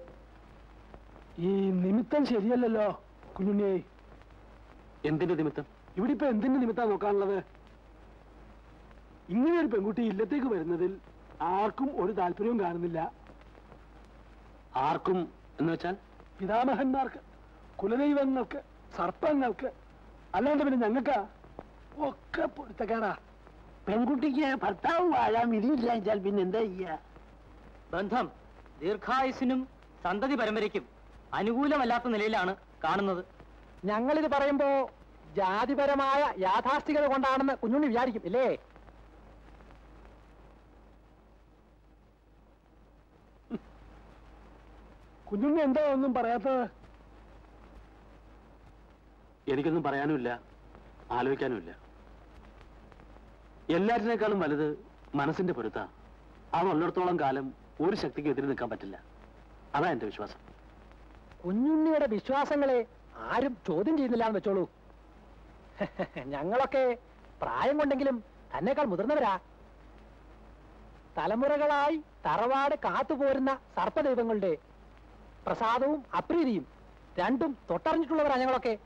ഈ നിമിത്തം ശരിയല്ലല്ലോ കുഞ്ഞുണ്ണി? എന്തിന്റെ നിമിത്തം? ഇവിടെ ഇപ്പൊ എന്തിന്റെ നിമിത്തം നോക്കാനുള്ളത്? ഇങ്ങനെ ഒരു പെൺകുട്ടി ഇല്ലത്തേക്ക് വരുന്നതിൽ ആർക്കും ഒരു താല്പര്യവും കാണുന്നില്ല. ആർക്കും എന്ന് വെച്ചാൽ പിതാമഹന്മാർക്ക്, കുലദൈവങ്ങൾക്ക്, സർപ്പങ്ങൾക്ക്, അല്ലാണ്ട് പിന്നെ ഞങ്ങൾക്കാ ഒക്കെ പൊരുത്തക്കേടാ. പെൺകുട്ടിക്ക് ഭർത്താവ് വാഴാൻ വിധിയില്ല വെച്ചാൽ പിന്നെ എന്താ ചെയ്യാ? ബന്ധം ദീർഘായുസിനും സന്തതി പരമ്പരയ്ക്കും അനുകൂലമല്ലാത്ത നിലയിലാണ് കാണുന്നത്. ഞങ്ങളിത് പറയുമ്പോ ജാതിപരമായ യാഥാസ്ഥികത കൊണ്ടാണെന്ന് കുഞ്ഞുണ്ണി വിചാരിക്കും ഇല്ലേ? കുഞ്ഞുണ്ണി എന്താ ഒന്നും പറയാത്തത്? എനിക്കൊന്നും പറയാനുമില്ല, ആലോചിക്കാനുമില്ല. എല്ലാറ്റിനേക്കാളും വലുത് മനസ്സിന്റെ പൊരുത്താ. അതുള്ളിടത്തോളം കാലം ഒരു ശക്തിക്ക് എതിരെ നിൽക്കാൻ പറ്റില്ല. അതാ എന്റെ വിശ്വാസം. കുഞ്ഞുണ്ണിയുടെ വിശ്വാസങ്ങളെ ആരും ചോദ്യം ചെയ്യുന്നില്ല എന്ന് വെച്ചോളൂ. ഞങ്ങളൊക്കെ പ്രായം കൊണ്ടെങ്കിലും തന്നെക്കാൾ മുതിർന്നവരാ. തലമുറകളായി തറവാട് കാത്തുപോരുന്ന സർപ്പദൈവങ്ങളുടെ പ്രസാദവും അപ്രീതിയും രണ്ടും തൊട്ടറിഞ്ഞിട്ടുള്ളവരാ ഞങ്ങളൊക്കെ.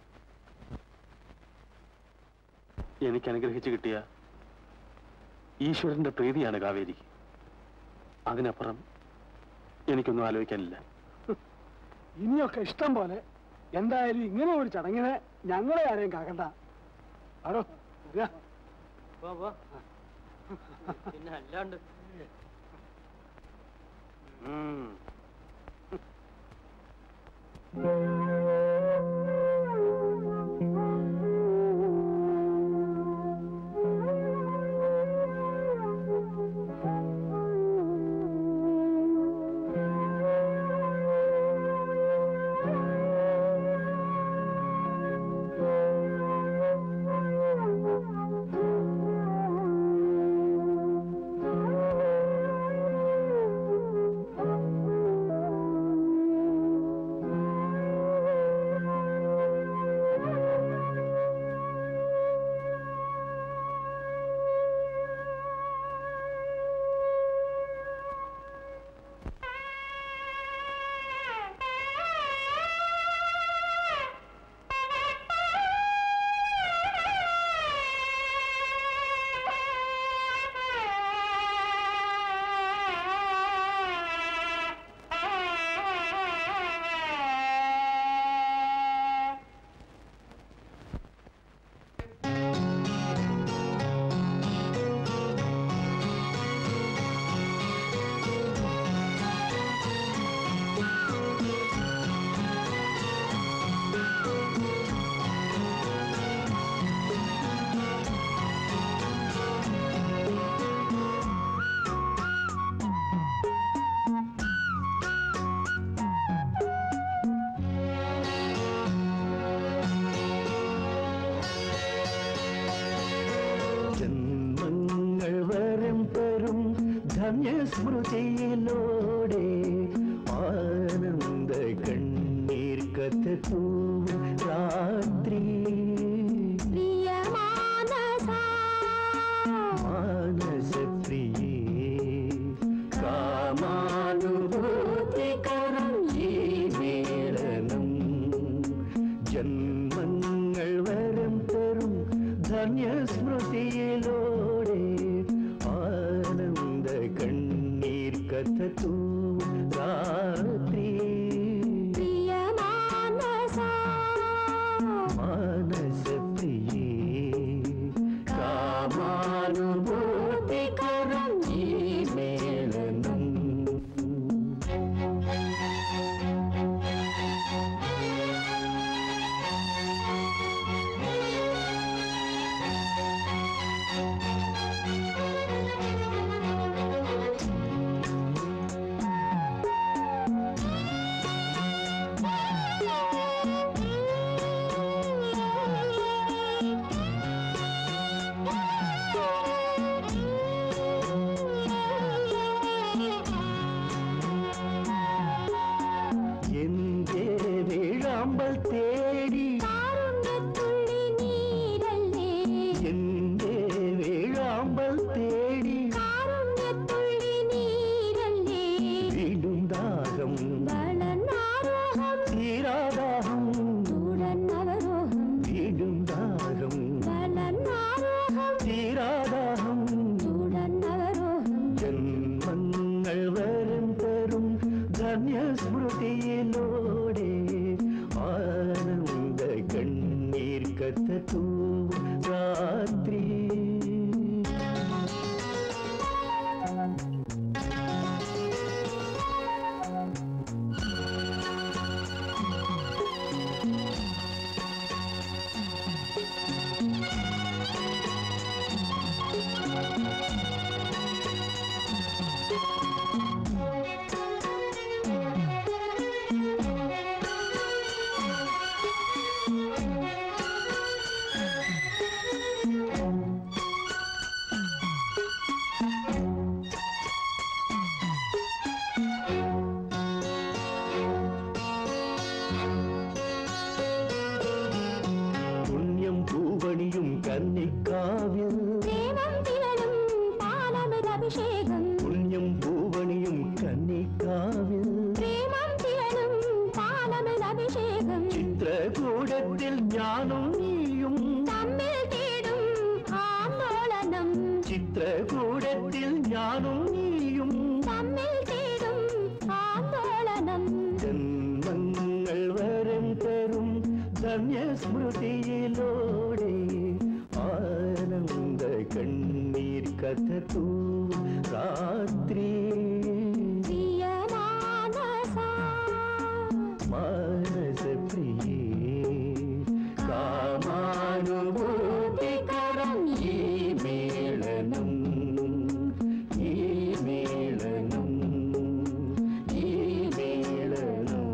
എനിക്ക് അനുഗ്രഹിച്ചു കിട്ടിയ ഈശ്വരന്റെ പ്രീതിയാണ് കാവേരി. അതിനപ്പുറം എനിക്കൊന്നും ആലോചിക്കാനില്ല. ഇനിയൊക്കെ ഇഷ്ടം പോലെ. എന്തായാലും ഇങ്ങനെ ഒരു ചടങ്ങിനെ ഞങ്ങളെ ആരെയും കാക്കണ്ട. ആരോ പിന്നെ അല്ലാണ്ട് സ്മൃതിയിലൂടെ ആനന്ദ കണ്ണീർ കഥൂ രാത്രി മാനസപ്രിയേ കാമാനുഭൂതികരം ഈ മേളനം ജന്മങ്ങൾ വരം തരും ധന്യസ്മൃതിയിലൂടെ ആനന്ദ കണ്ണീർ കഥൂ രാത്രി മാനസപ്രിയേ കാമാനുഭൂതികരം ഈ മേളനം നീയും തമ്മിൽ ചേരും ആന്തോളനം ജന്മങ്ങൾ വരം തരും ധന്യസ്മൃതിയിലൂടെ ആനന്ദ കണ്ണീർ കഥ തൂ രാത്രി മാനസപ്രിയേ കാമാനുഭൂതികരം ഈ മേളനം ഈ മേളനം ഈ മേളനം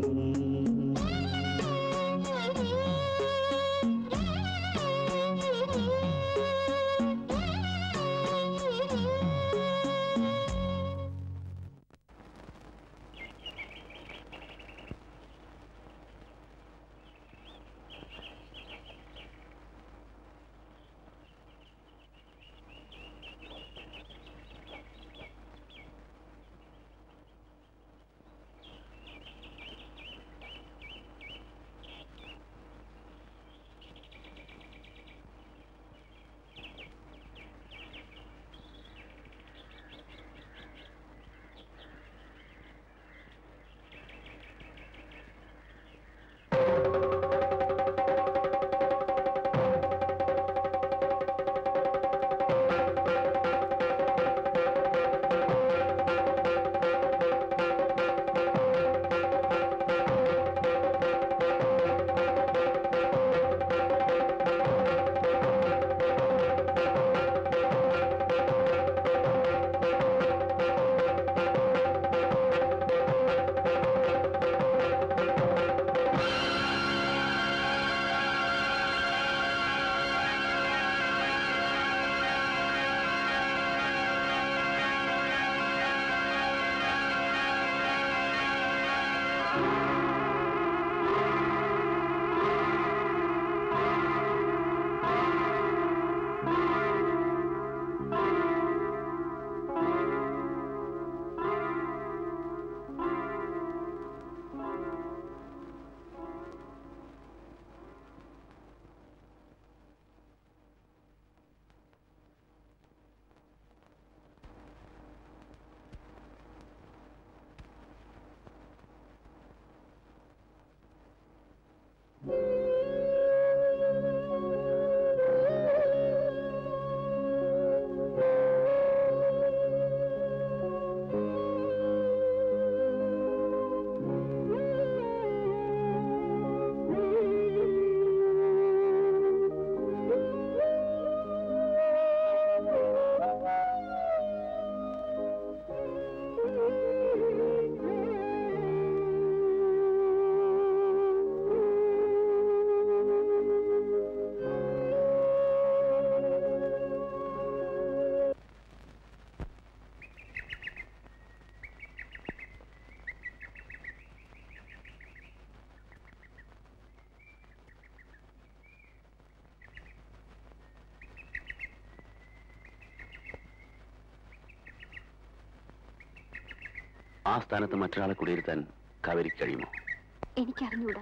ആ സ്ഥാനത്ത് മറ്റൊരാളെ കുടിയിരുത്താൻ കാവേരിക്ക് കഴിയുമോ? എനിക്കറിഞ്ഞൂടാ.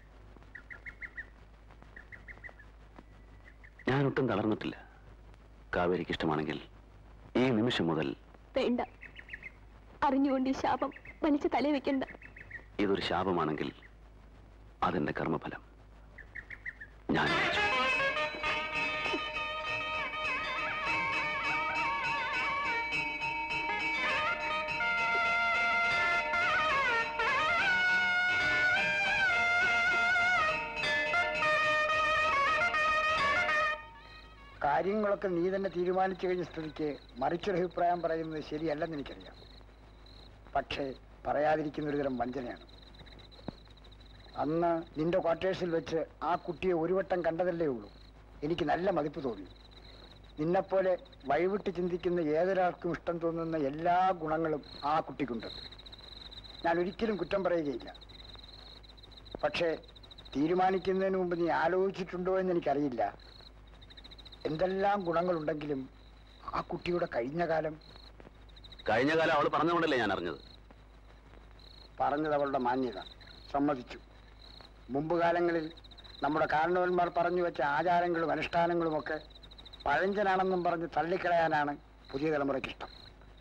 ഞാനൊട്ടും തളർന്നിട്ടില്ല. കാവേരിക്ക് ഇഷ്ടമാണെങ്കിൽ ഈ നിമിഷം മുതൽ. വേണ്ട, അറിഞ്ഞുകൊണ്ട് ഈ ശാപം വലിച്ചു തലേ വെക്കണ്ട. ഇതൊരു ശാപമാണെങ്കിൽ അതെന്റെ കർമ്മഫലം. ഞാൻ കാര്യങ്ങളൊക്കെ നീ തന്നെ തീരുമാനിച്ചു കഴിഞ്ഞ സ്ഥിതിക്ക് മറിച്ചൊരു അഭിപ്രായം പറയുന്നത് ശരിയല്ലെന്ന് എനിക്കറിയാം. പക്ഷേ പറയാതിരിക്കുന്ന ഒരു തരം വഞ്ചനയാണ്. അന്ന് നിന്റെ ക്വാർട്ടേഴ്സിൽ വെച്ച് ആ കുട്ടിയെ ഒരു വട്ടം കണ്ടതല്ലേ ഉള്ളൂ. എനിക്ക് നല്ല മതിപ്പ് തോന്നി. നിന്നെപ്പോലെ വഴിവിട്ട് ചിന്തിക്കുന്ന ഏതൊരാൾക്കും ഇഷ്ടം തോന്നുന്ന എല്ലാ ഗുണങ്ങളും ആ കുട്ടിക്കുണ്ട്. ഞാൻ ഒരിക്കലും കുറ്റം പറയുകയില്ല. പക്ഷേ തീരുമാനിക്കുന്നതിന് മുമ്പ് നീ ആലോചിച്ചിട്ടുണ്ടോ എന്ന് എനിക്കറിയില്ല. എന്തെല്ലാം ഗുണങ്ങളുണ്ടെങ്കിലും ആ കുട്ടിയുടെ കഴിഞ്ഞ കാലം കഴിഞ്ഞ കാലം അവൾ പറഞ്ഞുകൊണ്ടല്ലേ ഞാൻ അറിഞ്ഞത്. പറഞ്ഞത് അവളുടെ മാന്യത, സമ്മതിച്ചു. മുമ്പ് കാലങ്ങളിൽ നമ്മുടെ കാരണവന്മാർ പറഞ്ഞു വെച്ച ആചാരങ്ങളും അനുഷ്ഠാനങ്ങളുമൊക്കെ പഴഞ്ചനാണെന്നും പറഞ്ഞ് തള്ളിക്കളയാനാണ് പുതിയ തലമുറയ്ക്കിഷ്ടം.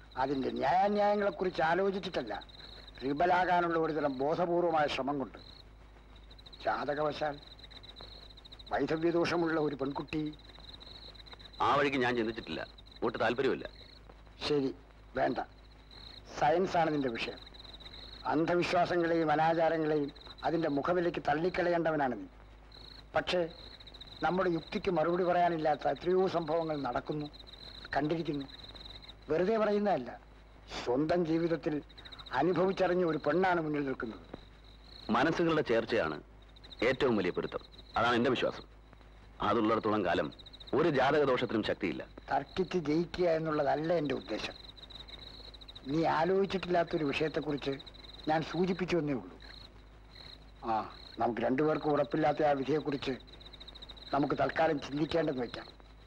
അതിന്റെ ന്യായാന്യായങ്ങളെ കുറിച്ച് ആലോചിച്ചിട്ടല്ല, റിബലാകാനുള്ള ഒരുതരം ബോധപൂർവമായ ശ്രമം കൊണ്ട്. ജാതകവശാൽ വൈധവ്യദോഷമുള്ള ഒരു പെൺകുട്ടി. ആ വഴിക്ക് ഞാൻ ചിന്തിച്ചിട്ടില്ല, ഒട്ട് താല്പര്യമില്ല. ശരി, വേണ്ട. സയൻസ് ആണ് നിന്റെ വിഷയം. അന്ധവിശ്വാസങ്ങളെയും അനാചാരങ്ങളെയും അതിന്റെ മുഖവിലേക്ക് തള്ളിക്കളയേണ്ടവനാണ് നീ. പക്ഷേ നമ്മുടെ യുക്തിക്ക് മറുപടി പറയാനില്ലാത്ത എത്രയോ സംഭവങ്ങൾ നടക്കുന്നു, കണ്ടിരിക്കുന്നു. വെറുതെ പറയുന്നതല്ല, സ്വന്തം ജീവിതത്തിൽ അനുഭവിച്ചറിഞ്ഞ ഒരു പെണ്ണാണ് മുന്നിൽ നിൽക്കുന്നത്. മനസ്സുകളുടെ ചേർച്ചയാണ് ഏറ്റവും വലിയ പൊരുത്തം. അതാണ് എന്റെ വിശ്വാസം. അതുള്ളിടത്തോളം കാലം ഒരു ജാതകദോഷത്തിനും ശക്തിയില്ല. തർക്കിച്ച് ജയിക്കുക എന്നുള്ളതല്ല എന്റെ ഉദ്ദേശം. നീ ആലോചിച്ചിട്ടില്ലാത്തൊരു വിഷയത്തെക്കുറിച്ച് ഞാൻ സൂചിപ്പിച്ചു എന്നേ ഉള്ളൂ. ആ നമുക്ക് രണ്ടുപേർക്കും ഉറപ്പില്ലാത്ത ആ വിധിയെക്കുറിച്ച് നമുക്ക് തൽക്കാലം ചിന്തിക്കേണ്ടെന്ന് വയ്ക്കാം.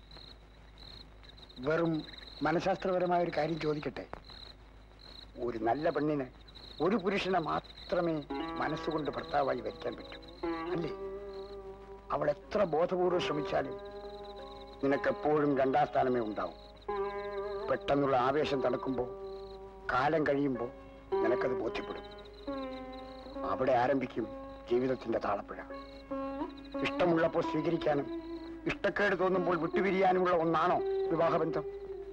വെറും മനഃശാസ്ത്രപരമായ ഒരു കാര്യം ചോദിക്കട്ടെ. ഒരു നല്ല പെണ്ണിന് ഒരു പുരുഷനെ മാത്രമേ മനസ്സുകൊണ്ട് ഭർത്താവായി വരിക്കാൻ പറ്റൂ, അല്ലേ? അവൾ എത്ര ബോധപൂർവ്വം ശ്രമിച്ചാലും നിനക്കെപ്പോഴും രണ്ടാം സ്ഥാനമേ ഉണ്ടാവും. പെട്ടെന്നുള്ള ആവേശം തണുക്കുമ്പോൾ, കാലം കഴിയുമ്പോൾ നിനക്കത് ബോധ്യപ്പെടും. അവിടെ ആരംഭിക്കും ജീവിതത്തിന്റെ താളപ്പുഴ. ഇഷ്ടമുള്ളപ്പോൾ സ്വീകരിക്കാനും ഇഷ്ടക്കേട് തോന്നുമ്പോൾ വിട്ടുപിരിയാനുമുള്ള ഒന്നാണോ വിവാഹബന്ധം?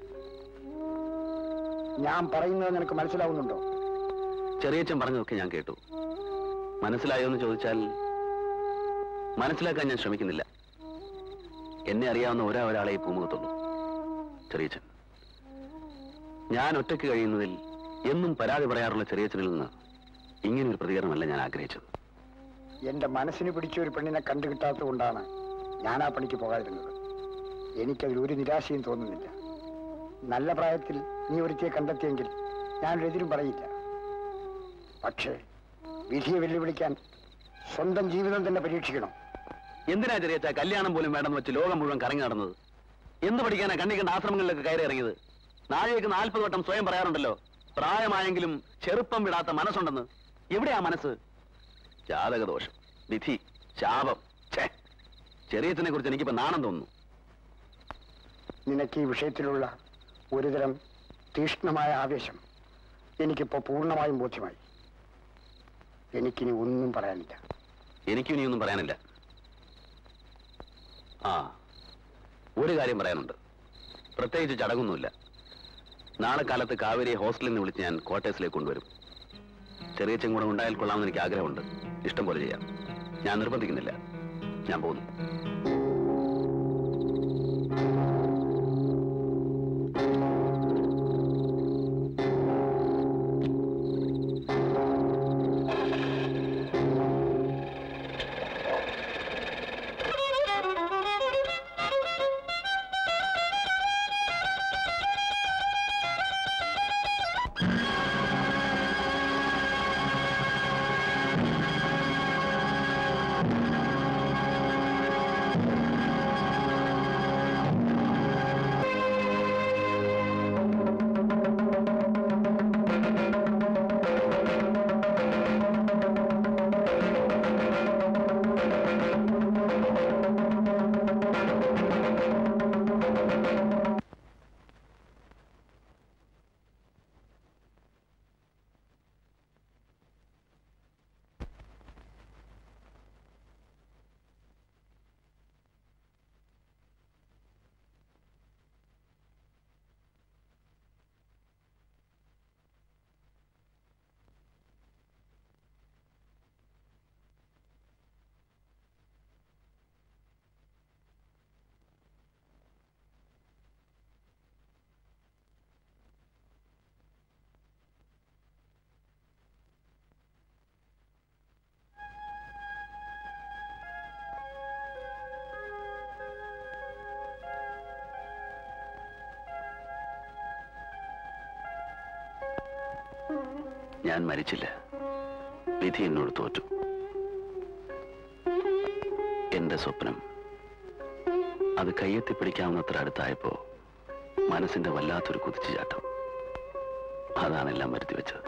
ഞാൻ പറയുന്നത് നിനക്ക് മനസ്സിലാവുന്നുണ്ടോ? ചെറിയച്ഛൻ പറഞ്ഞതൊക്കെ ഞാൻ കേട്ടു. മനസ്സിലായോ എന്ന് ചോദിച്ചാൽ മനസ്സിലാക്കാൻ ഞാൻ ശ്രമിക്കുന്നില്ല. എന്നെ അറിയാവുന്ന ഒരാ ഒരാളെ ഈ പൂമുഖത്തുള്ളൂ, ചെറിയച്ഛൻ. ഞാൻ ഒറ്റയ്ക്ക് കഴിയുന്നതിൽ എന്നും പരാതി പറയാറുള്ള ചെറിയച്ഛനിൽ നിന്ന് ഇങ്ങനൊരു പ്രതികരണമല്ല ഞാൻ ആഗ്രഹിച്ചത്. എന്റെ മനസ്സിന് പിടിച്ച ഒരു പെണ്ണിനെ കണ്ടു കിട്ടാത്തത് കൊണ്ടാണ് ഞാൻ ആ പണിക്ക് പോകാതിരുന്നത്. എനിക്കതിൽ ഒരു നിരാശയും തോന്നുന്നില്ല. നല്ല പ്രായത്തിൽ നീ ഒരുത്തിയെ കണ്ടെത്തിയെങ്കിൽ ഞാനൊരെതിരും പറയില്ല. പക്ഷേ വിധിയെ വെല്ലുവിളിക്കാൻ സ്വന്തം ജീവിതം തന്നെ പരീക്ഷിക്കണം. എന്തിനാ ചെറിയച്ഛ കല്യാണം പോലും വേണ്ടെന്ന് വെച്ച് ലോകം മുഴുവൻ കറങ്ങി നടന്നത്? എന്ത് പഠിക്കാനാ കണ്ണിക്കണ്ട ആശ്രമങ്ങളിലൊക്കെ കയറി ഇറങ്ങിയത്? നാഴേക്ക് നാൽപ്പത് വട്ടം സ്വയം പറയാറുണ്ടല്ലോ, പ്രായമായെങ്കിലും ചെറുപ്പം വിടാത്ത മനസ്സുണ്ടെന്ന്. എവിടെയാ മനസ്സ്? ജാതകദോഷം, വിധി, ശാപം. ഛേ, ചെറിയച്ഛനെ കുറിച്ച് എനിക്കിപ്പോ നാണം തോന്നുന്നു. നിനക്ക് ഈ വിഷയത്തിലുള്ള ഒരുതരം തീക്ഷ്ണമായ ആവേശം എനിക്കിപ്പോ പൂർണ്ണമായും ബോധ്യമായി. എനിക്കിനി ഒന്നും പറയാനില്ല. എനിക്കും ഇനിയൊന്നും പറയാനില്ല. ആ, ഒരു കാര്യം പറയാനുണ്ട്. പ്രത്യേകിച്ച് ചടങ്ങൊന്നുമില്ല. നാളെ കാലത്ത് കാവേരിയെ ഹോസ്റ്റലിൽ നിന്ന് വിളിച്ച് ഞാൻ ക്വാർട്ടേഴ്സിലേക്ക് കൊണ്ടുവരും. ചെറിയച്ഛൻ കൂടെ ഉണ്ടായാൽ കൊള്ളാമെന്ന് എനിക്ക് ആഗ്രഹമുണ്ട്. ഇഷ്ടം പോലെ ചെയ്യാം. ഞാൻ നിർബന്ധിക്കുന്നില്ല. ഞാൻ പോകുന്നു. ഞാൻ മരിച്ചില്ല. വിധി എന്നോട് തോറ്റു. എന്റെ സ്വപ്നം അത് കയ്യെത്തിപ്പിടിക്കാവുന്നത്ര അടുത്തായപ്പോ മനസ്സിന്റെ വല്ലാത്തൊരു കുതിച്ചുചാട്ടം. അതാണെല്ലാം വരുത്തി വെച്ചത്.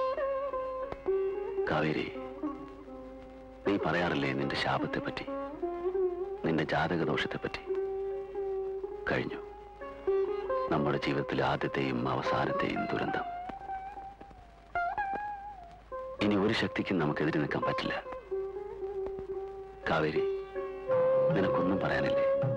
കാവേരി, നീ പറയാറില്ലേ നിന്റെ ശാപത്തെ പറ്റി, നിന്റെ ജാതകദോഷത്തെ പറ്റി? കഴിഞ്ഞു. നമ്മുടെ ജീവിതത്തിലെ ആദ്യത്തെയും അവസാനത്തെയും ദുരന്തം. ഇനി ഒരു ശക്തിക്കും നമുക്കെതിരെ നിൽക്കാൻ പറ്റില്ല. കാവേരി, നിനക്കൊന്നും പറയാനില്ലേ?